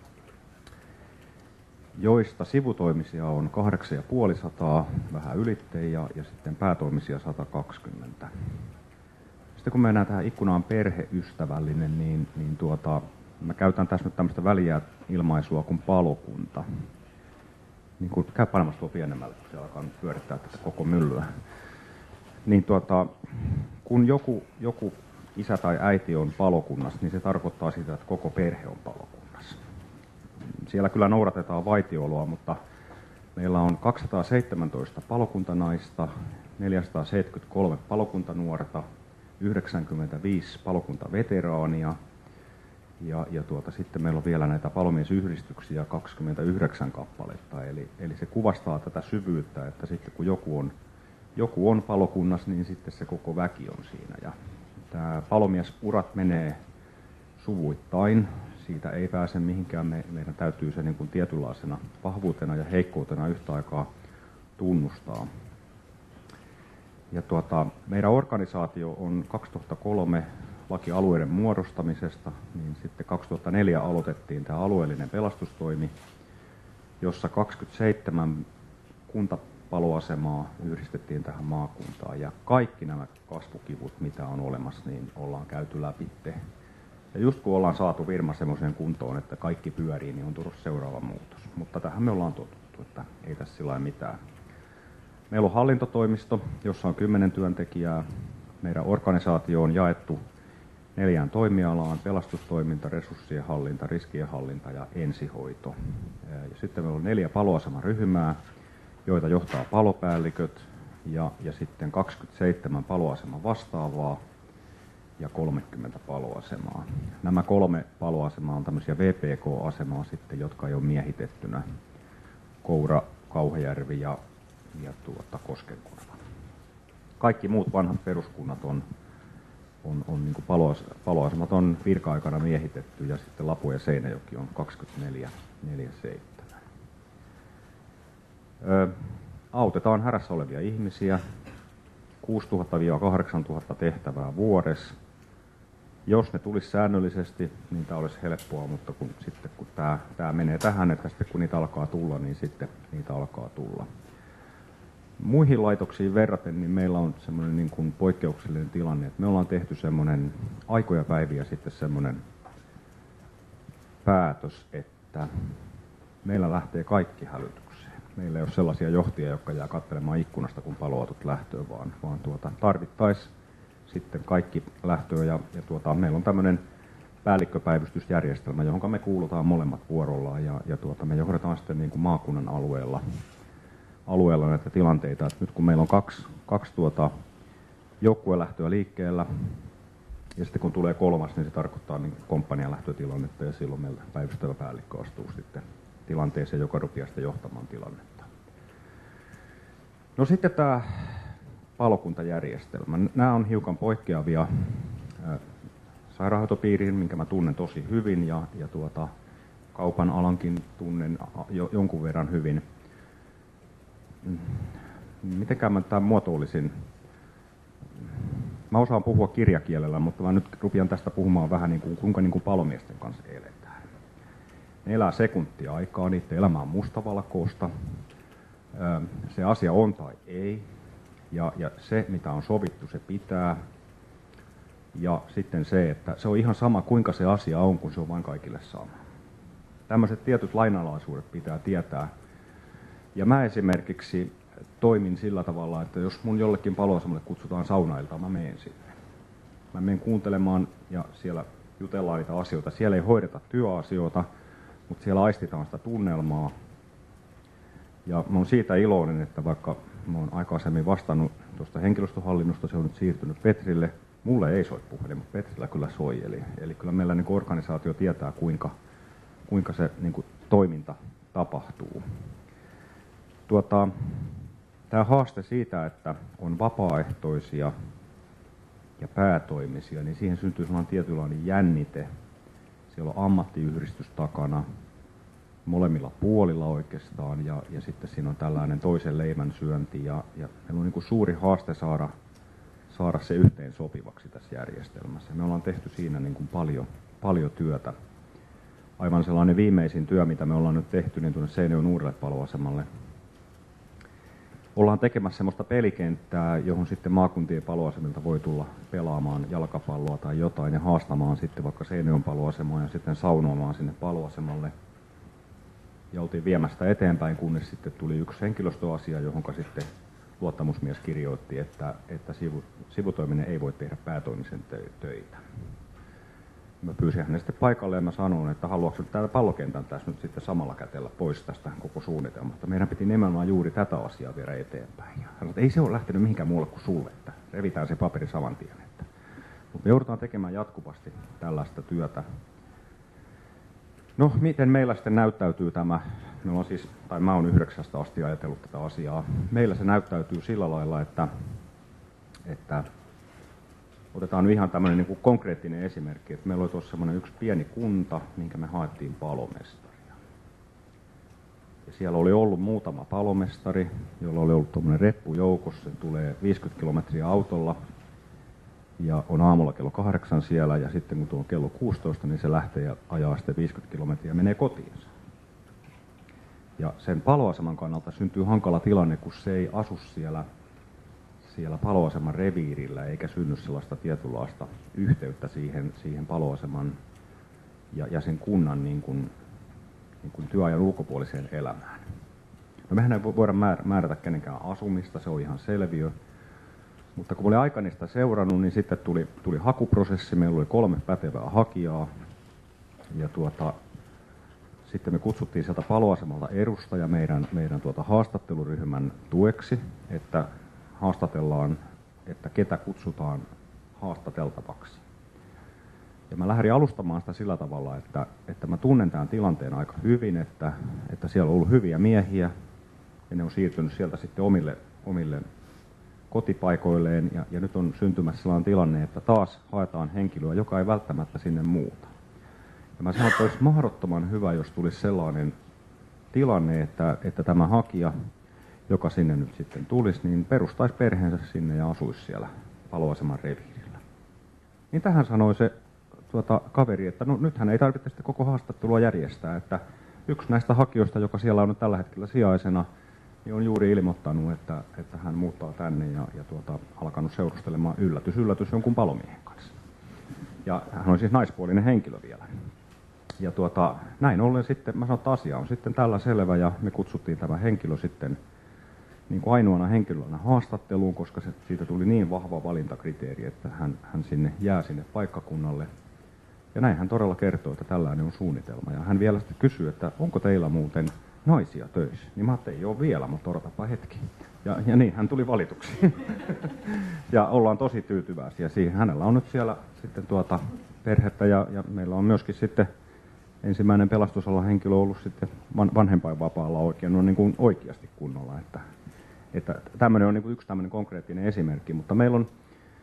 joista sivutoimisia on kahdeksan ja puoli sataa, vähän ylitte, ja, ja sitten päätoimisia sata kaksikymmentä. Sitten kun mennään tähän ikkunaan perheystävällinen, niin, niin tuota, mä käytän tässä nyt tämmöistä väliä ilmaisua kuin palokunta. Niin kun käy panemassa tuo pienemmälle, kun se alkaa nyt pyörittää tätä koko myllyä. Niin tuota, kun joku, joku isä tai äiti on palokunnassa, niin se tarkoittaa sitä, että koko perhe on palokunnassa. Siellä kyllä noudatetaan vaitioloa, mutta meillä on kaksisataaseitsemäntoista palokuntanaista, neljäsataaseitsemänkymmentäkolme palokuntanuorta, yhdeksänkymmentäviisi palokuntaveteraania ja, ja tuota, sitten meillä on vielä näitä palomiesyhdistyksiä kaksikymmentäyhdeksän kappaletta. Eli, eli se kuvastaa tätä syvyyttä, että sitten kun joku on, joku on palokunnassa, niin sitten se koko väki on siinä. Ja tämä palomiesurat menee suvuittain. Siitä ei pääse mihinkään. Me, meidän täytyy se niin kuin tietynlaisena vahvuutena ja heikkoutena yhtä aikaa tunnustaa. Ja tuota, meidän organisaatio on kaksituhattakolme laki alueiden muodostamisesta, niin sitten kaksituhattaneljä aloitettiin tämä alueellinen pelastustoimi, jossa kaksikymmentäseitsemän kuntapaloasemaa yhdistettiin tähän maakuntaan. Ja kaikki nämä kasvukivut, mitä on olemassa, niin ollaan käyty läpi. Ja just kun ollaan saatu firma semmoiseen kuntoon, että kaikki pyörii, niin on tullut seuraava muutos. Mutta tähän me ollaan totuttu, että ei tässä sillä mitään. Meillä on hallintotoimisto, jossa on kymmenen työntekijää. Meidän organisaatio on jaettu neljään toimialaan: pelastustoiminta, resurssien hallinta, riskien hallinta ja ensihoito. Ja sitten meillä on neljä paloasemaryhmää, joita johtaa palopäälliköt ja, ja sitten kaksikymmentäseitsemän paloaseman vastaavaa ja kolmekymmentä paloasemaa. Nämä kolme paloasemaa on tämmöisiä V P K-asemaa sitten, jotka ei ole miehitettynä: Koura, Kauhajärvi ja, ja tuota, Koskenkorva. Kaikki muut vanhat peruskunnat on, on, on niin kuin paloas, paloasemat on virka-aikana miehitetty, ja sitten Lapu ja Seinäjoki on kaksikymmentäneljä seitsemän. Ö, autetaan hädässä olevia ihmisiä, kuusituhatta kahdeksantuhatta tehtävää vuodessa. Jos ne tulisi säännöllisesti, niin tämä olisi helppoa, mutta kun, sitten kun tämä, tämä menee tähän, että sitten kun niitä alkaa tulla, niin sitten niitä alkaa tulla. Muihin laitoksiin verraten, niin meillä on semmoinen niin kuin poikkeuksellinen tilanne, että me ollaan tehty semmoinen aikoja päiviä sitten semmoinen päätös, että meillä lähtee kaikki hälytykseen. Meillä ei ole sellaisia johtajia, jotka jää katselemaan ikkunasta, kun paloautot lähtöön, vaan, vaan tuota, tarvittaisiin sitten kaikki lähtöön. Ja, ja tuota, meillä on tämmöinen päällikköpäivystysjärjestelmä, johon me kuulutaan molemmat vuorollaan, ja, ja tuota, me johdetaan sitten niin kuin maakunnan alueella, alueella näitä tilanteita. Et nyt kun meillä on kaksi, kaksi tuota, joukkuelähtöä liikkeellä, ja sitten kun tulee kolmas, niin se tarkoittaa niin komppanian lähtötilannetta, ja silloin meillä päivystävä päällikkö astuu sitten tilanteeseen, joka rupeaa sitten johtamaan tilannetta. No sitten tämä palokuntajärjestelmä. Nämä on hiukan poikkeavia sairaanhoitopiiriin, minkä mä tunnen tosi hyvin, ja, ja tuota, kaupan alankin tunnen jo, jonkun verran hyvin. Mitenkään mä tämän muotoilisin? Mä osaan puhua kirjakielellä, mutta mä nyt rupean tästä puhumaan vähän niin kuin, kuinka niin kuin palomiesten kanssa eletään. Ne elää sekuntia aikaa, niiden elämä on mustavalkoista. Se asia on tai ei. Ja, ja se, mitä on sovittu, se pitää. Ja sitten se, että se on ihan sama, kuinka se asia on, kun se on vain kaikille sama. Tämmöiset tietyt lainalaisuudet pitää tietää. Ja mä esimerkiksi toimin sillä tavalla, että jos mun jollekin paloasemalle kutsutaan saunailtaan, mä menen sinne. Mä menen kuuntelemaan ja siellä jutellaan niitä asioita. Siellä ei hoideta työasioita, mutta siellä aistitaan sitä tunnelmaa. Ja mä oon siitä iloinen, että vaikka mä oon aikaisemmin vastannut tuosta henkilöstöhallinnosta, se on nyt siirtynyt Petrille. Mulle ei soi puhelin, mutta Petrillä kyllä soi. Eli, eli kyllä meillä niin kuin organisaatio tietää, kuinka, kuinka se niin kuin toiminta tapahtuu. Tuota, tämä haaste siitä, että on vapaaehtoisia ja päätoimisia, niin siihen syntyy sellainen tietynlainen jännite. Siellä on ammattiyhdistys takana molemmilla puolilla oikeastaan, ja, ja sitten siinä on tällainen toisen leivän syönti, ja, ja meillä on niin kuin suuri haaste saada, saada se yhteen sopivaksi tässä järjestelmässä. Me ollaan tehty siinä niin kuin paljon, paljon työtä. Aivan sellainen viimeisin työ, mitä me ollaan nyt tehty, niin tuonne Seinäjoen uudelle paloasemalle. Ollaan tekemässä sellaista pelikenttää, johon sitten maakuntien paloasemilta voi tulla pelaamaan jalkapalloa tai jotain ja haastamaan sitten vaikka Seinäjoen paloasemaa ja sitten saunoamaan sinne paloasemalle. Ja oltiin viemästä eteenpäin, kunnes sitten tuli yksi henkilöstöasia, johon sitten luottamusmies kirjoitti, että, että sivu, sivutoiminen ei voi tehdä päätoimisen töitä. Mä pyysin hänen sitten paikalle ja mä sanoin, että haluatko täällä pallokentän tässä nyt sitten samalla kätellä pois tästä koko suunnitelmasta. Meidän piti nimenomaan juuri tätä asiaa viedä eteenpäin. Ja hän sanoi, että ei se ole lähtenyt mihinkään muulle kuin sulle, että revitään se paperi saman tien. Että. Mutta me joudutaan tekemään jatkuvasti tällaista työtä. No, miten meillä sitten näyttäytyy tämä? Meillä on siis, tai mä oon yhdeksästä asti ajatellut tätä asiaa. Meillä se näyttäytyy sillä lailla, että, että otetaan ihan tämmöinen niin kuin konkreettinen esimerkki, että meillä oli tuossa semmoinen yksi pieni kunta, minkä me haettiin palomestaria. Ja siellä oli ollut muutama palomestari, jolla oli ollut tuommoinen reppu joukossa, se tulee viisikymmentä kilometriä autolla ja on aamulla kello kahdeksan siellä, ja sitten kun tuo on kello kuusitoista, niin se lähtee ja ajaa sitten viisikymmentä kilometriä ja menee kotiinsa. Ja sen paloaseman kannalta syntyy hankala tilanne, kun se ei asu siellä siellä paloaseman reviirillä, eikä synny sellaista tietynlaista yhteyttä siihen, siihen paloaseman ja, ja sen kunnan niin kuin, niin kuin työajan ulkopuoliseen elämään. No mehän ei voida määrätä kenenkään asumista, se on ihan selviö. Mutta kun olin aikani sitä seurannut, niin sitten tuli, tuli hakuprosessi, meillä oli kolme pätevää hakijaa. Ja tuota, sitten me kutsuttiin sieltä paloasemalta edustaja meidän, meidän tuota haastatteluryhmän tueksi, että haastatellaan, että ketä kutsutaan haastateltavaksi. Ja mä lähdin alustamaan sitä sillä tavalla, että, että mä tunnen tämän tilanteen aika hyvin, että, että siellä on ollut hyviä miehiä ja ne on siirtynyt sieltä sitten omille, omille kotipaikoilleen ja, ja nyt on syntymässä sellainen tilanne, että taas haetaan henkilöä, joka ei välttämättä sinne muuta. Ja mä sanon, että olisi mahdottoman hyvä, jos tulisi sellainen tilanne, että, että tämä hakija, joka sinne nyt sitten tulisi, niin perustaisi perheensä sinne ja asuisi siellä paloaseman reviirillä. Niin tähän sanoi se tuota, kaveri, että no nythän ei tarvitse sitä koko haastattelua järjestää, että yksi näistä hakijoista, joka siellä on nyt tällä hetkellä sijaisena, niin on juuri ilmoittanut, että, että hän muuttaa tänne ja, ja tuota, alkanut seurustelemaan yllätys, yllätys jonkun palomiehen kanssa. Ja hän on siis naispuolinen henkilö vielä. Ja tuota, näin ollen sitten, mä sanon, että asia on sitten tällä selvä ja me kutsuttiin tämä henkilö sitten niin kuin ainoana henkilönä haastatteluun, koska se, siitä tuli niin vahva valintakriteeri, että hän, hän sinne jää sinne paikkakunnalle. Ja näin hän todella kertoo, että tällainen on suunnitelma. Ja hän vielä sitten kysyy, että onko teillä muuten naisia töissä? Niin mä ajattelin, ei ole vielä, mutta odotapa hetki. Ja, ja niin, hän tuli valituksi. Ja ollaan tosi tyytyväisiä siihen. Hänellä on nyt siellä sitten tuota perhettä ja, ja meillä on myöskin sitten ensimmäinen pelastusalan henkilö ollut sitten vanhempainvapaalla oikein, no niin kuin oikeasti kunnolla. Että, että tämmöinen on niin kuin yksi tämmöinen konkreettinen esimerkki, mutta meillä on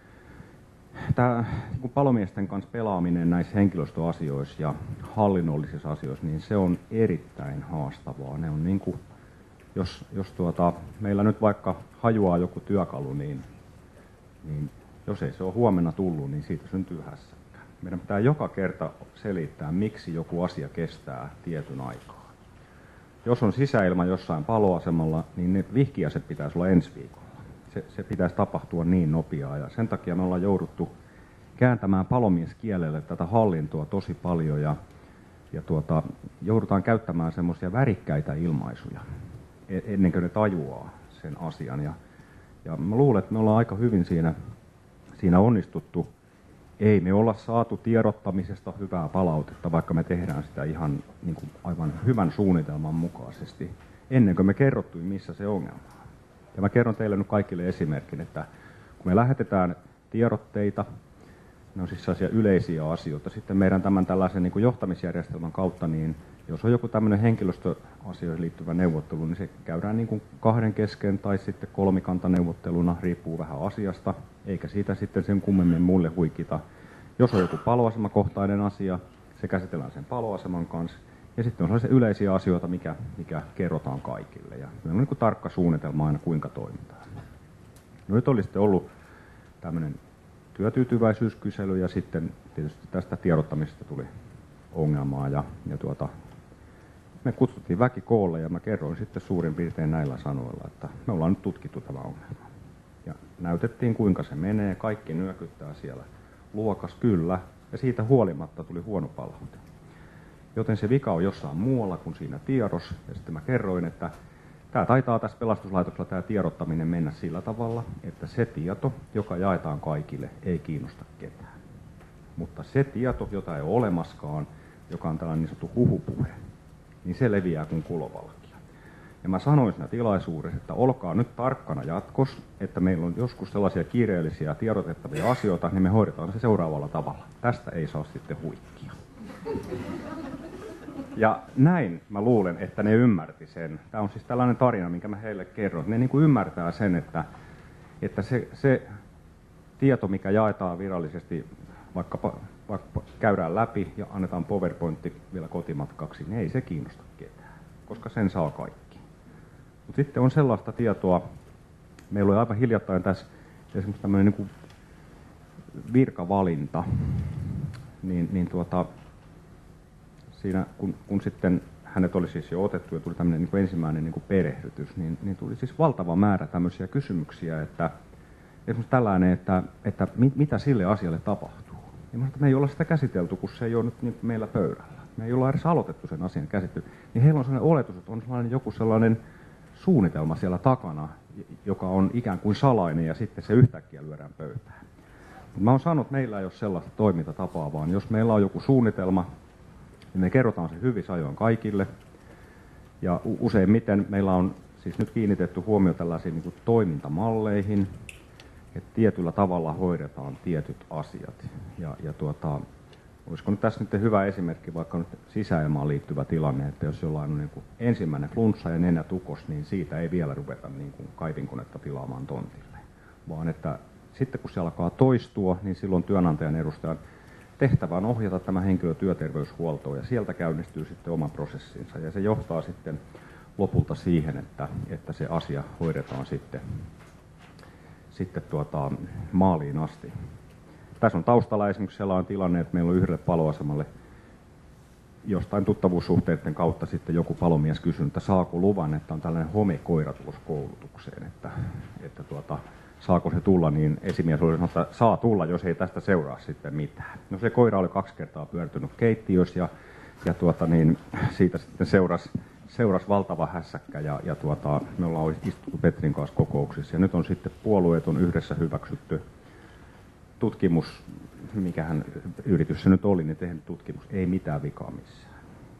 tämä niin kuin palomiesten kanssa pelaaminen näissä henkilöstöasioissa ja hallinnollisissa asioissa, niin se on erittäin haastavaa. Ne on niin kuin, jos, jos tuota, meillä nyt vaikka hajuaa joku työkalu, niin, niin jos ei se ole huomenna tullut, niin siitä syntyy hässäkkä. Meidän pitää joka kerta selittää, miksi joku asia kestää tietyn aikaa. Jos on sisäilma jossain paloasemalla, niin ne vihkiäiset pitäisi olla ensi viikolla. Se, se pitäisi tapahtua niin nopeaa ja sen takia me ollaan jouduttu kääntämään palomieskielelle tätä hallintoa tosi paljon ja, ja tuota, joudutaan käyttämään semmoisia värikkäitä ilmaisuja ennen kuin ne tajuaa sen asian. Ja, ja mä luulen, että me ollaan aika hyvin siinä, siinä onnistuttu. Ei me olla saatu tiedottamisesta hyvää palautetta, vaikka me tehdään sitä ihan niin kuin aivan hyvän suunnitelman mukaisesti, ennen kuin me kerrottiin, missä se ongelma on. Ja mä kerron teille nyt kaikille esimerkin, että kun me lähetetään tiedotteita, ne on siis sellaisia yleisiä asioita, sitten meidän tämän tällaisen niin kuin johtamisjärjestelmän kautta, niin jos on joku tämmöinen henkilöstöasioihin liittyvä neuvottelu, niin se käydään niin kuin kahden kesken tai sitten kolmikantaneuvotteluna, riippuu vähän asiasta, eikä siitä sitten sen kummemmin mulle huikita. Jos on joku paloasemakohtainen asia, se käsitellään sen paloaseman kanssa, ja sitten on sellaisia yleisiä asioita, mikä, mikä kerrotaan kaikille. Ja meillä on niin kuin tarkka suunnitelma aina, kuinka toimitaan. No nyt oli sitten ollut tämmöinen työtyytyväisyyskysely, ja sitten tietysti tästä tiedottamisesta tuli ongelmaa, ja, ja tuota, me kutsuttiin väki koolle, ja mä kerroin sitten suurin piirtein näillä sanoilla, että me ollaan nyt tutkittu tämä ongelma. Ja näytettiin, kuinka se menee, kaikki nyökyttää siellä luokas, kyllä, ja siitä huolimatta tuli huono palaute. Joten se vika on jossain muualla kuin siinä tiedossa, ja sitten mä kerroin, että tämä taitaa tässä pelastuslaitoksella tämä tiedottaminen mennä sillä tavalla, että se tieto, joka jaetaan kaikille, ei kiinnosta ketään. Mutta se tieto, jota ei ole olemaskaan, joka on tällainen niin sanottu huhupuhe, niin se leviää kuin kulovalkia. Ja mä sanoin siinä tilaisuudessa, että olkaa nyt tarkkana jatkossa, että meillä on joskus sellaisia kiireellisiä tiedotettavia asioita, niin me hoidetaan se seuraavalla tavalla. Tästä ei saa sitten huikkia. Ja näin mä luulen, että ne ymmärti sen. Tämä on siis tällainen tarina, minkä mä heille kerron. Ne niin kuin ymmärtää sen, että, että se, se tieto, mikä jaetaan virallisesti, vaikka, vaikka käydään läpi ja annetaan PowerPointti vielä kotimatkaksi, niin ei se kiinnosta ketään, koska sen saa kaikki. Mutta sitten on sellaista tietoa, meillä oli aivan hiljattain tässä esimerkiksi tämmöinen niin kuin virkavalinta, niin, niin tuota, siinä kun, kun sitten hänet oli siis jo otettu ja tuli tämmöinen niin kuin ensimmäinen niin kuin perehdytys, niin, niin tuli siis valtava määrä tämmöisiä kysymyksiä, että esimerkiksi tällainen, että, että mit, mitä sille asialle tapahtuu. Ja mä, me ei olla sitä käsitelty, kun se ei ole nyt niin meillä pöydällä. Me ei olla edes aloitettu sen asian käsittely. Niin heillä on sellainen oletus, että on sellainen joku sellainen suunnitelma siellä takana, joka on ikään kuin salainen ja sitten se yhtäkkiä lyödään pöytään. Mutta mä oon sanonut, että meillä ei ole sellaista toimintatapaa, vaan jos meillä on joku suunnitelma, niin me kerrotaan se hyvissä ajoin kaikille. Ja useimmiten meillä on siis nyt kiinnitetty huomio tällaisiin niin kuin toimintamalleihin, että tietyllä tavalla hoidetaan tietyt asiat. Ja, ja tuota, olisiko nyt tässä nyt hyvä esimerkki, vaikka nyt sisäilmaan liittyvä tilanne, että jos jollain on niin kuin ensimmäinen flunssa ja nenätukos, niin siitä ei vielä ruveta niin kuin kaivinkonetta tilaamaan tontille. Vaan että sitten kun se alkaa toistua, niin silloin työnantajan edustajan tehtävä on ohjata tämä henkilö työterveyshuoltoon ja sieltä käynnistyy sitten oma prosessinsa. Ja se johtaa sitten lopulta siihen, että, että se asia hoidetaan sitten, sitten tuota, maaliin asti. Tässä on taustalla esimerkiksi sellainen tilanne, että meillä on yhdelle paloasemalle jostain tuttavuussuhteiden kautta sitten joku palomies kysynyt, että saako luvan, että on tällainen homekoira tulossa koulutukseen, että, että tuota, saako se tulla, niin esimies oli sanonut, että saa tulla, jos ei tästä seuraa sitten mitään. No se koira oli kaksi kertaa pyörtynyt keittiössä ja, ja tuota, niin, siitä sitten seurasi, seurasi valtava hässäkkä ja, ja tuota, me ollaan istuttu Petrin kanssa kokouksissa ja nyt on sitten puolueet on yhdessä hyväksytty tutkimus, mikähän yritys se nyt oli, niin tehnyt tutkimus, ei mitään vikaa missään.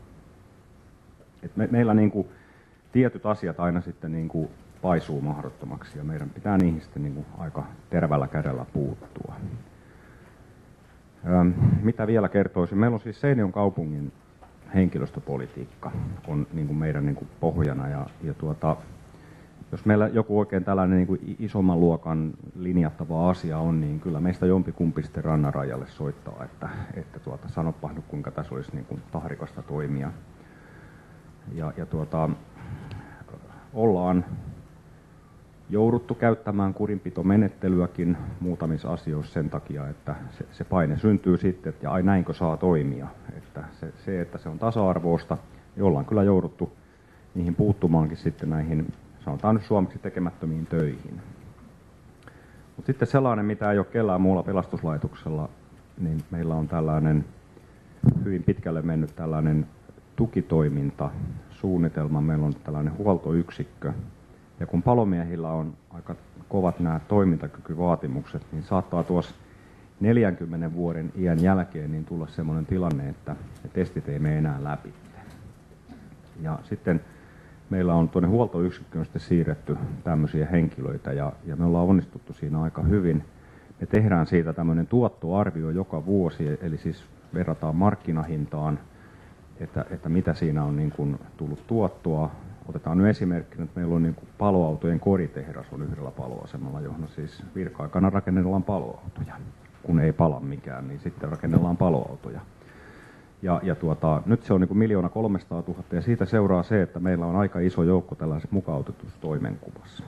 Et me, meillä niinku tietyt asiat aina sitten niinku paisuu mahdottomaksi ja meidän pitää niihin sitten niinku aika terävällä kädellä puuttua. Öm, mitä vielä kertoisin? Meillä on siis Seinäjoen kaupungin henkilöstöpolitiikka on niinku meidän niinku pohjana ja, ja tuota, jos meillä joku oikein tällainen niin kuin isomman luokan linjattava asia on, niin kyllä meistä jompikumpi sitten rannarajalle soittaa, että, että tuota, sanoppa nyt kuinka tässä olisi niin kuin tahrikasta toimia. Ja, ja tuota, ollaan jouduttu käyttämään kurinpitomenettelyäkin muutamissa asioissa sen takia, että se, se paine syntyy sitten, että ai näinkö saa toimia. Että se, se, että se on tasa-arvoista, niin ollaan kyllä jouduttu niihin puuttumaankin sitten näihin sanotaan nyt suomeksi tekemättömiin töihin. Mutta sitten sellainen, mitä ei ole kellään muulla pelastuslaitoksella, niin meillä on tällainen hyvin pitkälle mennyt tällainen tukitoiminta, suunnitelma. Meillä on tällainen huoltoyksikkö. Ja kun palomiehillä on aika kovat nämä toimintakykyvaatimukset, niin saattaa tuossa neljänkymmenen vuoden iän jälkeen niin tulla sellainen tilanne, että ne testit ei mene enää läpi. Ja sitten meillä on tuonne huoltoyksikköön sitten siirretty tämmöisiä henkilöitä ja, ja me ollaan onnistuttu siinä aika hyvin. Me tehdään siitä tämmöinen tuottoarvio joka vuosi, eli siis verrataan markkinahintaan, että, että mitä siinä on niin kuin tullut tuottoa. Otetaan nyt esimerkkinä, että meillä on niin kuin paloautojen koritehdas on yhdellä paloasemalla, johon siis virka-aikana rakennellaan paloautoja. Kun ei pala mikään, niin sitten rakennellaan paloautoja. Ja, ja tuota, nyt se on niin miljoona kolmesataa tuhatta ja siitä seuraa se, että meillä on aika iso joukko tällaisessa mukautetussa toimenkuvassa.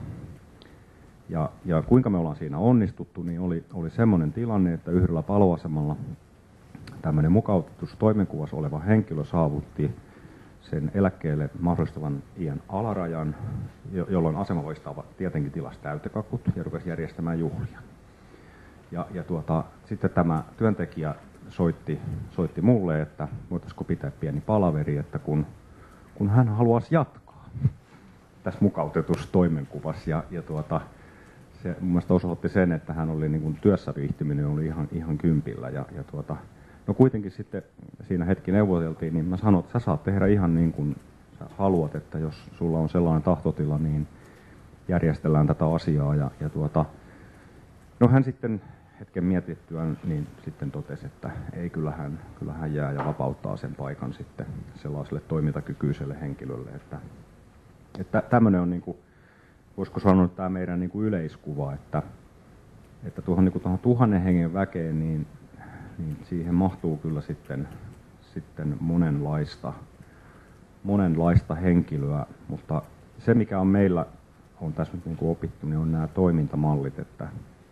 Ja, ja kuinka me ollaan siinä onnistuttu, niin oli, oli semmoinen tilanne, että yhdellä paloasemalla tämmöinen mukautetussa toimenkuvassa oleva henkilö saavutti sen eläkkeelle mahdollistavan iän alarajan, jolloin asemavoistava tietenkin tilasi täytekakut ja rupesi järjestämään juhlia. Ja, ja tuota, sitten tämä työntekijä soitti, soitti mulle, että voitaisiko pitää pieni palaveri, että kun, kun hän haluaisi jatkaa tässä mukautetussa toimenkuvassa. Ja, ja tuota, se mun mielestä osoitti sen, että hän oli niin kuin työssä viihtyminen oli ihan, ihan kympillä. Ja, ja tuota, no kuitenkin sitten siinä hetki neuvoteltiin, niin mä sanoin, että sä saat tehdä ihan niin kuin sä haluat, että jos sulla on sellainen tahtotila, niin järjestellään tätä asiaa. Ja, ja tuota, no hän sitten hetken mietittyään niin sitten totesi, että ei, kyllähän, kyllähän jää ja vapauttaa sen paikan sitten sellaiselle toimintakykyiselle henkilölle. Että, että tämmöinen on, niin kuin, voisiko sanoa, tämä meidän niin kuin yleiskuva, että, että tuohon, niin kuin tuohon tuhannen hengen väkeen, niin, niin siihen mahtuu kyllä sitten, sitten monenlaista, monenlaista henkilöä, mutta se mikä on meillä on tässä nyt niin kuin opittu, niin on nämä toimintamallit, että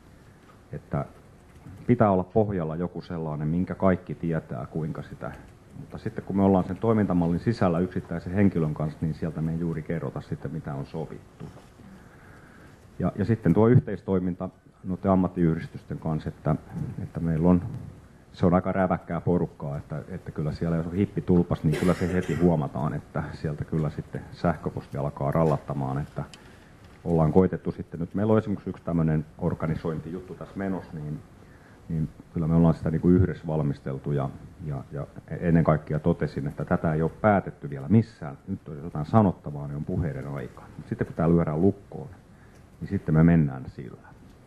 että pitää olla pohjalla joku sellainen, minkä kaikki tietää, kuinka sitä. Mutta sitten kun me ollaan sen toimintamallin sisällä yksittäisen henkilön kanssa, niin sieltä me ei juuri kerrota sitten, mitä on sovittu. Ja, ja sitten tuo yhteistoiminta noiden ammattiyhdistysten kanssa, että, että meillä on, se on aika räväkkää porukkaa, että, että kyllä siellä jos on hippi tulpas, niin kyllä se heti huomataan, että sieltä kyllä sitten sähköposti alkaa rallattamaan, että ollaan koitettu sitten nyt, meillä on esimerkiksi yksi tämmöinen organisointijuttu tässä menossa, niin, niin kyllä me ollaan sitä niin kuin yhdessä valmisteltu ja, ja, ja ennen kaikkea totesin, että tätä ei ole päätetty vielä missään, nyt on jotain sanottavaa, niin on puheiden aika. Mutta sitten kun tämä lyödään lukkoon, niin sitten me mennään sillä.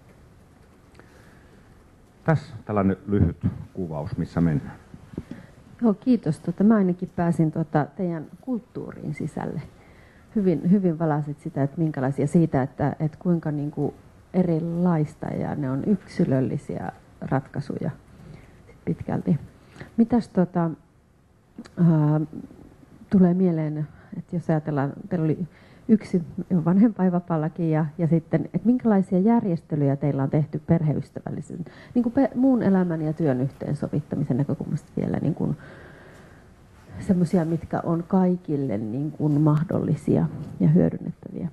Tässä tällainen lyhyt kuvaus, missä mennään. Joo, kiitos. Tuota, mä ainakin pääsin tuota teidän kulttuuriin sisälle. Hyvin, hyvin valasit sitä, että minkälaisia siitä, että, että kuinka niin kuin erilaista ja ne on yksilöllisiä ratkaisuja pitkälti. Mitäs tuota, ää, tulee mieleen, että jos ajatellaan, teillä oli yksi vanhempainvapaallakin ja, ja sitten, että minkälaisia järjestelyjä teillä on tehty perheystävällisen, niin kuin pe, muun elämän ja työn yhteensovittamisen näkökulmasta vielä niin kuin semmoisia, mitkä on kaikille niin kuin mahdollisia ja hyödynnettäviä?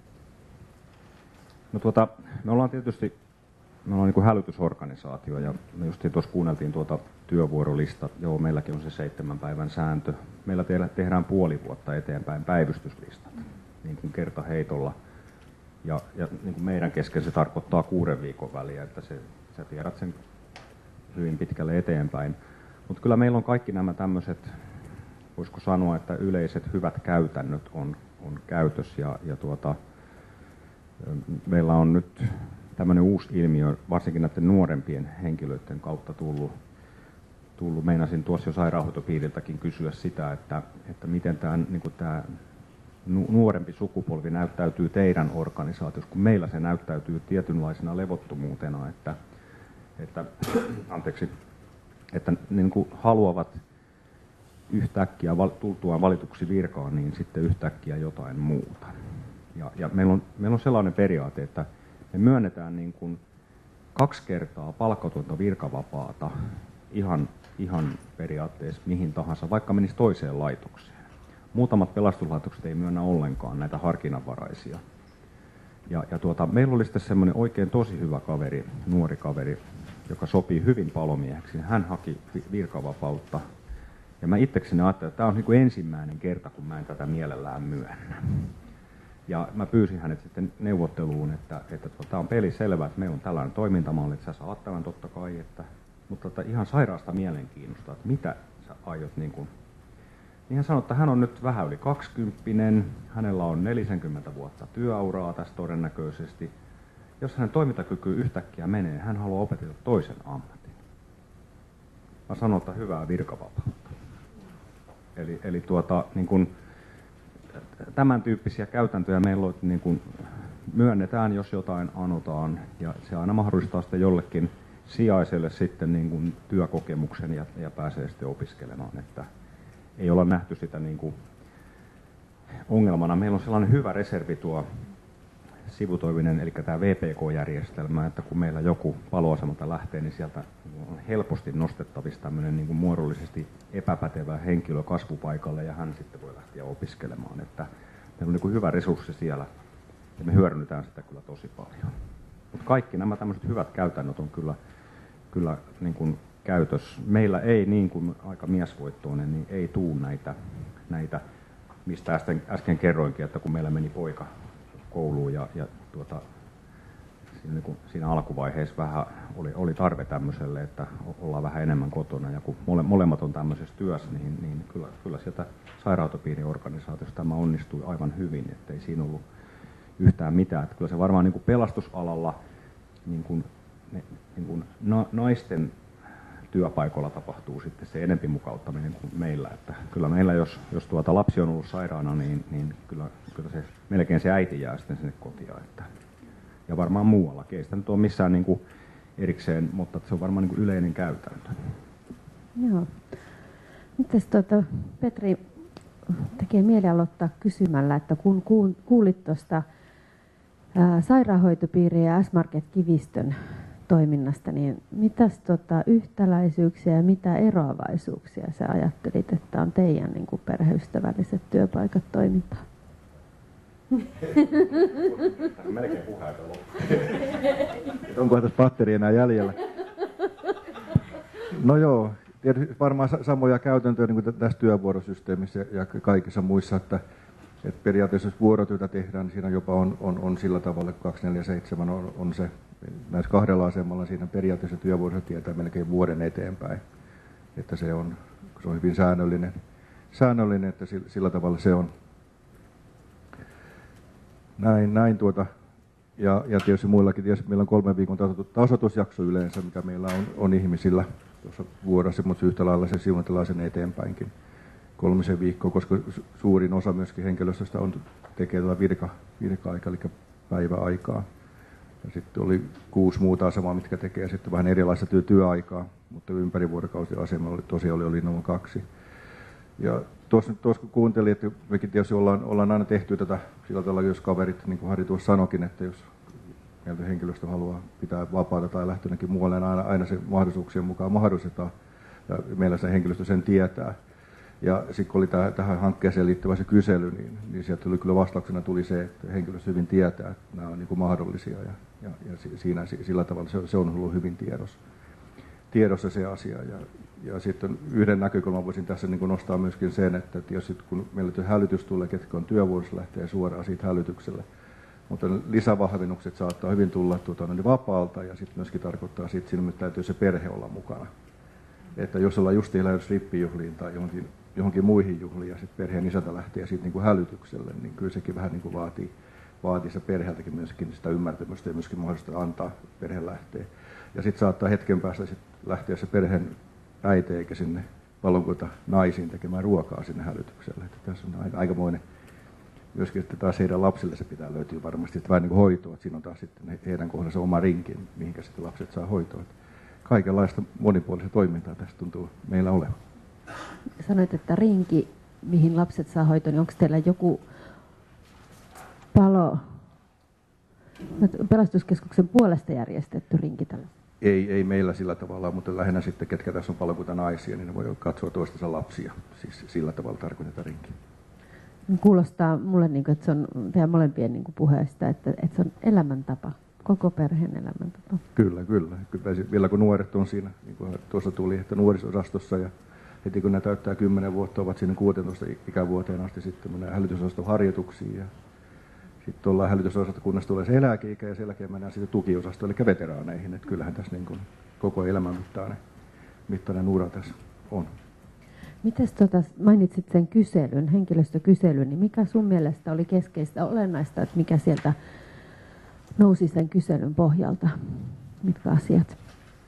No tuota, me ollaan tietysti me ollaan niin kuin hälytysorganisaatio ja me just tuossa kuunneltiin tuota työvuorolista. Joo, meilläkin on se seitsemän päivän sääntö. Meillä tehdään puoli vuotta eteenpäin päivystyslistat niin kuin kertaheitolla. Ja, ja niin kuin meidän kesken se tarkoittaa kuuden viikon väliä, että se, sä tiedät sen hyvin pitkälle eteenpäin. Mutta kyllä meillä on kaikki nämä tämmöiset, voisiko sanoa, että yleiset hyvät käytännöt on, on käytössä. Ja, ja tuota, meillä on nyt tämmöinen uusi ilmiö, varsinkin näiden nuorempien henkilöiden kautta tullut. tullut. Meinasin tuossa jo sairaanhoitopiiriltäkin kysyä sitä, että, että miten tämä, niin kuin tämä nuorempi sukupolvi näyttäytyy teidän organisaatiossa, kun meillä se näyttäytyy tietynlaisena levottomuutena, että, että, anteeksi, että niin kuin haluavat yhtäkkiä tultuaan valituksi virkaan, niin sitten yhtäkkiä jotain muuta. Ja, ja meillä, on, meillä on sellainen periaate, että me myönnetään niin kuin kaksi kertaa palkatonta virkavapaata ihan, ihan periaatteessa mihin tahansa, vaikka menisi toiseen laitokseen. Muutamat pelastuslaitokset ei myönnä ollenkaan näitä harkinnanvaraisia. Ja, ja tuota, meillä oli sitten semmoinen oikein tosi hyvä kaveri, nuori kaveri, joka sopii hyvin palomieheksi. Hän haki virkavapautta. Ja mä itsekseni ajattelin, että tämä on niin kuin ensimmäinen kerta, kun mä en tätä mielellään myönnä. Ja mä pyysin hänet sitten neuvotteluun, että, että tämä on peli selvä, että meillä on tällainen toimintamalli, että sä saat tämän totta kai, että, mutta että ihan sairaasta mielenkiinnosta, että mitä sä aiot niin kuin. Niin hän sanoi, että hän on nyt vähän yli kaksikymppinen, hänellä on neljäkymmentä vuotta työuraa tässä todennäköisesti. Jos hänen toimintakyky yhtäkkiä menee, hän haluaa opetella toisen ammatin. Mä sanon, että hyvää virkavapautta. Eli, eli tuota, niin kuin, tämän tyyppisiä käytäntöjä meillä on, että niin kuin myönnetään, jos jotain anotaan, ja se aina mahdollistaa sitten jollekin sijaiselle sitten niin kuin työkokemuksen ja, ja pääsee sitten opiskelemaan. Että ei olla nähty sitä niin kuin ongelmana. Meillä on sellainen hyvä reservi tuo sivutoiminen, eli tämä V P K-järjestelmä, että kun meillä joku paloasemalta lähtee, niin sieltä on helposti nostettavissa tämmöinen niin kuin muodollisesti epäpätevä henkilö kasvupaikalle, ja hän sitten voi lähteä opiskelemaan. Että meillä on niin kuin hyvä resurssi siellä, ja me hyödynnetään sitä kyllä tosi paljon. Mutta kaikki nämä tämmöiset hyvät käytännöt on kyllä, kyllä niin kuin käytössä. Meillä ei, niin kuin aika miesvoittoinen, niin ei tuu näitä, näitä mistä äsken, äsken kerroinkin, että kun meillä meni poika kouluun ja, ja tuota, siinä, niin kuin, siinä alkuvaiheessa vähän oli, oli tarve tämmöiselle, että ollaan vähän enemmän kotona, ja kun mole, molemmat on tämmöisessä työssä, niin, niin kyllä, kyllä sieltä sairaanhoitopiiriorganisaatiosta tämä onnistui aivan hyvin, ettei siinä ollut yhtään mitään. Että kyllä se varmaan niin kuin pelastusalalla niin kuin, ne, niin kuin na, naisten työpaikoilla tapahtuu sitten se enempi mukauttaminen kuin meillä. Että kyllä meillä, jos, jos tuota lapsi on ollut sairaana, niin, niin kyllä, kyllä se, melkein se äiti jää sitten sinne kotiin. Että, ja varmaan muuallakin. Ei sitä nyt ole missään niin kuin erikseen, mutta se on varmaan niin kuin yleinen käytäntö. Joo. Mites tuota, Petri, tekee mieli aloittaa kysymällä, että kun kuulit tuosta sairaanhoitopiirien ja S-Market Kivistön toiminnasta, niin mitäs tota, yhtäläisyyksiä ja mitä eroavaisuuksia sä ajattelit, että on teidän niin kuin perheystävälliset työpaikat toimintaa? Melkein puheaika loppu. Onkohan tässä batteri enää jäljellä? No joo, tietysti varmaan samoja käytäntöjä niin kuin tässä työvuorosysteemissä ja kaikissa muissa, että, että periaatteessa jos vuorotyötä tehdään, niin siinä jopa on, on, on sillä tavalla, että kaksikymmentäneljä seitsemän on, on se, näissä kahdella asemalla siinä periaatteessa työvuorossa tietää melkein vuoden eteenpäin, että se on, se on hyvin säännöllinen, säännöllinen että sillä, sillä tavalla se on. Näin, näin tuota, ja, ja tietysti muillakin, tietysti meillä on kolmen viikon tasoitusjakso yleensä, mikä meillä on, on ihmisillä tuossa vuorossa, mutta yhtä lailla se siunatellaan sen eteenpäinkin kolmisen viikkoa, koska suurin osa myöskin henkilöstöstä on, tekee tuota virka, virka-aikaa, eli päiväaikaa. Ja sitten oli kuusi muuta asemaa, mitkä tekee sitten vähän erilaista työ, työaikaa, mutta ympärivuorokausiasema oli, tosiaan oli, oli noin kaksi. Ja tuossa, tuossa kun kuuntelin, että mekin tietysti ollaan, ollaan aina tehty tätä sillä tavalla, jos kaverit, niin kuin Harri tuossa sanoikin, että jos meiltä henkilöstö haluaa pitää vapaata tai lähtönäkin muualle, aina, aina se mahdollisuuksien mukaan mahdollistetaan. Ja meillä se henkilöstö sen tietää. Ja sitten kun oli täh, tähän hankkeeseen liittyvä se kysely, niin, niin sieltä tuli kyllä vastauksena tuli se, että henkilöstö hyvin tietää, että nämä on niin kuin mahdollisia. Ja, ja, ja siinä sillä tavalla se, se on ollut hyvin tiedossa, tiedossa se asia. Ja, ja sitten yhden näkökulman voisin tässä niin kuin nostaa myöskin sen, että jos sit, kun meillä hälytys tulee, ketkä on työvuorossa, lähtee suoraan siitä hälytykselle. Mutta lisävahvennukset saattaa hyvin tulla tuota, niin vapaalta ja sitten myöskin tarkoittaa siitä, että siinä täytyy se perhe olla mukana. Että jos ollaan justiin lähdössä rippijuhliin tai johonkin, johonkin muihin juhliin ja sitten perheen isäntä lähtee siitä niin kuin hälytykselle, niin kyllä sekin vähän niin kuin vaatii, vaatii se perheeltäkin myöskin sitä ymmärtämystä ja myöskin mahdollista antaa perhe lähteä. Ja sitten saattaa hetken päästä sit lähteä se perheen äiti eikä sinne valonkuita naisiin tekemään ruokaa sinne hälytykselle. Että tässä on aika, aikamoinen myöskin, että taas heidän lapsille se pitää löytyä varmasti että vähän niin kuin hoitoa. Että siinä on taas sitten heidän kohdassa oma rinkin, mihinkä sitten lapset saa hoitoa. Että kaikenlaista monipuolista toimintaa tästä tuntuu meillä olevan. Sanoit, että rinki, mihin lapset saa hoitoa, niin onko teillä joku palo, pelastuskeskuksen puolesta järjestetty rinki tällä? Ei, ei meillä sillä tavalla, mutta lähinnä sitten, ketkä tässä on palokunta naisia, niin ne voi katsoa toistensa lapsia. Siis sillä tavalla tarkoitetaan rinkiä. Kuulostaa mulle, niin kuin, että se on teidän molempien niin kuin puheesta, että, että se on elämäntapa, koko perheen elämäntapa. Kyllä, kyllä. kyllä. Vielä kun nuoret on siinä, niin kuin tuossa tuli, että nuorisosastossa ja heti kun ne täyttää kymmenen vuotta, ovat sinne kuusitoista ikävuoteen asti sitten mennään hälytysosaston harjoituksiin. Ja sitten ollaan hälytysosasta, kunnes tulee se eläkeikä ja sen jälkeen mennään sitten tukiosastoon, eli veteraaneihin. Että kyllähän tässä niin kuin koko elämän mittainen, mittainen ura tässä on. Mites tota, mainitsit sen kyselyn, henkilöstökyselyn, niin mikä sun mielestä oli keskeistä olennaista, että mikä sieltä nousi sen kyselyn pohjalta? Mitkä asiat?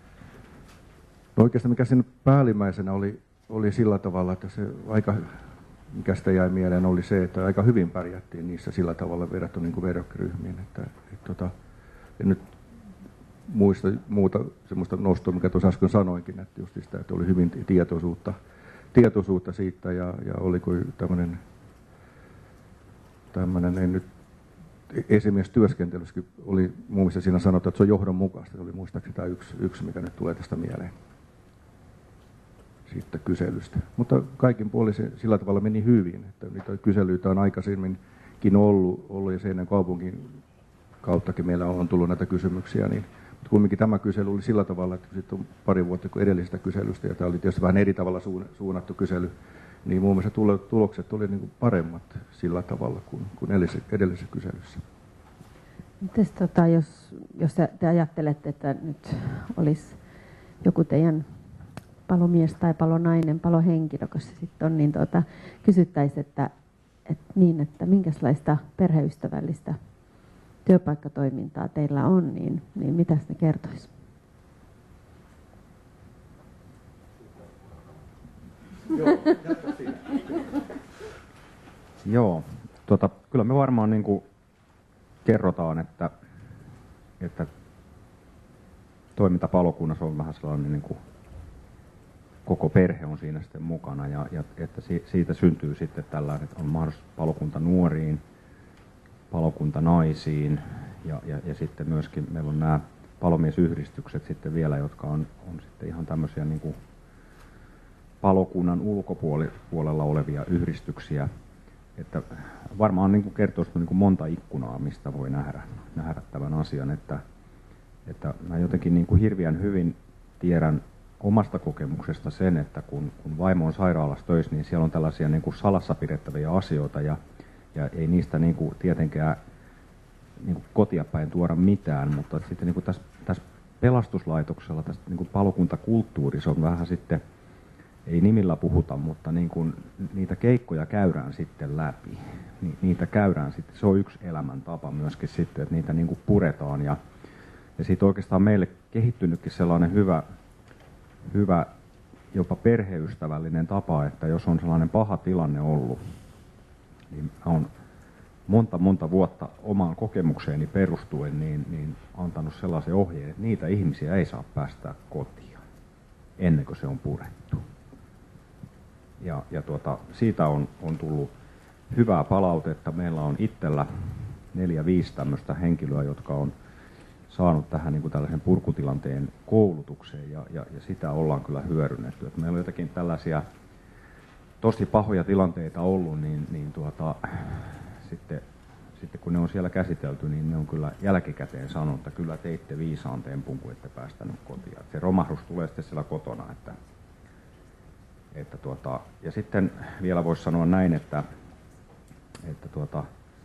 No oikeastaan mikä siinä päällimmäisenä oli, oli sillä tavalla, että se aika, mikä sitä jäi mieleen, oli se, että aika hyvin pärjättiin niissä sillä tavalla verrattuna niin kuin verrokkiryhmiin. Että, et, tota, en nyt muista muuta semmoista nostoa, mikä tuossa äsken sanoinkin, että just sitä, että oli hyvin tietoisuutta, tietoisuutta siitä ja, ja oliko tämmöinen, tämmöinen, ei nyt esimiestyöskentelyssäkin oli muun muassa siinä sanotaan, että se on johdonmukaista. Se oli muistaakseni tämä yksi, yksi, mikä nyt tulee tästä mieleen siitä kyselystä. Mutta kaikin puolin se sillä tavalla meni hyvin, että niitä kyselyitä on aikaisemminkin ollut, ollut ja Seinäjoen kaupungin kauttakin meillä on tullut näitä kysymyksiä. Niin, mutta kumminkin tämä kysely oli sillä tavalla, että sitten on pari vuotta kuin edellisestä kyselystä, ja tämä oli tietysti vähän eri tavalla suunnattu kysely, niin muun muassa tulokset oli niin kuin paremmat sillä tavalla kuin, kuin edellisessä kyselyssä. Mites, tota, jos, jos te ajattelette, että nyt olisi joku teidän palomies tai palonainen, palohenkilö, kun se sitten on, niin tuota, kysyttäisiin, että, että, niin, että minkälaista perheystävällistä työpaikkatoimintaa teillä on, niin, niin mitä ne kertoisi? Joo, Joo tota, kyllä me varmaan niin kuin kerrotaan, että, että toiminta palokunnassa on vähän sellainen, niin kuin koko perhe on siinä sitten mukana ja, ja että siitä syntyy sitten tällainen, että on mahdollisuus palokunta nuoriin, palokunta naisiin ja, ja, ja sitten myöskin meillä on nämä palomiesyhdistykset sitten vielä, jotka on, on sitten ihan tämmöisiä niin kuin palokunnan ulkopuolella olevia yhdistyksiä, että varmaan niin kuin kertoo niin kuin monta ikkunaa, mistä voi nähdä, nähdä tämän asian, että, että mä jotenkin niin kuin hirveän hyvin tiedän omasta kokemuksesta sen, että kun, kun vaimo on sairaalassa töissä, niin siellä on tällaisia niin kuin salassa pidettäviä asioita ja, ja ei niistä niin kuin tietenkään niin kuin kotia päin tuoda mitään, mutta sitten niin kuin tässä, tässä pelastuslaitoksella, tässä niin kuin palokuntakulttuurissa on vähän sitten, ei nimillä puhuta, mutta niin kuin niitä keikkoja käydään sitten läpi. Ni, niitä käydään sitten, se on yksi elämäntapa myöskin sitten, että niitä niin kuin puretaan ja, ja siitä oikeastaan meille kehittynytkin sellainen hyvä, hyvä, jopa perheystävällinen tapa, että jos on sellainen paha tilanne ollut, niin on monta monta vuotta omaan kokemukseeni perustuen niin, niin antanut sellaisen ohjeen, että niitä ihmisiä ei saa päästää kotiin ennen kuin se on purettu. Ja, ja tuota, siitä on, on tullut hyvää palautetta. Meillä on itsellä neljä, viisi tämmöistä henkilöä, jotka on saanut tähän niin kuin tällaisen purkutilanteen koulutukseen ja, ja, ja sitä ollaan kyllä hyödynnetty. Et meillä on jotakin tällaisia tosi pahoja tilanteita ollut, niin, niin tuota, sitten, sitten kun ne on siellä käsitelty, niin ne on kyllä jälkikäteen sanonut, että kyllä teitte viisaan tempun, kun ette päästänyt kotiin. Et se romahdus tulee sitten siellä kotona. Että, että tuota, ja sitten vielä voisi sanoa näin, että, että tuota,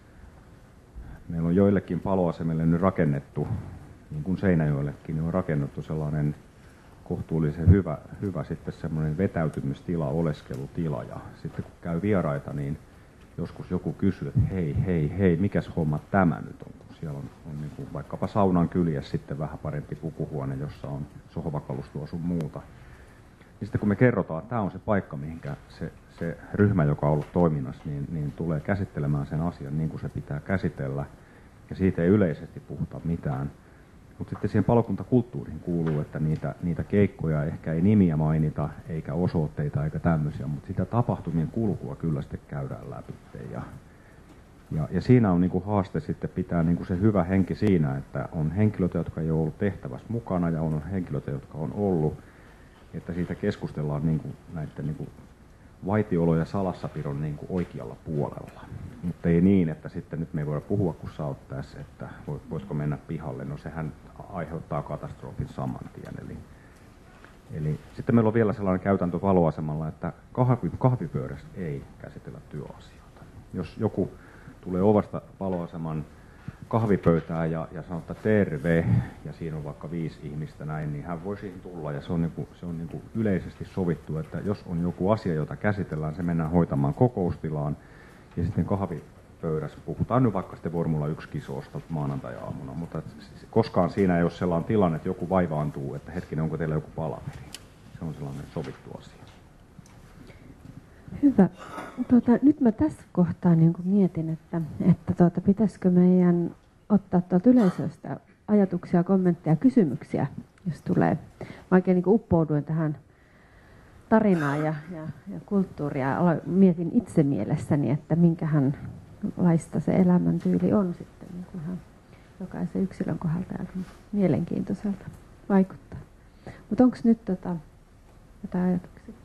meillä on joillekin paloasemille nyt rakennettu, niin kuin Seinäjoellekin, niin on rakennettu sellainen kohtuullisen hyvä, hyvä sitten semmoinen vetäytymistila, oleskelutila. Ja sitten kun käy vieraita, niin joskus joku kysyy, että hei, hei, hei, mikäs homma tämä nyt on? Kun siellä on, on niin kuin vaikkapa saunan kyljessä sitten vähän parempi pukuhuone, jossa on sohvakalustoa sun muuta. Niin sitten kun me kerrotaan, että tämä on se paikka, mihinkä se, se ryhmä, joka on ollut toiminnassa, niin, niin tulee käsittelemään sen asian niin kuin se pitää käsitellä. Ja siitä ei yleisesti puhuta mitään. Mutta sitten siihen palokuntakulttuuriin kuuluu, että niitä, niitä keikkoja ehkä ei nimiä mainita, eikä osoitteita, eikä tämmöisiä, mutta sitä tapahtumien kulkua kyllä sitten käydään läpi. Ja, ja, ja siinä on niinku haaste sitten pitää niinku se hyvä henki siinä, että on henkilöitä, jotka ei ole ollut tehtävässä mukana, ja on henkilöitä, jotka on ollut, että siitä keskustellaan niinku näiden niinku vaitiolo- ja salassapidon niinku oikealla puolella. Mutta ei niin, että sitten nyt me ei voida puhua, kun sä oot tässä, että voisiko mennä pihalle. No sehän aiheuttaa katastrofin saman tien. Eli, eli sitten meillä on vielä sellainen käytäntö paloasemalla, että kahvi, kahvipöydässä ei käsitellä työasioita. Jos joku tulee ovasta paloaseman kahvipöytään ja, ja sanoo, että terve, ja siinä on vaikka viisi ihmistä näin, niin hän voi siihen tulla. Ja se on, niinku, se on niinku yleisesti sovittu, että jos on joku asia, jota käsitellään, se mennään hoitamaan kokoustilaan. Ja sitten kahvipöydässä puhutaan nyt vaikka sitten Formula yksi -kisosta maanantai-aamuna, mutta koskaan siinä ei ole sellainen tilanne, että joku vaivaantuu, että hetkinen, onko teillä joku palaveri. Se on sellainen sovittu asia. Hyvä. Tuota, nyt mä tässä kohtaa niin kuin mietin, että, että tuota, pitäisikö meidän ottaa tuolta yleisöstä ajatuksia, kommentteja, kysymyksiä, jos tulee. Mä oikein niin kuin uppouduin tähän tarinaa ja, ja, ja kulttuuria. Mietin itse mielessäni, että minkälaista se elämäntyyli on sitten niin kuin ihan jokaisen yksilön kohdalta ja mielenkiintoiselta vaikuttaa. Mutta onko nyt tota, jotain ajatuksia?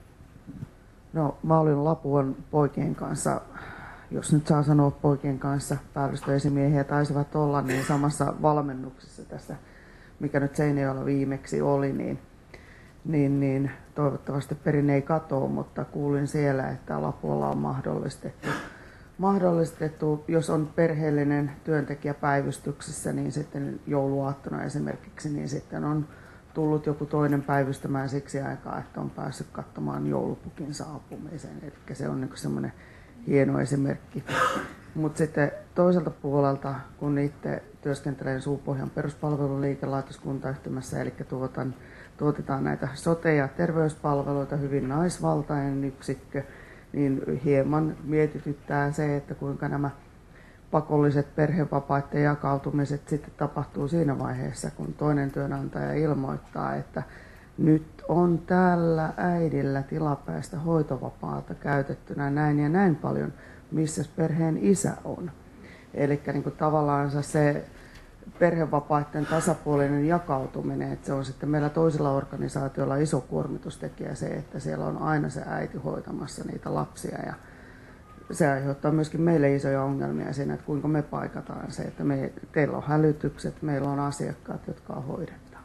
No, mä olin Lapuan poikien kanssa, jos nyt saa sanoa poikien kanssa, päällystöesimiehiä taisivat olla, niin samassa valmennuksessa tässä, mikä nyt Seinäjoella viimeksi oli, niin Niin, niin toivottavasti perinne ei katoa, mutta kuulin siellä, että Lapualla on mahdollistettu, mahdollistettu, jos on perheellinen työntekijä päivystyksessä, niin sitten jouluaattona esimerkiksi, niin sitten on tullut joku toinen päivystämään siksi aikaa, että on päässyt katsomaan joulupukin saapumisen. Eli se on niin semmoinen hieno esimerkki. Mutta sitten toiselta puolelta, kun itse työskentelen Suupohjan peruspalveluliikelaitoskuntayhtymässä, eli tuotan tuotetaan näitä sote- ja terveyspalveluita, hyvin naisvaltainen yksikkö, niin hieman mietityttää se, että kuinka nämä pakolliset perhevapaiden jakautumiset sitten tapahtuu siinä vaiheessa, kun toinen työnantaja ilmoittaa, että nyt on tällä äidillä tilapäistä hoitovapaata käytettynä näin ja näin paljon, missä perheen isä on. Eli niin kuin tavallaan se perhevapaiden tasapuolinen jakautuminen, että se on sitten meillä toisilla organisaatioilla iso kuormitustekijä se, että siellä on aina se äiti hoitamassa niitä lapsia ja se aiheuttaa myöskin meille isoja ongelmia siinä, että kuinka me paikataan se, että me, teillä on hälytykset, meillä on asiakkaat, jotka on hoidettava.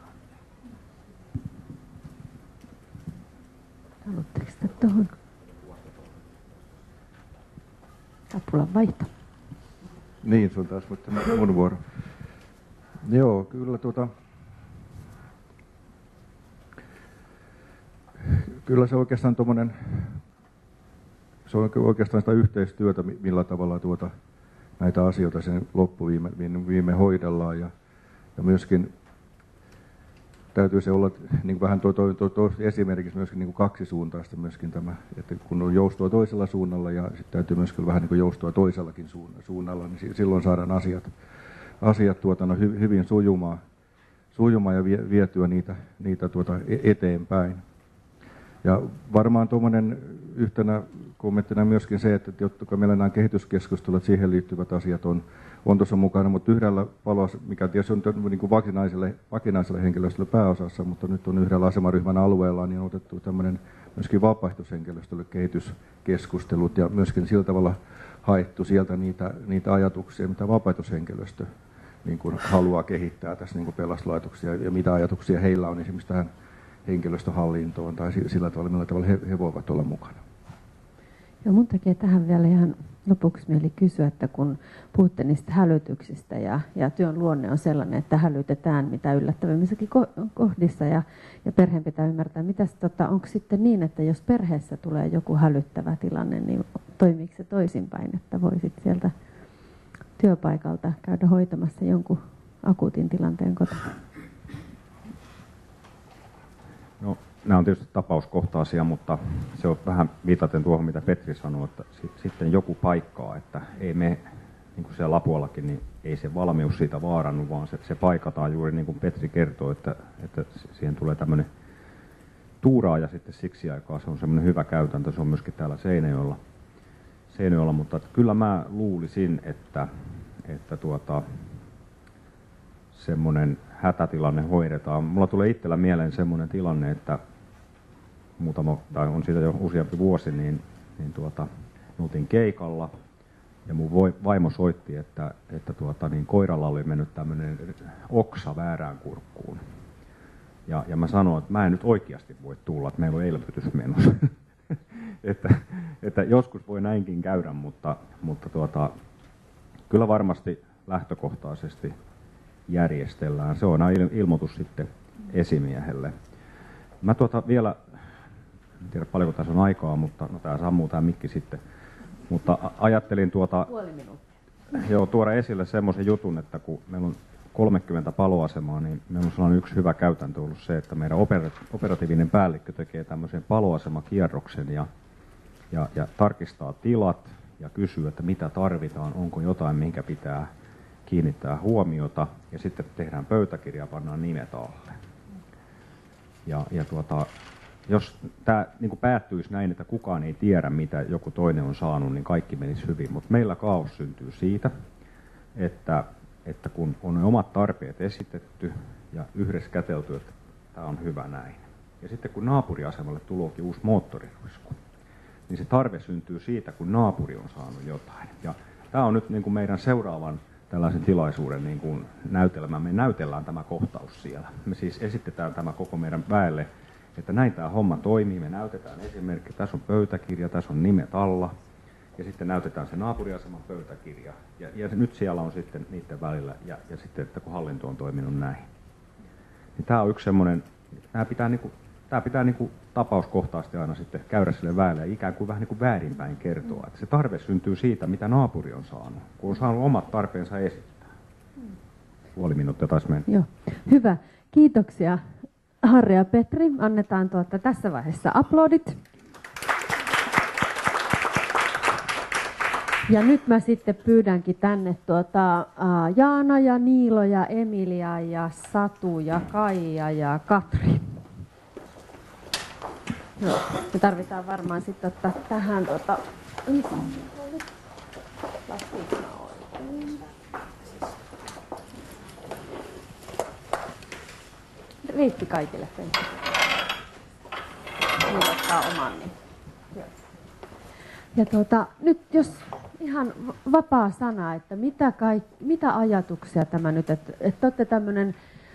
Haluatteko sitä tuohon? Kapulan vaihto. Niin, se on taas mun vuoro. Joo, kyllä tuota... Kyllä se oikeastaan tuommoinen... Se on oikeastaan sitä yhteistyötä, millä tavalla tuota, näitä asioita sen loppuviime viime hoidellaan. Ja, ja myöskin täytyy se olla niin vähän tuo, tuo, tuo, tuo esimerkiksi myöskin niin kaksisuuntaista myöskin tämä, että kun on joustoa toisella suunnalla ja sitten täytyy myöskin vähän niin joustoa toisellakin suunnalla, niin silloin saadaan asiat, asiat tuota, no, hy, hyvin sujumaan, sujumaan ja vie, vietyä niitä, niitä tuota, eteenpäin. Ja varmaan tuommoinen yhtenä kommenttina myöskin se, että jotta meillä nämä kehityskeskustelut, siihen liittyvät asiat on, on tuossa mukana, mutta yhdellä paloa, mikä tietysti on niin kuin vakinaiselle, vakinaiselle henkilöstölle pääosassa, mutta nyt on yhdellä asemaryhmän alueella, niin on otettu tämmöinen myöskin vapaaehtoishenkilöstölle kehityskeskustelut ja myöskin sillä tavalla haettu sieltä niitä, niitä ajatuksia, mitä vapaaehtoishenkilöstö niin kuin haluaa kehittää tässä niin kuin pelastuslaitoksia ja mitä ajatuksia heillä on esimerkiksi tähän henkilöstöhallintoon tai sillä tavalla, millä tavalla he, he voivat olla mukana. Ja mun tekee tähän vielä ihan lopuksi mieli kysyä, että kun puhutte niistä hälytyksistä ja, ja työn luonne on sellainen, että hälytetään mitä yllättävimmissäkin kohdissa ja, ja perheen pitää ymmärtää, mitäs, tota, onko sitten niin, että jos perheessä tulee joku hälyttävä tilanne, niin toimiiko se toisinpäin, että voisit sieltä työpaikalta käydä hoitamassa jonkun akuutin tilanteen kotona? No, nämä on tietysti tapauskohtaisia, mutta se on vähän viitaten tuohon, mitä Petri sanoi, että sitten joku paikkaa, että ei me, niin kuin siellä Lapuallakin, niin ei se valmius siitä vaarannu, vaan se, se paikataan juuri niin kuin Petri kertoo, että, että siihen tulee tämmöinen tuuraaja sitten siksi aikaa. Se on semmoinen hyvä käytäntö, se on myöskin täällä Seinäjoella, Seinäjoella mutta kyllä mä luulisin, että, että tuota, semmoinen hätätilanne hoidetaan. Mulla tulee itsellä mieleen semmoinen tilanne, että muutama, tai on siitä jo useampi vuosi, niin, niin tuota, me oltiin keikalla ja mun vaimo soitti, että, että tuota, niin koiralla oli mennyt tämmöinen oksa väärään kurkkuun. Ja, ja mä sanoin, että mä en nyt oikeasti voi tulla, että meillä on elvytys menossa. että, että joskus voi näinkin käydä, mutta, mutta tuota, kyllä varmasti lähtökohtaisesti järjestellään. Se on ilmoitus sitten esimiehelle. Mä tuota vielä, en tiedä paljonko tässä on aikaa, mutta no tää sammuu tää mikki sitten. Mutta ajattelin tuota, joo, tuoda esille semmoisen jutun, että kun meillä on kolmekymmentä paloasemaa, niin meillä on sellainen yksi hyvä käytäntö ollut se, että meidän operatiivinen päällikkö tekee tämmöisen paloasemakierroksen ja, ja, ja tarkistaa tilat ja kysyy, että mitä tarvitaan, onko jotain, minkä pitää kiinnittää huomiota, ja sitten tehdään pöytäkirja ja pannaan nimet alle. Ja, ja tuota, jos tämä niin kuin päättyisi näin, että kukaan ei tiedä, mitä joku toinen on saanut, niin kaikki menisi hyvin. Mutta meillä kaos syntyy siitä, että, että kun on omat tarpeet esitetty ja yhdessä kätelty, että tämä on hyvä näin. Ja sitten kun naapuriasemalle tuleekin uusi moottoriruisku, niin se tarve syntyy siitä, kun naapuri on saanut jotain. Ja tämä on nyt niin kuin meidän seuraavan tällaisen tilaisuuden niin kuin näytelmä. Me näytellään tämä kohtaus siellä. Me siis esitetään tämä koko meidän väelle, että näin tämä homma toimii. Me näytetään esimerkki, tässä on pöytäkirja, tässä on nimet alla. Ja sitten näytetään se naapuriaseman pöytäkirja. Ja, ja nyt siellä on sitten niiden välillä, ja, ja sitten, että kun hallinto on toiminut näin. Niin tämä on yksi semmoinen, tämä pitää, niin kuin, tämä pitää niin kuin tapauskohtaisesti aina sitten käydä sille väelle ja ikään kuin vähän niin kuin väärinpäin kertoa. Että se tarve syntyy siitä, mitä naapuri on saanut, kun on saanut omat tarpeensa esittää. Puoli minuuttia taas mennä. Joo. Hyvä. Kiitoksia Harri ja Petri. Annetaan tuota tässä vaiheessa aplodit. Ja nyt mä sitten pyydänkin tänne tuota, uh, Jaana ja Niilo ja Emilia ja Satu ja Kaija ja Katri. No, me tarvitaan varmaan sitten ottaa tähän tuota... Riitti kaikille penkki. Niin ottaa oman niin. Ja tuota, nyt jos ihan vapaa sana, että mitä, kaik, mitä ajatuksia tämä nyt, että, että olette tämmöinen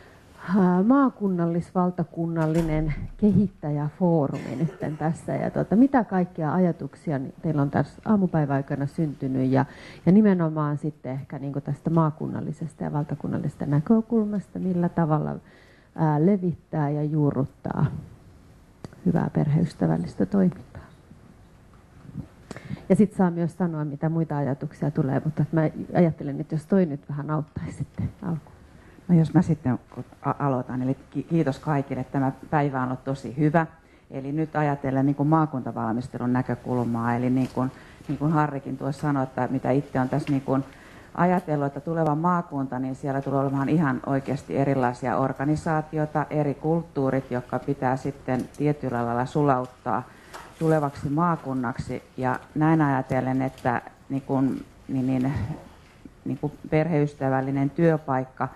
maakunnallis-valtakunnallinen kehittäjäfoorumi nyt tässä. Ja tuota, mitä kaikkia ajatuksia teillä on tässä aamupäivän aikana syntynyt ja, ja nimenomaan sitten ehkä niin kuin tästä maakunnallisesta ja valtakunnallisesta näkökulmasta, millä tavalla ää, levittää ja juurruttaa hyvää perheystävällistä toimintaa. Ja sitten saa myös sanoa, mitä muita ajatuksia tulee, mutta mä ajattelen, että jos toi nyt vähän auttaisi sitten alkuun. No jos mä sitten aloitan, eli kiitos kaikille. Tämä päivä on ollut tosi hyvä. Eli nyt ajatellen niin kuin maakuntavalmistelun näkökulmaa, eli niin kuin, niin kuin Harrikin tuossa sanoi, että mitä itse on tässä niin kuin ajatellut, että tuleva maakunta, niin siellä tulee olemaan ihan oikeasti erilaisia organisaatioita, eri kulttuurit, jotka pitää sitten tietyllä lailla sulauttaa tulevaksi maakunnaksi. Ja näin ajatellen, että niin kuin, niin, niin, niin kuin perheystävällinen työpaikka,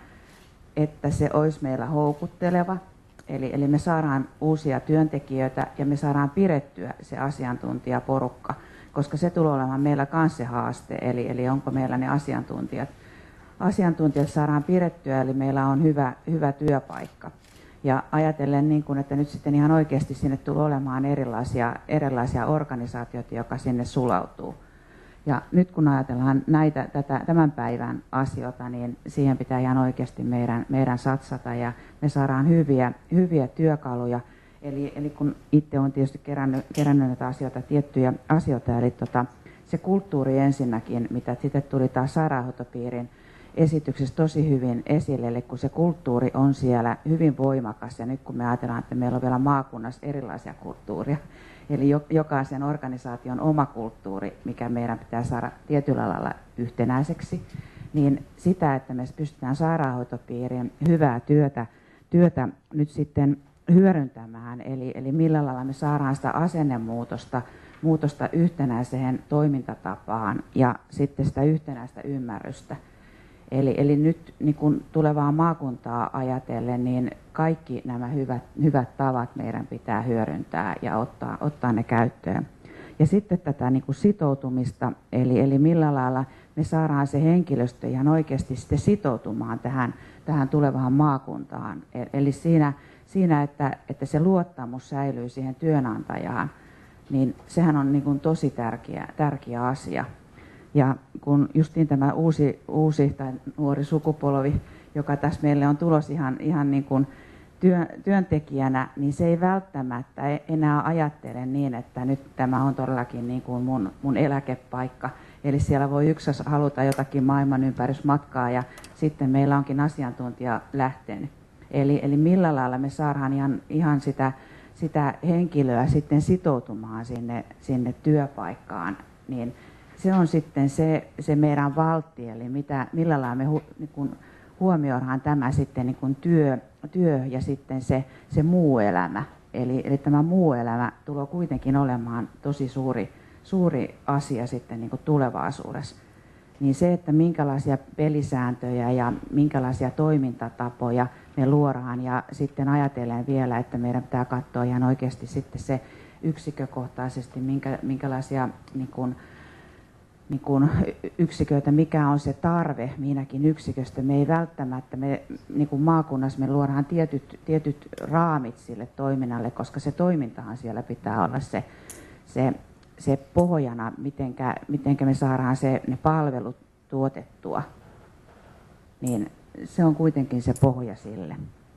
että se olisi meillä houkutteleva. Eli, eli me saadaan uusia työntekijöitä ja me saadaan pidettyä se asiantuntijaporukka, koska se tulee olemaan meillä kanssa se haaste. Eli, eli onko meillä ne asiantuntijat, asiantuntijat saadaan pidettyä, eli meillä on hyvä, hyvä työpaikka. Ja ajatellen, niin kuin, että nyt sitten ihan oikeasti sinne tulee olemaan erilaisia, erilaisia organisaatioita, jotka sinne sulautuu. Ja nyt kun ajatellaan näitä, tätä, tämän päivän asioita, niin siihen pitää ihan oikeasti meidän, meidän satsata ja me saadaan hyviä, hyviä työkaluja. Eli, eli kun itse olen tietysti kerännyt, kerännyt näitä asioita, tiettyjä asioita, eli tota, se kulttuuri ensinnäkin, mitä sitten tuli taas sairaanhoitopiirin esityksessä tosi hyvin esille, eli kun se kulttuuri on siellä hyvin voimakas ja nyt kun me ajatellaan, että meillä on vielä maakunnassa erilaisia kulttuuria, eli jokaisen organisaation oma kulttuuri, mikä meidän pitää saada tietyllä lailla yhtenäiseksi, niin sitä, että me pystytään sairaanhoitopiirin hyvää työtä, työtä nyt sitten hyödyntämään, eli, eli millä lailla me saadaan sitä asennemuutosta muutosta yhtenäiseen toimintatapaan ja sitten sitä yhtenäistä ymmärrystä. Eli, eli nyt niin kun tulevaa maakuntaa ajatellen, niin kaikki nämä hyvät, hyvät tavat meidän pitää hyödyntää ja ottaa, ottaa ne käyttöön. Ja sitten tätä niin kun sitoutumista, eli, eli millä lailla me saadaan se henkilöstö ihan oikeasti sitten sitoutumaan tähän, tähän tulevaan maakuntaan. Eli siinä, siinä että, että se luottamus säilyy siihen työnantajaan, niin sehän on niin kun tosi tärkeä, tärkeä asia. Ja kun justiin tämä uusi, uusi tai nuori sukupolvi, joka tässä meille on tulos ihan, ihan niin kuin työ, työntekijänä, niin se ei välttämättä enää ajattele niin, että nyt tämä on todellakin niin kuin mun, mun eläkepaikka. Eli siellä voi yksi haluta jotakin maailmanympärysmatkaa ja sitten meillä onkin asiantuntija lähtenyt. Eli, eli millä lailla me saadaan ihan, ihan sitä, sitä henkilöä sitten sitoutumaan sinne, sinne työpaikkaan, niin se on sitten se, se meidän valtti, eli mitä, millä lailla me hu, niin kun huomioidaan tämä sitten niin kun työ, työ ja sitten se, se muu elämä. Eli, eli tämä muu elämä tulee kuitenkin olemaan tosi suuri, suuri asia sitten niin kun tulevaisuudessa. Niin se, että minkälaisia pelisääntöjä ja minkälaisia toimintatapoja me luodaan ja sitten ajatellen vielä, että meidän pitää katsoa ihan oikeasti sitten se yksikkökohtaisesti, minkä, minkälaisia niin kun, niin kuin yksiköitä, mikä on se tarve minäkin yksiköstä. Me ei välttämättä, me, niin kuin maakunnassa me luodaan tietyt, tietyt raamit sille toiminnalle, koska se toimintahan siellä pitää olla se, se, se pohjana, mitenkä, mitenkä me saadaan se, ne palvelut tuotettua. Niin se on kuitenkin se pohja sille.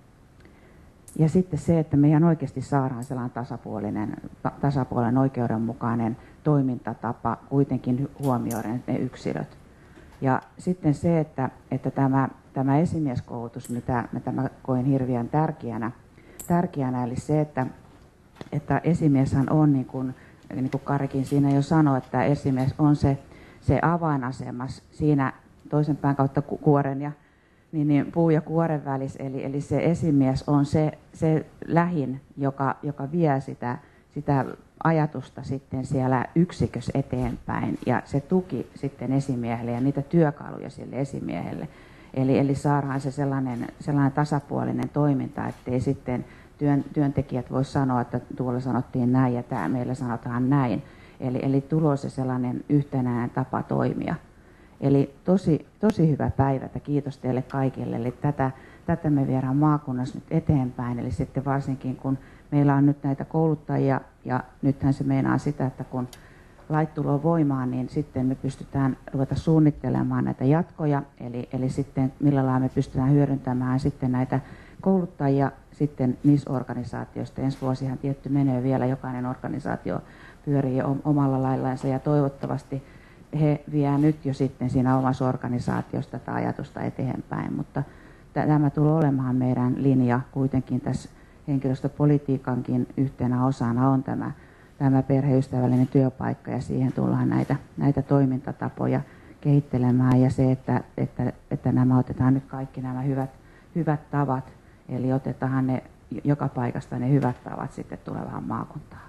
Ja sitten se, että me ihan oikeasti saadaan sellainen tasapuolinen, tasapuolinen oikeudenmukainen toimintatapa kuitenkin huomioiden ne yksilöt. Ja sitten se, että, että tämä, tämä esimieskoulutus, mitä, mitä mä koen hirveän tärkeänä, tärkeänä eli se, että, että esimieshän on, niin kuin, niin kuin Karikin siinä jo sanoi, että esimies on se, se avainasemas siinä toisen pään kautta kuoren ja Niin, niin puu ja kuoren välissä, eli, eli se esimies on se, se lähin, joka, joka vie sitä, sitä ajatusta sitten siellä yksikössä eteenpäin ja se tuki sitten esimiehelle ja niitä työkaluja sille esimiehelle. Eli, eli saadaan se sellainen, sellainen tasapuolinen toiminta, ettei sitten työn, työntekijät voi sanoa, että tuolla sanottiin näin ja tää, meillä sanotaan näin. Eli, eli tulos ja sellainen yhtenäinen tapa toimia. Eli tosi, tosi hyvä päivä, että kiitos teille kaikille. Eli tätä, tätä me viedään maakunnassa nyt eteenpäin. Eli sitten varsinkin kun meillä on nyt näitä kouluttajia, ja nythän se meinaa sitä, että kun lait tulee voimaan, niin sitten me pystytään ruveta suunnittelemaan näitä jatkoja. Eli, eli sitten millä lailla me pystytään hyödyntämään sitten näitä kouluttajia sitten niissä organisaatioista. Ensi vuosihan tietty menee vielä, jokainen organisaatio pyörii omalla laillansa ja toivottavasti he vie nyt jo sitten siinä omassa organisaatiossa tätä ajatusta eteenpäin, mutta tämä tulee olemaan meidän linja kuitenkin tässä henkilöstöpolitiikankin yhtenä osana on tämä, tämä perheystävällinen työpaikka ja siihen tullaan näitä, näitä toimintatapoja kehittelemään ja se, että, että, että nämä otetaan nyt kaikki nämä hyvät, hyvät tavat, eli otetaan ne joka paikasta ne hyvät tavat sitten tulevaan maakuntaan.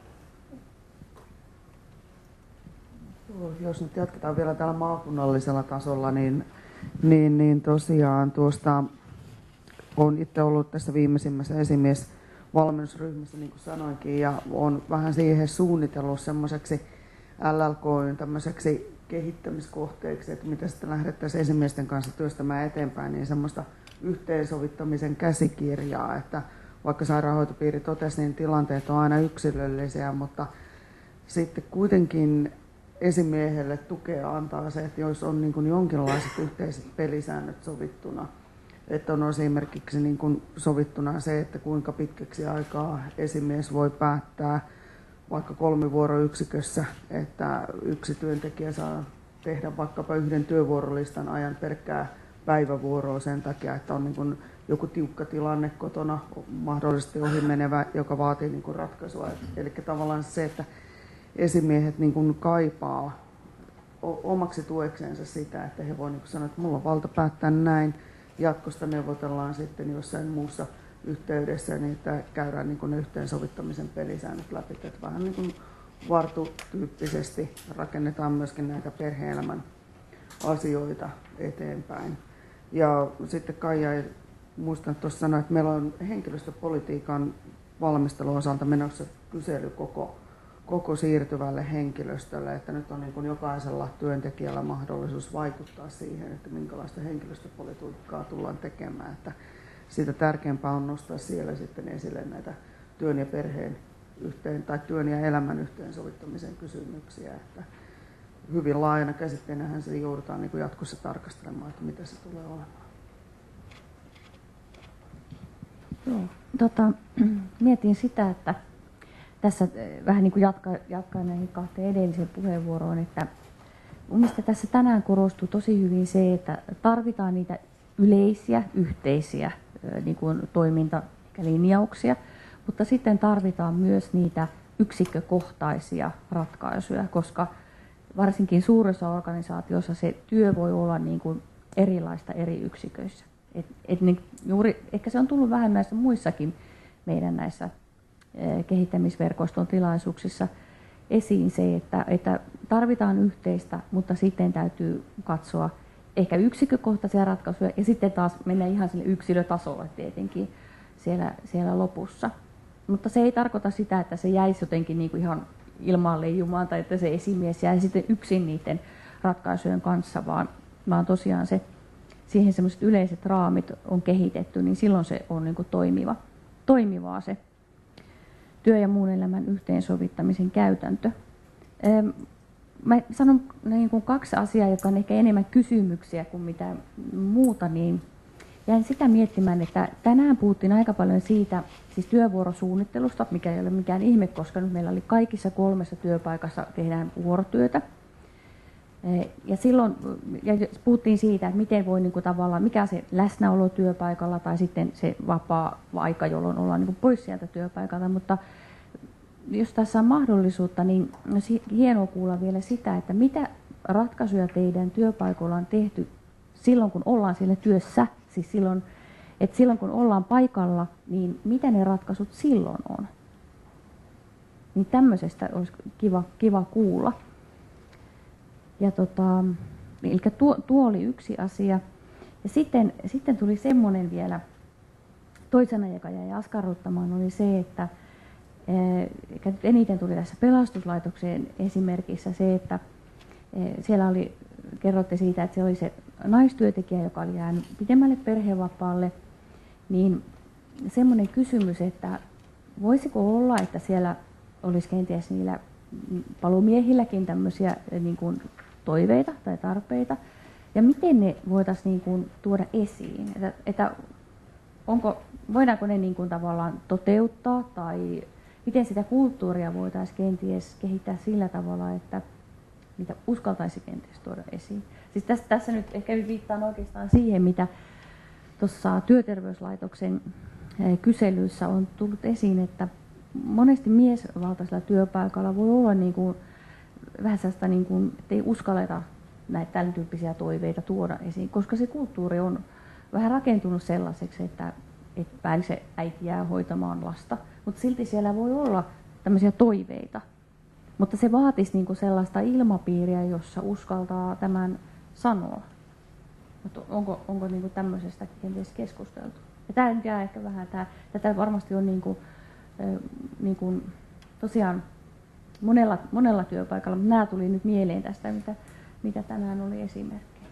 Jos nyt jatketaan vielä täällä maakunnallisella tasolla, niin, niin, niin tosiaan tuosta olen itse ollut tässä viimeisimmässä esimiesvalmennusryhmässä, niin kuin sanoinkin, ja olen vähän siihen suunnitellut semmoiseksi L L K:n tämmöiseksi kehittämiskohteeksi, että mitä sitten lähdettäisiin esimiesten kanssa työstämään eteenpäin, niin semmoista yhteensovittamisen käsikirjaa, että vaikka sairaanhoitopiiri totesi, niin tilanteet on aina yksilöllisiä, mutta sitten kuitenkin esimiehelle tukea antaa se, että jos on niin kuin jonkinlaiset yhteiset pelisäännöt sovittuna, että on esimerkiksi niin kuin sovittuna se, että kuinka pitkäksi aikaa esimies voi päättää vaikka kolmivuoroyksikössä, että yksi työntekijä saa tehdä vaikkapa yhden työvuorolistan ajan pelkkää päivävuoroa sen takia, että on niin kuin joku tiukka tilanne kotona, mahdollisesti ohimenevä, joka vaatii niin kuin ratkaisua. Eli tavallaan se, että esimiehet niin kuin kaipaa omaksi tuekseensa sitä, että he voivat niin sanoa, että minulla on valta päättää näin, jatkosta neuvotellaan sitten jossain muussa yhteydessä, niin että käydään niin kuin ne yhteensovittamisen pelisäännöt läpi, että vähän niin kuin vartutyyppisesti rakennetaan myöskin näitä perhe-elämän asioita eteenpäin. Ja sitten Kaija, ei muistan tuossa sanoa, että meillä on henkilöstöpolitiikan valmistelun osalta menossa kysely koko koko siirtyvälle henkilöstölle, että nyt on niin kuin jokaisella työntekijällä mahdollisuus vaikuttaa siihen, että minkälaista henkilöstöpolitiikkaa tullaan tekemään. Että siitä tärkeämpää on nostaa siellä sitten esille näitä työn ja perheen yhteen, tai työn ja elämän yhteensovittamisen kysymyksiä. Että hyvin laajana käsitteenähän se joudutaan niin kuin jatkossa tarkastelemaan, että mitä se tulee olemaan. Joo, tota, mietin sitä, että tässä vähän niin kuin jatkaa, jatkaa näihin kahteen edelliseen puheenvuoroon, että mun mielestä tässä tänään korostuu tosi hyvin se, että tarvitaan niitä yleisiä, yhteisiä niin kuin toimintalinjauksia, mutta sitten tarvitaan myös niitä yksikkökohtaisia ratkaisuja, koska varsinkin suuressa organisaatiossa se työ voi olla niin kuin erilaista eri yksiköissä. Et, et niin juuri, ehkä se on tullut vähän näissä muissakin meidän näissä kehittämisverkoston tilaisuuksissa esiin se, että, että tarvitaan yhteistä, mutta sitten täytyy katsoa ehkä yksikkökohtaisia ratkaisuja ja sitten taas mennä ihan sille yksilötasolle tietenkin siellä, siellä lopussa. Mutta se ei tarkoita sitä, että se jäisi jotenkin niin kuin ihan ilmaan leijumaan tai että se esimies jäisi sitten yksin niiden ratkaisujen kanssa, vaan, vaan tosiaan se, siihen sellaiset yleiset raamit on kehitetty, niin silloin se on niin kuin toimiva, toimivaa se työ- ja muun elämän yhteensovittamisen käytäntö. Mä sanon niin kuin kaksi asiaa, jotka on ehkä enemmän kysymyksiä kuin mitä muuta, niin jäin sitä miettimään, että tänään puhuttiin aika paljon siitä, siis työvuorosuunnittelusta, mikä ei ole mikään ihme, koska nyt meillä oli kaikissa kolmessa työpaikassa tehdään vuorotyötä. Ja silloin ja puhuttiin siitä, että miten voi niin kuin tavallaan, mikä se läsnäolo työpaikalla tai sitten se vapaa-aika, jolloin ollaan niin kuin pois sieltä työpaikalta. Mutta jos tässä on mahdollisuutta, niin olisi hienoa kuulla vielä sitä, että mitä ratkaisuja teidän työpaikoilla on tehty silloin, kun ollaan siellä työssä. Siis silloin, että silloin, kun ollaan paikalla, niin mitä ne ratkaisut silloin on? Niin tämmöisestä olisi kiva, kiva kuulla. Ja tota, eli tuo, tuo oli yksi asia. Ja sitten, sitten tuli semmoinen vielä toisena, joka jäi askarruttamaan, oli se, että Ehkä nyt eniten tuli tässä pelastuslaitoksen esimerkissä se, että siellä oli, kerrotte siitä, että se oli se naistyöntekijä, joka oli jäänyt pidemmälle perhevapaalle, niin semmoinen kysymys, että voisiko olla, että siellä olisi kenties niillä palomiehilläkin tämmöisiä niin kuin toiveita tai tarpeita, ja miten ne voitaisiin niin kuin tuoda esiin, että, että onko, voidaanko ne niin kuin tavallaan toteuttaa, tai miten sitä kulttuuria voitaisiin kenties kehittää sillä tavalla, että niitä uskaltaisi kenties tuoda esiin. Siis tässä, tässä nyt ehkä viittaan oikeastaan siihen, mitä tuossa työterveyslaitoksen kyselyssä on tullut esiin, että monesti miesvaltaisella työpaikalla voi olla niin kuin, vähän sellaista, niin kuin, että ei uskalleta näitä tämän tyyppisiä toiveita tuoda esiin, koska se kulttuuri on vähän rakentunut sellaiseksi, että, että päälliset äiti jää hoitamaan lasta, mutta silti siellä voi olla tämmöisiä toiveita. Mutta se vaatisi niin kuin sellaista ilmapiiriä, jossa uskaltaa tämän sanoa. Mutta onko, onko niin kuin tämmöisestä kenties keskusteltu? Ja tämä nyt jää ehkä vähän, tämä, tätä varmasti on niin kuin, niin kuin, tosiaan monella, monella työpaikalla, mutta nämä tuli nyt mieleen tästä, mitä, mitä tänään oli esimerkkejä.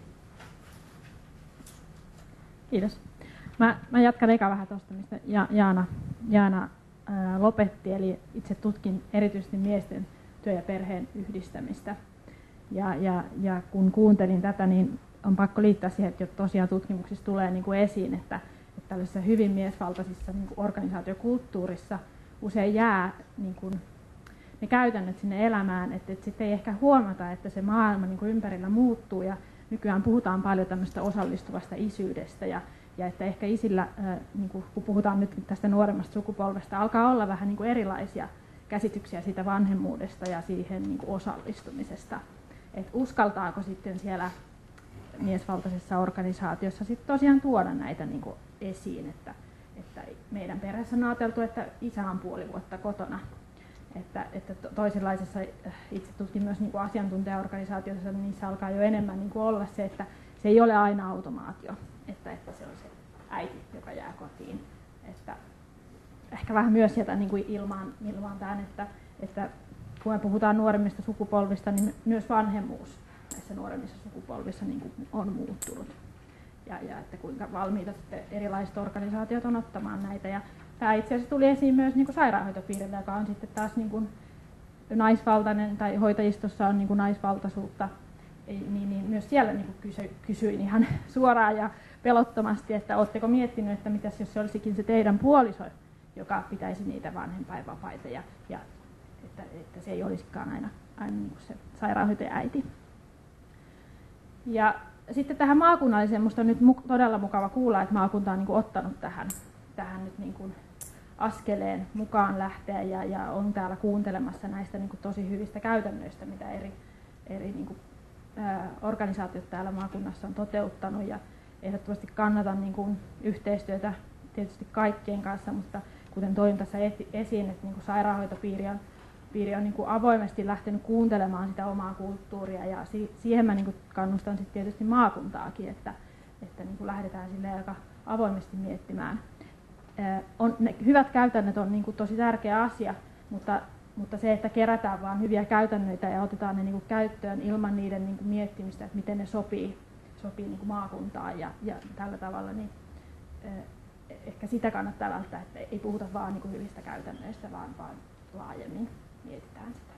Kiitos. Mä, mä jatkan eka vähän tuosta, mistä Jaana, Jaana ää, lopetti, eli itse tutkin erityisesti miesten työ- ja perheen yhdistämistä. Ja, ja, ja kun kuuntelin tätä, niin on pakko liittää siihen, että tosiaan tutkimuksissa tulee niin kuin esiin, että, että tällaisessa hyvin miesvaltaisissa niin kuin organisaatiokulttuurissa usein jää niin kuin ne käytännöt sinne elämään, että, että sitten ei ehkä huomata, että se maailma niin kuin ympärillä muuttuu, ja nykyään puhutaan paljon tämmöistä osallistuvasta isyydestä, ja, ja että ehkä isillä, niin kuin, kun puhutaan nyt tästä nuoremmasta sukupolvesta, alkaa olla vähän niin kuin erilaisia käsityksiä siitä vanhemmuudesta ja siihen niin kuin osallistumisesta. Että uskaltaako sitten siellä miesvaltaisessa organisaatiossa sitten tosiaan tuoda näitä niin kuin esiin, että, että meidän perheessä on ajateltu, että isä on puoli vuotta kotona. Että, että toisenlaisessa, itse tutkin myös niin kuin asiantuntijaorganisaatioissa, niin niissä alkaa jo enemmän niin kuin olla se, että se ei ole aina automaatio, että, että se on se äiti, joka jää kotiin. Että ehkä vähän myös sieltä niin kuin ilmaan, ilmaan tämän, että, että kun me puhutaan nuoremmista sukupolvista, niin myös vanhemmuus näissä nuoremmissa sukupolvissa niin kuin on muuttunut. Ja, ja että kuinka valmiita sitten erilaiset organisaatiot on ottamaan näitä. Ja tämä itse asiassa tuli esiin myös niin kuin sairaanhoitopiirillä, joka on sitten taas niin kuin naisvaltainen, tai hoitajistossa on niin kuin naisvaltaisuutta, niin, niin myös siellä niin kuin kysy, kysyin ihan suoraan ja pelottomasti, että oletteko miettinyt, että mitäs jos se olisikin se teidän puoliso, joka pitäisi niitä vanhempainvapaita, ja, ja että, että se ei olisikaan aina, aina niin kuin se sairaanhoitaja-äiti. Ja sitten tähän maakunnalliseen, minusta on nyt todella mukava kuulla, että maakunta on niin kuin ottanut tähän, tähän nyt niin kuin askeleen mukaan lähteä, ja, ja on täällä kuuntelemassa näistä niin kuin tosi hyvistä käytännöistä, mitä eri, eri niin kuin, ää, organisaatiot täällä maakunnassa on toteuttanut, ja ehdottomasti kannatan niin kuin yhteistyötä tietysti kaikkien kanssa, mutta kuten toin tässä esiin, että niin kuin sairaanhoitopiiri on, piiri on niin kuin avoimesti lähtenyt kuuntelemaan sitä omaa kulttuuria, ja si- siihen mä niin kuin kannustan sitten tietysti maakuntaakin, että, että niin kuin lähdetään sille aika avoimesti miettimään. On, ne hyvät käytännöt on niin kuin tosi tärkeä asia, mutta, mutta se, että kerätään vain hyviä käytännöitä ja otetaan ne niin kuin käyttöön ilman niiden niin kuin miettimistä, että miten ne sopii, sopii niin kuin maakuntaan ja, ja tällä tavalla, niin eh, ehkä sitä kannattaa välttää, että ei puhuta vain niin kuin hyvistä käytännöistä, vaan, vaan laajemmin mietitään sitä.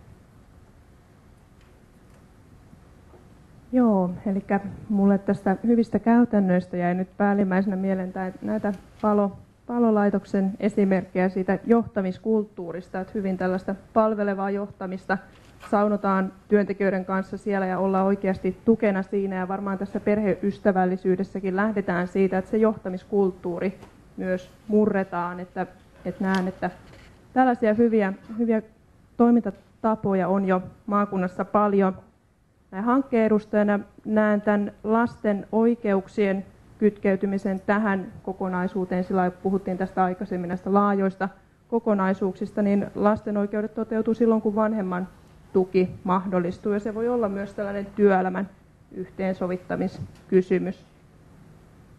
Joo, eli mulle tästä hyvistä käytännöistä jäi nyt päällimmäisenä mieleen näitä palo palolaitoksen esimerkkejä siitä johtamiskulttuurista, että hyvin tällaista palvelevaa johtamista saunotaan työntekijöiden kanssa siellä ja ollaan oikeasti tukena siinä, ja varmaan tässä perheystävällisyydessäkin lähdetään siitä, että se johtamiskulttuuri myös murretaan, että, että näen, että tällaisia hyviä, hyviä toimintatapoja on jo maakunnassa paljon. Näin hankkeen edustajana näen tämän lasten oikeuksien kytkeytymisen tähän kokonaisuuteen, sillä puhuttiin tästä aikaisemmin näistä laajoista kokonaisuuksista, niin lasten oikeudet toteutuu silloin, kun vanhemman tuki mahdollistuu, ja se voi olla myös tällainen työelämän yhteensovittamiskysymys.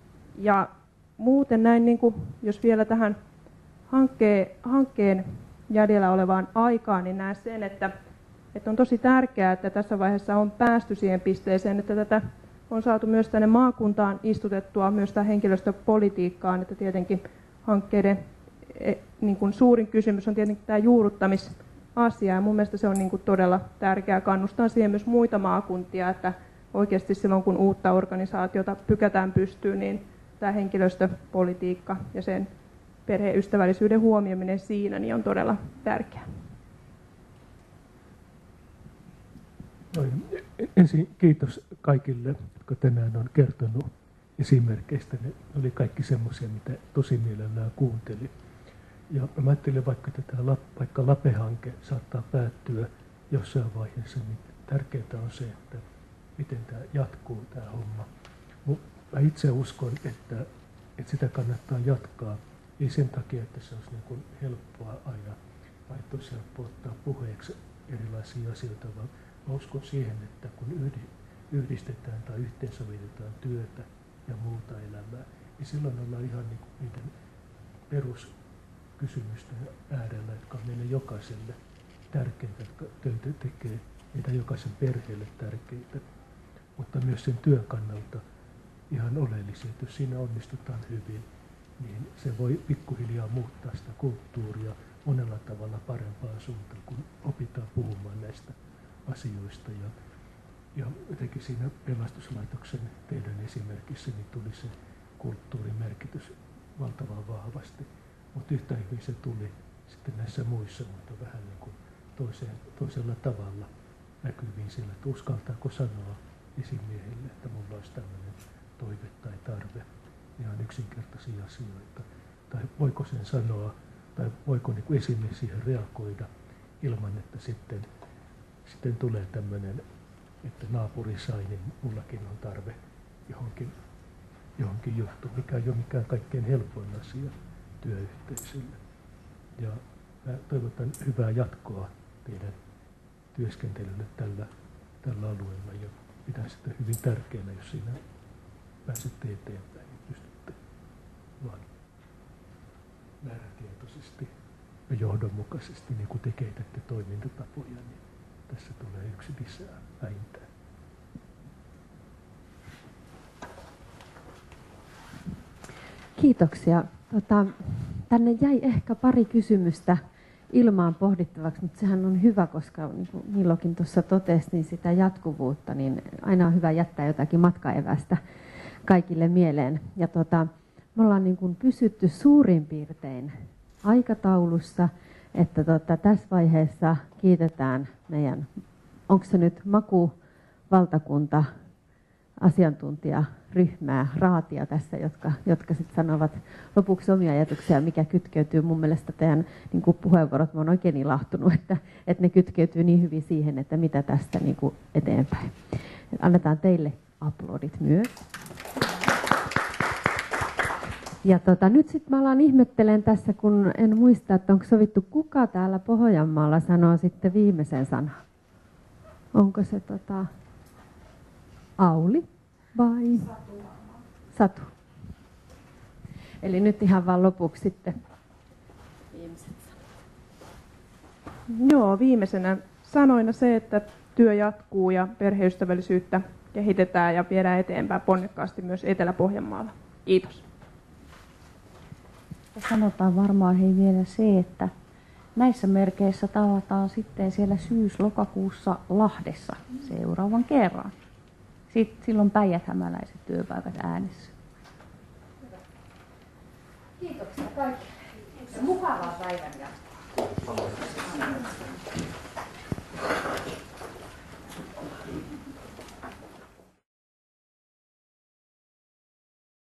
Ja muuten näin, niin kuin, jos vielä tähän hankkeen, hankkeen jäljellä olevaan aikaan, niin näen sen, että, että on tosi tärkeää, että tässä vaiheessa on päästy siihen pisteeseen, että tätä on saatu myös tänne maakuntaan istutettua, myös tähän henkilöstöpolitiikkaan, että tietenkin hankkeiden niin kuin suurin kysymys on tietenkin tämä juurruttamisasia, ja mun mielestä se on niin kuin todella tärkeää. Kannustaa siihen myös muita maakuntia, että oikeasti silloin kun uutta organisaatiota pykätään pystyyn, niin tämä henkilöstöpolitiikka ja sen perheystävällisyyden huomioiminen siinä niin on todella tärkeää. Ensin kiitos kaikille, jotka tänään on kertonut esimerkkeistä. Ne oli kaikki semmoisia, mitä tosi mielellään kuuntelin. Ja mä ajattelin, vaikka tätä vaikka Lape-hanke saattaa päättyä jossain vaiheessa, niin tärkeää on se, että miten tämä jatkuu tämä homma. Mä itse uskon, että, että sitä kannattaa jatkaa. Ei sen takia, että se olisi niin kuin helppoa aina, vai tosi helppoa ottaa puheeksi erilaisia asioita, vaan mä uskon siihen, että kun yhdistetään tai yhteensovitetaan työtä ja muuta elämää, niin silloin ollaan ihan niin kuin niiden peruskysymysten äärellä, jotka on meille jokaiselle tärkeitä, jotka töitä tekee, meidän jokaisen perheelle tärkeitä, mutta myös sen työn kannalta ihan oleellisia, että jos siinä onnistutaan hyvin, niin se voi pikkuhiljaa muuttaa sitä kulttuuria monella tavalla parempaan suuntaan, kun opitaan puhumaan näistä asioista. Ja, ja jotenkin siinä pelastuslaitoksen teidän esimerkissä niin tuli se kulttuurin merkitys valtavan vahvasti, mutta yhtä hyvin se tuli sitten näissä muissa, mutta vähän niin kuin toiseen, toisella tavalla näkyviin sillä, että uskaltaako sanoa esimiehille, että mulla olisi tämmöinen toive tai tarve, ihan yksinkertaisia asioita. Tai voiko sen sanoa, tai voiko niin kuin esimies siihen reagoida ilman, että sitten, sitten tulee tämmöinen, että naapuri sai, niin mullakin on tarve johonkin, johonkin juttuun, mikä ei ole mikään kaikkein helpoin asia työyhteisölle. Ja mä toivotan hyvää jatkoa teidän työskentelylle tällä, tällä alueella ja pidän sitä hyvin tärkeänä, jos siinä pääsette eteenpäin ja pystytte vaan määrätietoisesti ja johdonmukaisesti, niin kun te kehitätte toimintatapoja, niin tässä tulee yksi lisää vähintään. Kiitoksia. Tota, tänne jäi ehkä pari kysymystä ilmaan pohdittavaksi, mutta sehän on hyvä, koska niin kuin Nilokin tuossa totesi, niin sitä jatkuvuutta, niin aina on hyvä jättää jotakin matkaevästä kaikille mieleen. Ja tota, me ollaan niin kuin pysytty suurin piirtein aikataulussa, että tota, tässä vaiheessa kiitetään meidän, onko se nyt makuvaltakunta asiantuntijaryhmää, raatia tässä, jotka, jotka sitten sanovat lopuksi omia ajatuksia, mikä kytkeytyy mun mielestä teidän niin kuin puheenvuorot. Mä oon oikein ilahtunut, että, että ne kytkeytyy niin hyvin siihen, että mitä tästä niin kuin eteenpäin. Et annetaan teille aplodit myös. Ja tota, nyt sitten mä alan ihmettelen tässä, kun en muista, että onko sovittu, kuka täällä Pohjanmaalla sanoo sitten viimeisen sanan. Onko se tota, Auli vai Satu? Satu. Eli nyt ihan vaan lopuksi sitten viimeiset sanat. Joo, viimeisenä sanoina se, että työ jatkuu ja perheystävällisyyttä kehitetään ja viedään eteenpäin ponnekkaasti myös Etelä-Pohjanmaalla. Kiitos. Ja sanotaan varmaan hei vielä se, että näissä merkeissä tavataan sitten siellä syys-lokakuussa Lahdessa seuraavan kerran. Sitten silloin päijäthämäläiset työpaikat äänessä. Kiitoksia kaikille. Mukavaa päivän jatkoa.